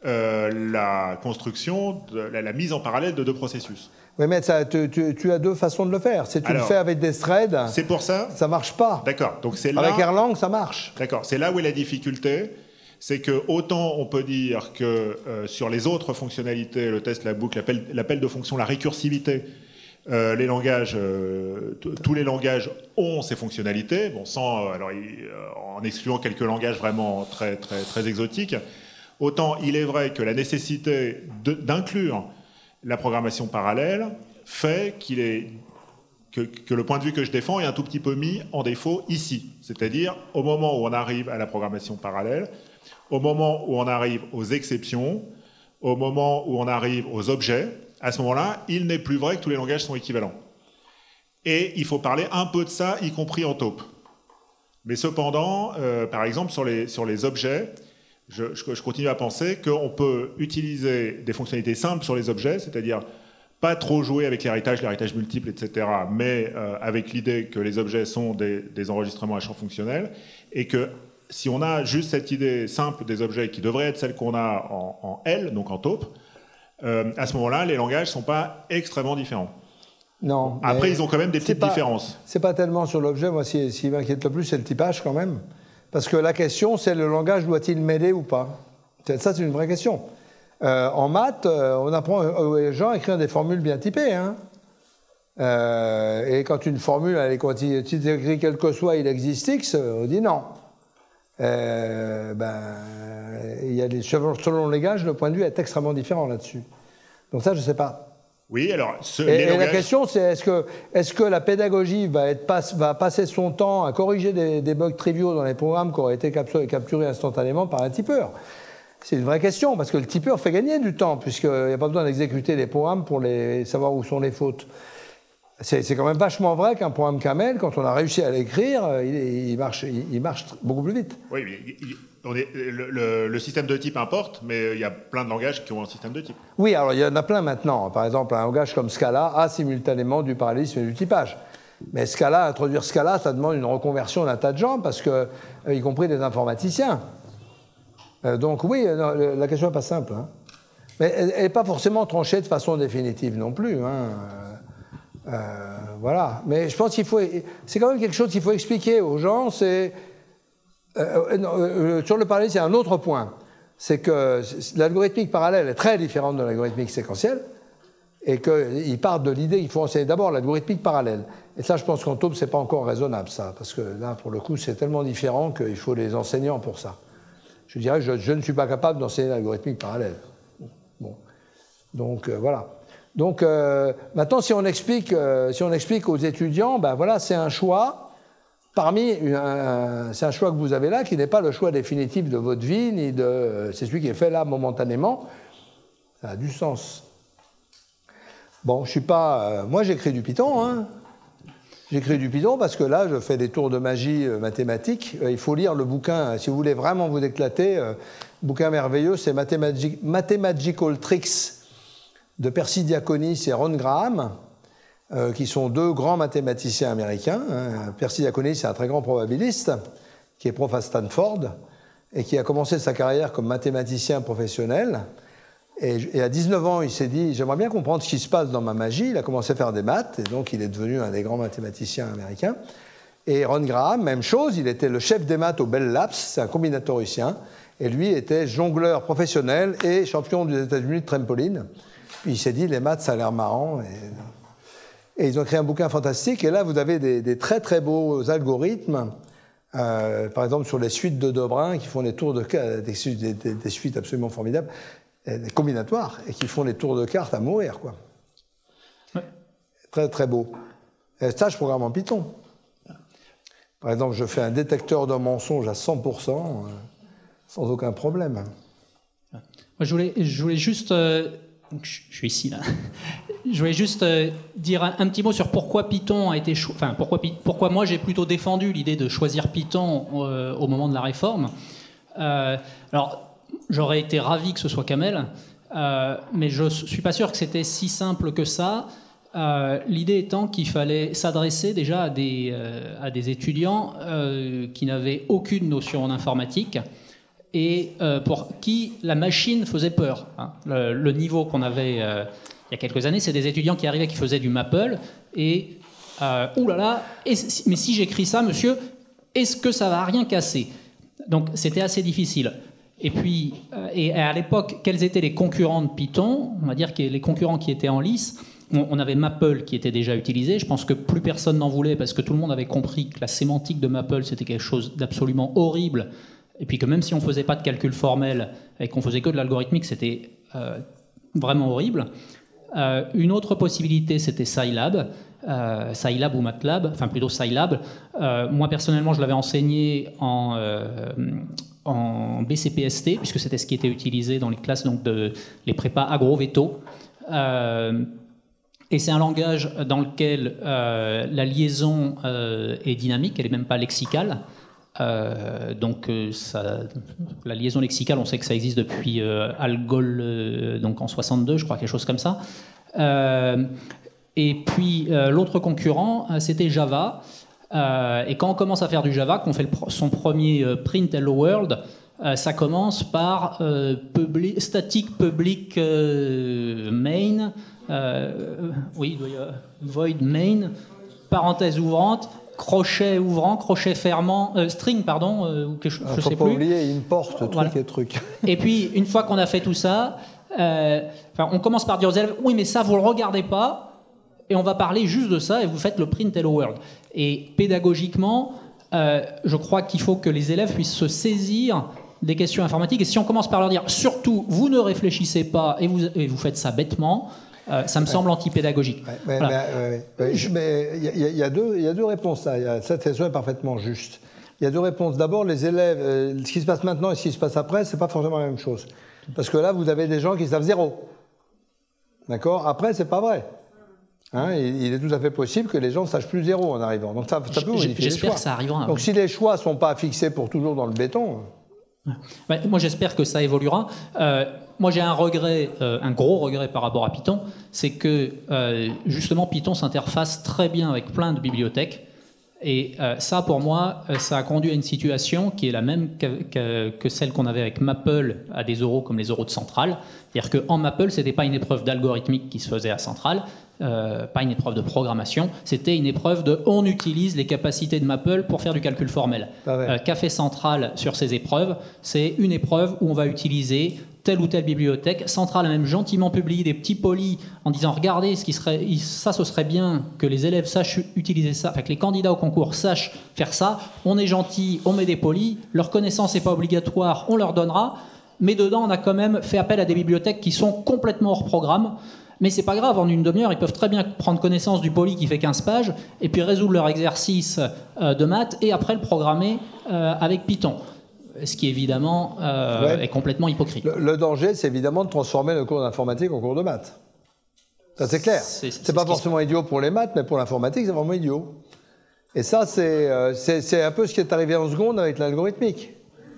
la construction, la mise en parallèle de deux processus. Oui, mais ça, tu as deux façons de le faire. Si tu le fais avec des threads, c'est pour ça. Ça marche pas. D'accord. Donc c'est là. Avec Erlang, ça marche. D'accord. C'est là où est la difficulté. C'est que autant on peut dire que sur les autres fonctionnalités, le test, la boucle, l'appel de fonction, la récursivité, les langages, tous les langages ont ces fonctionnalités. Bon, en excluant quelques langages vraiment très très très exotiques. Autant il est vrai que la nécessité d'inclure la programmation parallèle fait que le point de vue que je défends est un tout petit peu mis en défaut ici. C'est-à-dire, au moment où on arrive à la programmation parallèle, au moment où on arrive aux exceptions, au moment où on arrive aux objets, à ce moment-là, il n'est plus vrai que tous les langages sont équivalents. Et il faut parler un peu de ça, y compris en taupe. Mais cependant, par exemple, sur les objets, je continue à penser qu'on peut utiliser des fonctionnalités simples sur les objets, c'est-à-dire pas trop jouer avec l'héritage multiple, etc., mais avec l'idée que les objets sont des enregistrements à champ fonctionnel, et que si on a juste cette idée simple des objets qui devrait être celle qu'on a en L, donc en taupe, à ce moment-là, les langages ne sont pas extrêmement différents. Non. Après, ils ont quand même des petites différences. C'est pas tellement sur l'objet, moi, ce qui m'inquiète le plus, c'est le typage quand même. Parce que la question, c'est le langage doit-il m'aider ou pas? Ça, c'est une vraie question. En maths, on apprend aux gens à écrire des formules bien typées. Hein. Et quand une formule, si tu écris quel que soit il existe X, on dit non. Il y a selon les gages, le point de vue est extrêmement différent là-dessus. Donc ça, je ne sais pas. Oui, alors... La question, c'est est-ce que la pédagogie va passer son temps à corriger des bugs triviaux dans les programmes qui auraient été capturés instantanément par un typeur? C'est une vraie question, parce que le typeur fait gagner du temps, puisqu'il n'y a pas besoin d'exécuter les programmes pour savoir où sont les fautes. C'est quand même vachement vrai qu'un programme Camel, quand on a réussi à l'écrire, il marche beaucoup plus vite. Oui, le système de type importe, mais il y a plein de langages qui ont un système de type. Oui, alors il y en a plein maintenant. Par exemple, un langage comme Scala a simultanément du parallélisme et du typage. Mais introduire Scala, ça demande une reconversion d'un tas de gens, parce que, y compris des informaticiens. Donc oui, la question n'est pas simple. Hein. Mais elle n'est pas forcément tranchée de façon définitive non plus. Hein. Voilà. Mais je pense c'est quand même quelque chose qu'il faut expliquer aux gens. Sur le parallélisme, c'est un autre point. C'est que l'algorithmique parallèle est très différente de l'algorithmique séquentielle, et qu'ils partent de l'idée qu'il faut enseigner d'abord l'algorithmique parallèle. Et ça, je pense qu'en taupe, c'est pas encore raisonnable, ça, parce que là, pour le coup, c'est tellement différent qu'il faut des enseignants pour ça. Je dirais que je ne suis pas capable d'enseigner l'algorithmique parallèle. Bon. Donc, voilà. Donc, maintenant, si on explique aux étudiants, ben voilà, c'est un choix c'est un choix que vous avez là, qui n'est pas le choix définitif de votre vie, c'est celui qui est fait là momentanément. Ça a du sens. Bon, je suis pas... moi, j'écris du Python, hein. J'écris du Python parce que là, je fais des tours de magie mathématiques. Il faut lire le bouquin, si vous voulez vraiment vous éclater. Bouquin merveilleux, c'est Mathematical Tricks de Percy Diaconis et Ron Graham, qui sont deux grands mathématiciens américains. Percy Diaconis, c'est un très grand probabiliste, qui est prof à Stanford, et qui a commencé sa carrière comme mathématicien professionnel. Et à 19 ans, il s'est dit, j'aimerais bien comprendre ce qui se passe dans ma magie. Il a commencé à faire des maths, et donc il est devenu un des grands mathématiciens américains. Et Ron Graham, même chose, il était le chef des maths au Bell Labs, c'est un combinatoricien, et lui était jongleur professionnel et champion des États-Unis de trampoline. Puis il s'est dit, les maths, ça a l'air marrant. Et ils ont créé un bouquin fantastique, et là, vous avez des très très beaux algorithmes, par exemple sur les suites de Debrun, qui font des tours de des suites absolument formidables, des combinatoires, et qui font des tours de cartes à mourir, quoi. Ouais. Très très beau. Et ça, je programme en Python. Par exemple, je fais un détecteur de mensonges à 100%, sans aucun problème. Moi, je voulais juste... je suis ici, là. Je voulais juste dire un petit mot sur pourquoi Python a été... Enfin, pourquoi moi, j'ai plutôt défendu l'idée de choisir Python au moment de la réforme. Alors... J'aurais été ravi que ce soit Camel, mais je ne suis pas sûr que c'était si simple que ça. L'idée étant qu'il fallait s'adresser déjà à des étudiants qui n'avaient aucune notion en informatique et pour qui la machine faisait peur. Hein. Le niveau qu'on avait il y a quelques années, c'est des étudiants qui arrivaient qui faisaient du Maple et oulala, mais si j'écris ça, monsieur, est-ce que ça va rien casser? Donc c'était assez difficile. Et puis, et à l'époque, quels étaient les concurrents de Python? On va dire que les concurrents qui étaient en lice, on avait Maple qui était déjà utilisé. Je pense que plus personne n'en voulait parce que tout le monde avait compris que la sémantique de Maple, c'était quelque chose d'absolument horrible. Et puis que même si on ne faisait pas de calcul formel et qu'on faisait que de l'algorithmique, c'était vraiment horrible. Une autre possibilité, c'était Scilab. Scilab ou MATLAB, enfin plutôt Scilab. Moi personnellement, je l'avais enseigné en BCPST, puisque c'était ce qui était utilisé dans les classes donc les prépas agro-véto. Et c'est un langage dans lequel la liaison est dynamique, elle n'est même pas lexicale. Donc la liaison lexicale, on sait que ça existe depuis Algol, donc en 62, je crois, quelque chose comme ça. Et puis l'autre concurrent, c'était Java. Et quand on commence à faire du Java, qu'on fait son premier print hello world, ça commence par static public main, oui, void main, parenthèse ouvrante, crochet ouvrant, crochet fermant, string, pardon, ou quelque chose, je sais plus. Faut pas oublier import, truc voilà. et truc. Et puis, une fois qu'on a fait tout ça, on commence par dire aux élèves, oui, mais ça, vous le regardez pas, et on va parler juste de ça, et vous faites le print hello world. Et pédagogiquement, je crois qu'il faut que les élèves puissent se saisir des questions informatiques, et si on commence par leur dire, surtout, vous ne réfléchissez pas, et vous faites ça bêtement, ça me semble antipédagogique. Mais il y a deux réponses là. Cette question est parfaitement juste. Il y a deux réponses. D'abord, les élèves, ce qui se passe maintenant et ce qui se passe après, c'est pas forcément la même chose. Parce que là, vous avez des gens qui savent zéro. D'accord? Après, c'est pas vrai. Hein, il est tout à fait possible que les gens ne sachent plus zéro en arrivant. Donc ça peut modifier les choix. J'espère que ça arrivera. Donc si les choix ne sont pas fixés pour toujours dans le béton... Moi, j'espère que ça évoluera. Moi, j'ai un regret, un gros regret par rapport à Python, c'est que justement Python s'interface très bien avec plein de bibliothèques. Et ça, pour moi, ça a conduit à une situation qui est la même que celle qu'on avait avec Maple à des oraux comme les oraux de Centrale. C'est-à-dire qu'en Maple, ce n'était pas une épreuve d'algorithmique qui se faisait à Centrale, pas une épreuve de programmation, c'était une épreuve de on utilise les capacités de Maple pour faire du calcul formel. Qu'a fait Centrale sur ces épreuves? C'est une épreuve où on va utiliser telle ou telle bibliothèque. Centrale a même gentiment publié des petits polis en disant regardez, ce serait bien que les élèves sachent utiliser ça, enfin que les candidats au concours sachent faire ça. On est gentil, on met des polis, leur connaissance n'est pas obligatoire, on leur donnera, mais dedans on a quand même fait appel à des bibliothèques qui sont complètement hors programme. Mais c'est pas grave, en une demi-heure, ils peuvent très bien prendre connaissance du poly qui fait 15 pages, et puis résoudre leur exercice de maths, et après le programmer avec Python. Ce qui, évidemment, est complètement hypocrite. Le danger, c'est évidemment de transformer le cours d'informatique en cours de maths. Ça, c'est clair. C'est pas forcément idiot pour les maths, mais pour l'informatique, c'est vraiment idiot. Et ça, c'est un peu ce qui est arrivé en seconde avec l'algorithmique.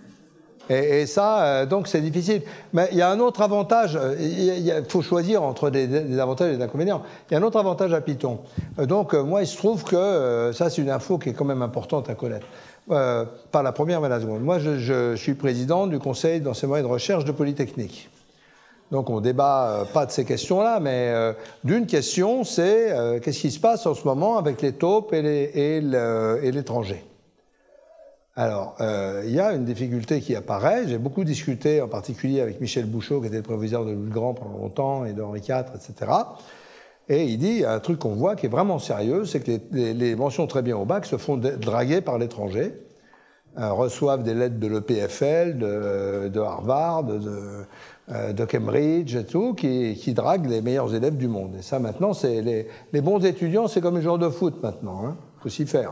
Et ça, donc, c'est difficile. Mais il y a un autre avantage. Il faut choisir entre des avantages et des inconvénients. Il y a un autre avantage à Python. Donc, moi, il se trouve que ça, c'est une info qui est quand même importante à connaître. Pas la première, mais la seconde. Moi, je suis président du conseil d'enseignement et de recherche de Polytechnique. Donc, on débat pas de ces questions-là, mais d'une question, c'est qu'est-ce qui se passe en ce moment avec les taupes et l'étranger. Alors, il y a une difficulté qui apparaît. J'ai beaucoup discuté, en particulier avec Michel Bouchot, qui était le proviseur de Louis le Grand pendant longtemps, et de Henri IV, etc. Et il dit un truc qu'on voit qui est vraiment sérieux, c'est que les mentions très bien au bac se font draguer par l'étranger, reçoivent des lettres de l'EPFL, de Harvard, de Cambridge et tout, qui draguent les meilleurs élèves du monde. Et ça, maintenant, c'est les bons étudiants, c'est comme un joueur de foot maintenant, hein. Faut s'y faire.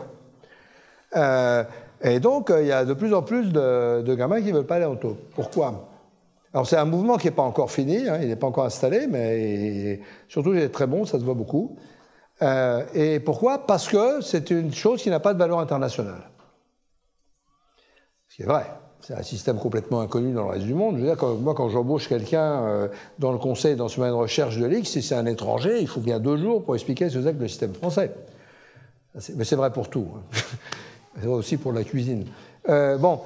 Et donc, il y a de plus en plus de gamins qui ne veulent pas aller en taupe. Pourquoi ? Alors, c'est un mouvement qui n'est pas encore fini, hein, il n'est pas encore installé, mais surtout, il est très bon, ça se voit beaucoup. Et pourquoi ? Parce que c'est une chose qui n'a pas de valeur internationale. Ce qui est vrai. C'est un système complètement inconnu dans le reste du monde. Je veux dire, quand j'embauche quelqu'un dans le conseil d'enseignement et de recherche de l'IX, si c'est un étranger, il faut bien 2 jours pour expliquer ce que c'est que le système français. Mais c'est vrai pour tout. C'est vrai aussi pour la cuisine. Bon,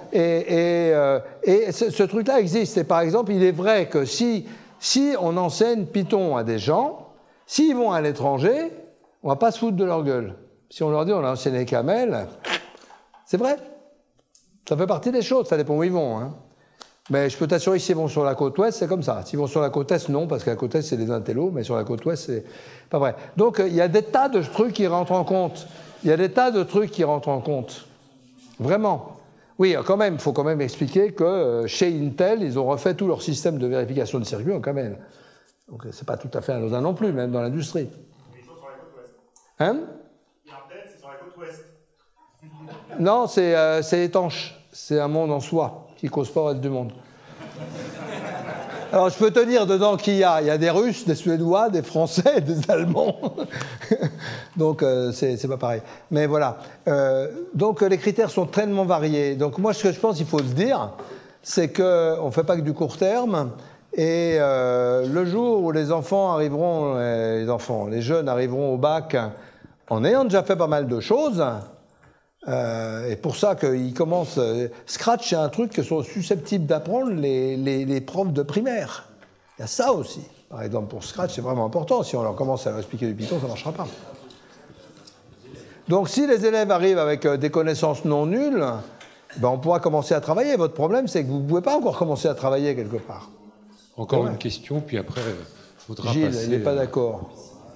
ce truc-là existe. Et par exemple, il est vrai que si on enseigne Python à des gens, s'ils vont à l'étranger, on ne va pas se foutre de leur gueule. Si on leur dit on a enseigné Camel, c'est vrai. Ça fait partie des choses, ça dépend où ils vont. Hein. Mais je peux t'assurer que s'ils vont sur la côte ouest, c'est comme ça. S'ils vont sur la côte est, non, parce que la côte est, c'est des intellos, mais sur la côte ouest, c'est pas vrai. Donc, il y a des tas de trucs qui rentrent en compte. Il y a des tas de trucs qui rentrent en compte. Vraiment. Oui, quand même, il faut quand même expliquer que chez Intel, ils ont refait tout leur système de vérification de circuit en Camel. Donc, c'est pas tout à fait anodin non plus, même dans l'industrie. Ils sont sur la côte ouest. Hein? Intel, c'est sur la côte ouest. Non, c'est étanche. C'est un monde en soi qui cause pas le reste du monde. Alors, je peux te dire dedans qui il y a. Il y a des Russes, des Suédois, des Français, des Allemands. Donc, c'est pas pareil. Mais voilà. Donc, les critères sont tellement variés. Donc, moi, ce que je pense qu'il faut se dire, c'est qu'on ne fait pas que du court terme. Et le jour où les enfants arriveront, les jeunes arriveront au bac en ayant déjà fait pas mal de choses, et pour ça qu'ils commencent... Scratch, c'est un truc que sont susceptibles d'apprendre les profs de primaire. Il y a ça aussi. Par exemple, pour Scratch, c'est vraiment important. Si on leur commence à leur expliquer du Python, ça ne marchera pas. Donc, si les élèves arrivent avec des connaissances non nulles, ben, on pourra commencer à travailler. Votre problème, c'est que vous ne pouvez pas encore commencer à travailler quelque part. Encore une question, puis après, il faudra Gilles, passer... il n'est pas d'accord.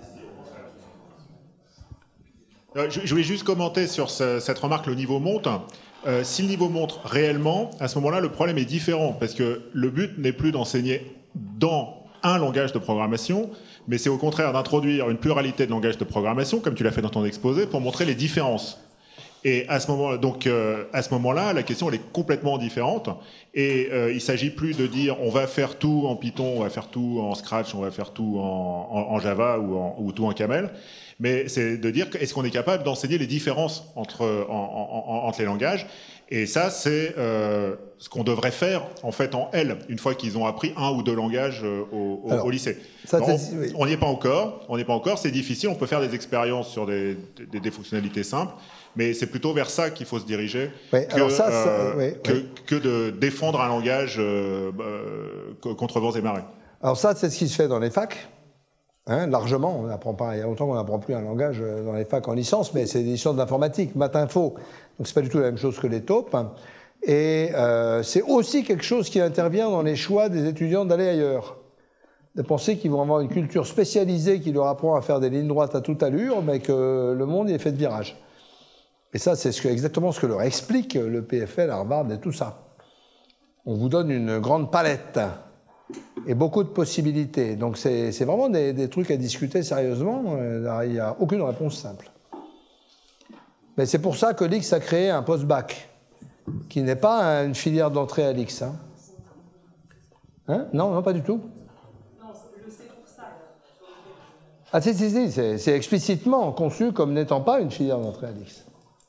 Je voulais juste commenter sur cette remarque, le niveau monte. Si le niveau monte réellement, à ce moment-là, le problème est différent, parce que le but n'est plus d'enseigner dans un langage de programmation, mais c'est au contraire d'introduire une pluralité de langages de programmation, comme tu l'as fait dans ton exposé, pour montrer les différences. Et à ce moment-là, la question elle est complètement différente. Et il ne s'agit plus de dire on va faire tout en Python, on va faire tout en Scratch, on va faire tout en Java ou tout en Camel. Mais c'est de dire est-ce qu'on est capable d'enseigner les différences entre les langages. Et ça, c'est ce qu'on devrait faire en fait en L, une fois qu'ils ont appris un ou deux langages au lycée. Ça, on n'y est pas encore. On n'est pas encore. C'est difficile. On peut faire des expériences sur des fonctionnalités simples. Mais c'est plutôt vers ça qu'il faut se diriger que de défendre un langage contre vents et marées. Alors ça, c'est ce qui se fait dans les facs, hein, largement. On apprend pas, il y a longtemps qu'on n'apprend plus un langage dans les facs en licence, mais c'est des licences d'informatique, maths-info. Donc c'est pas du tout la même chose que les taupes. Et c'est aussi quelque chose qui intervient dans les choix des étudiants d'aller ailleurs. De penser qu'ils vont avoir une culture spécialisée qui leur apprend à faire des lignes droites à toute allure, mais que le monde y est fait de virages. Et ça, c'est exactement ce que leur explique le PFL, Harvard et tout ça. On vous donne une grande palette et beaucoup de possibilités. Donc c'est vraiment des trucs à discuter sérieusement. Il n'y a aucune réponse simple. Mais c'est pour ça que l'IX a créé un post-bac, qui n'est pas une filière d'entrée à l'IX. Hein? Non, pas du tout. Non, c'est pour ça. Ah si, c'est explicitement conçu comme n'étant pas une filière d'entrée à l'IX.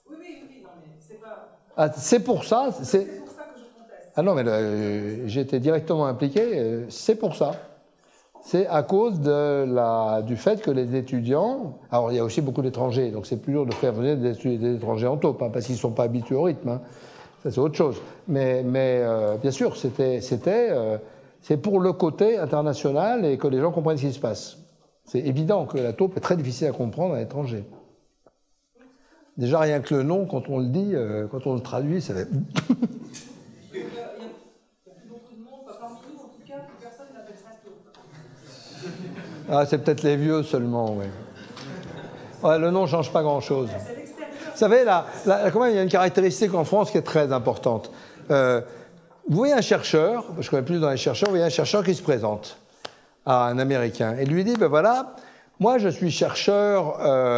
Ah, c'est pour ça. C'est pour ça que je conteste. Ah non, mais j'ai été directement impliqué. C'est pour ça. C'est à cause du fait que les étudiants... Alors, il y a aussi beaucoup d'étrangers, donc c'est plus dur de faire venir des étrangers en taupe, hein, parce qu'ils ne sont pas habitués au rythme. Hein. Ça, c'est autre chose. Mais bien sûr, c'est pour le côté international et que les gens comprennent ce qui se passe. C'est évident que la taupe est très difficile à comprendre à l'étranger. Déjà, rien que le nom, quand on le dit, quand on le traduit, ça fait... Il y a plus beaucoup de monde, parmi nous en tout cas, personne n'appelle ça taupe. Ah, c'est peut-être les vieux seulement, oui. Ouais, le nom ne change pas grand-chose. Vous savez, quand même, il y a une caractéristique en France qui est très importante. Vous voyez un chercheur, je connais plus dans les chercheurs, vous voyez un chercheur qui se présente à un Américain et lui dit, ben voilà, moi je suis chercheur...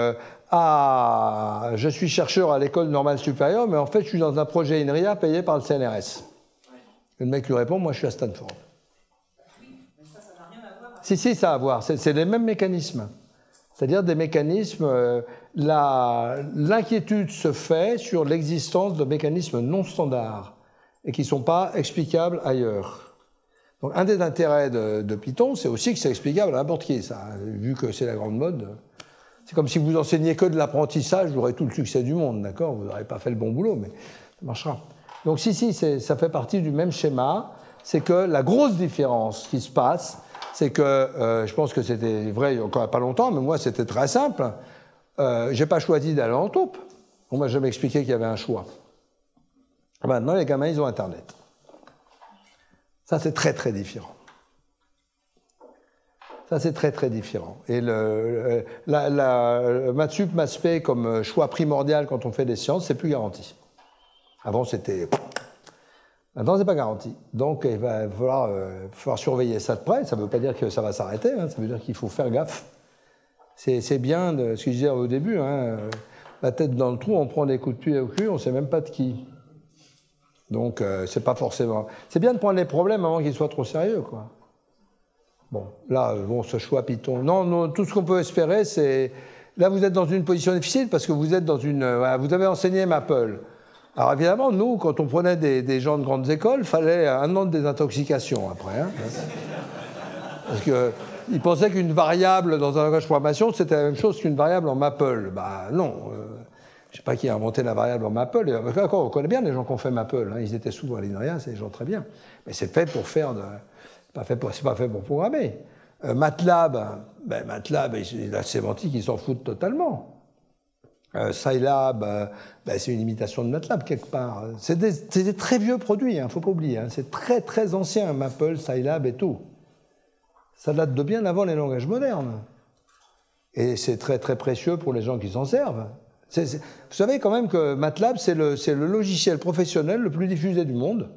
je suis chercheur à l'école normale supérieure, mais en fait, je suis dans un projet INRIA payé par le CNRS. Et le mec lui répond, moi, je suis à Stanford. Oui, mais ça n'a rien à voir. Si, ça a à voir. C'est les mêmes mécanismes. C'est-à-dire des mécanismes... L'inquiétude se fait sur l'existence de mécanismes non standards et qui ne sont pas explicables ailleurs. Donc, un des intérêts de Python, c'est aussi que c'est explicable à n'importe qui, ça. Vu que c'est la grande mode... C'est comme si vous enseignez que de l'apprentissage, vous aurez tout le succès du monde, d'accord? Vous n'aurez pas fait le bon boulot, mais ça marchera. Donc si, ça fait partie du même schéma. C'est que la grosse différence qui se passe, c'est que, je pense que c'était vrai il y a encore pas longtemps, mais moi c'était très simple. J'ai pas choisi d'aller en taupe. On m'a jamais expliqué qu'il y avait un choix. Maintenant, les gamins, ils ont Internet. Ça, c'est très, très différent. Ça, c'est très, très différent. Et maths sup, maths spé comme choix primordial quand on fait des sciences, c'est plus garanti. Avant, c'était... Maintenant, c'est pas garanti. Donc, il va falloir surveiller ça de près. Ça ne veut pas dire que ça va s'arrêter. Hein. Ça veut dire qu'il faut faire gaffe. C'est bien ce que je disais au début. Hein. La tête dans le trou, on prend des coups de pied au cul, on ne sait même pas de qui. Donc, c'est pas forcément... C'est bien de prendre les problèmes avant qu'ils soient trop sérieux, quoi. Bon, là, ce choix Python... Non, tout ce qu'on peut espérer, c'est... Là, vous êtes dans une position difficile parce que vous êtes dans une... vous avez enseigné Maple. Alors, évidemment, nous, quand on prenait des gens de grandes écoles, il fallait 1 an de désintoxication après. Hein, parce qu'ils pensaient qu'une variable dans un langage de programmation, c'était la même chose qu'une variable en Maple. Bah non. Je ne sais pas qui a inventé la variable en Maple. On connaît bien les gens qui ont fait Maple. Hein, ils étaient souvent à l'INRIA, c'est des gens très bien. Mais c'est fait pour faire c'est pas fait pour programmer. MATLAB, MATLAB, la sémantique, ils s'en foutent totalement. Scilab, c'est une imitation de MATLAB quelque part. C'est des très vieux produits, il ne faut pas oublier. Hein. C'est très très ancien, Maple, Scilab et tout. Ça date de bien avant les langages modernes. Et c'est très très précieux pour les gens qui s'en servent. Vous savez quand même que MATLAB, c'est le logiciel professionnel le plus diffusé du monde.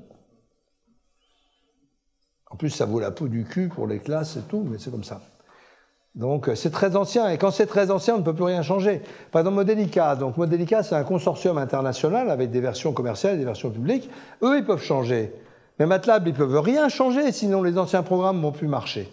En plus, ça vaut la peau du cul pour les classes et tout, mais c'est comme ça. Donc, c'est très ancien. Et quand c'est très ancien, on ne peut plus rien changer. Par exemple, Modelica. Donc, Modelica, c'est un consortium international avec des versions commerciales et des versions publiques. Eux, ils peuvent changer. Mais MATLAB, ils ne peuvent rien changer, sinon les anciens programmes ne vont plus marcher.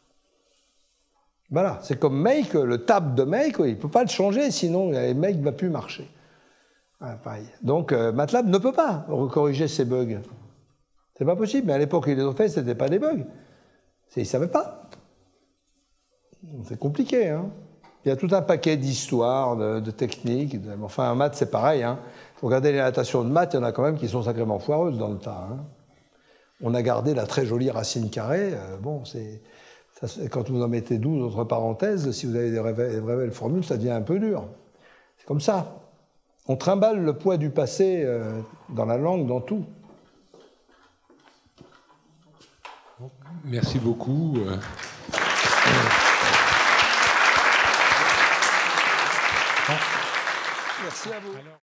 Voilà, c'est comme Make, le tab de Make, il ne peut pas le changer, sinon Make ne va plus marcher. Ah, pareil. Donc MATLAB ne peut pas corriger ces bugs. C'est pas possible, mais à l'époque où ils les ont fait, ce n'était pas des bugs. Ils ne savaient pas. C'est compliqué. Hein. Il y a tout un paquet d'histoires, de techniques. Enfin, en maths, c'est pareil. Hein. Faut regarder les notations de maths, il y en a quand même qui sont sacrément foireuses dans le tas. Hein. On a gardé la très jolie racine carrée. Quand vous en mettez 12 entre parenthèses, si vous avez des vraies belles formules, ça devient un peu dur. C'est comme ça. On trimballe le poids du passé dans la langue, dans tout. Merci beaucoup. Merci à vous.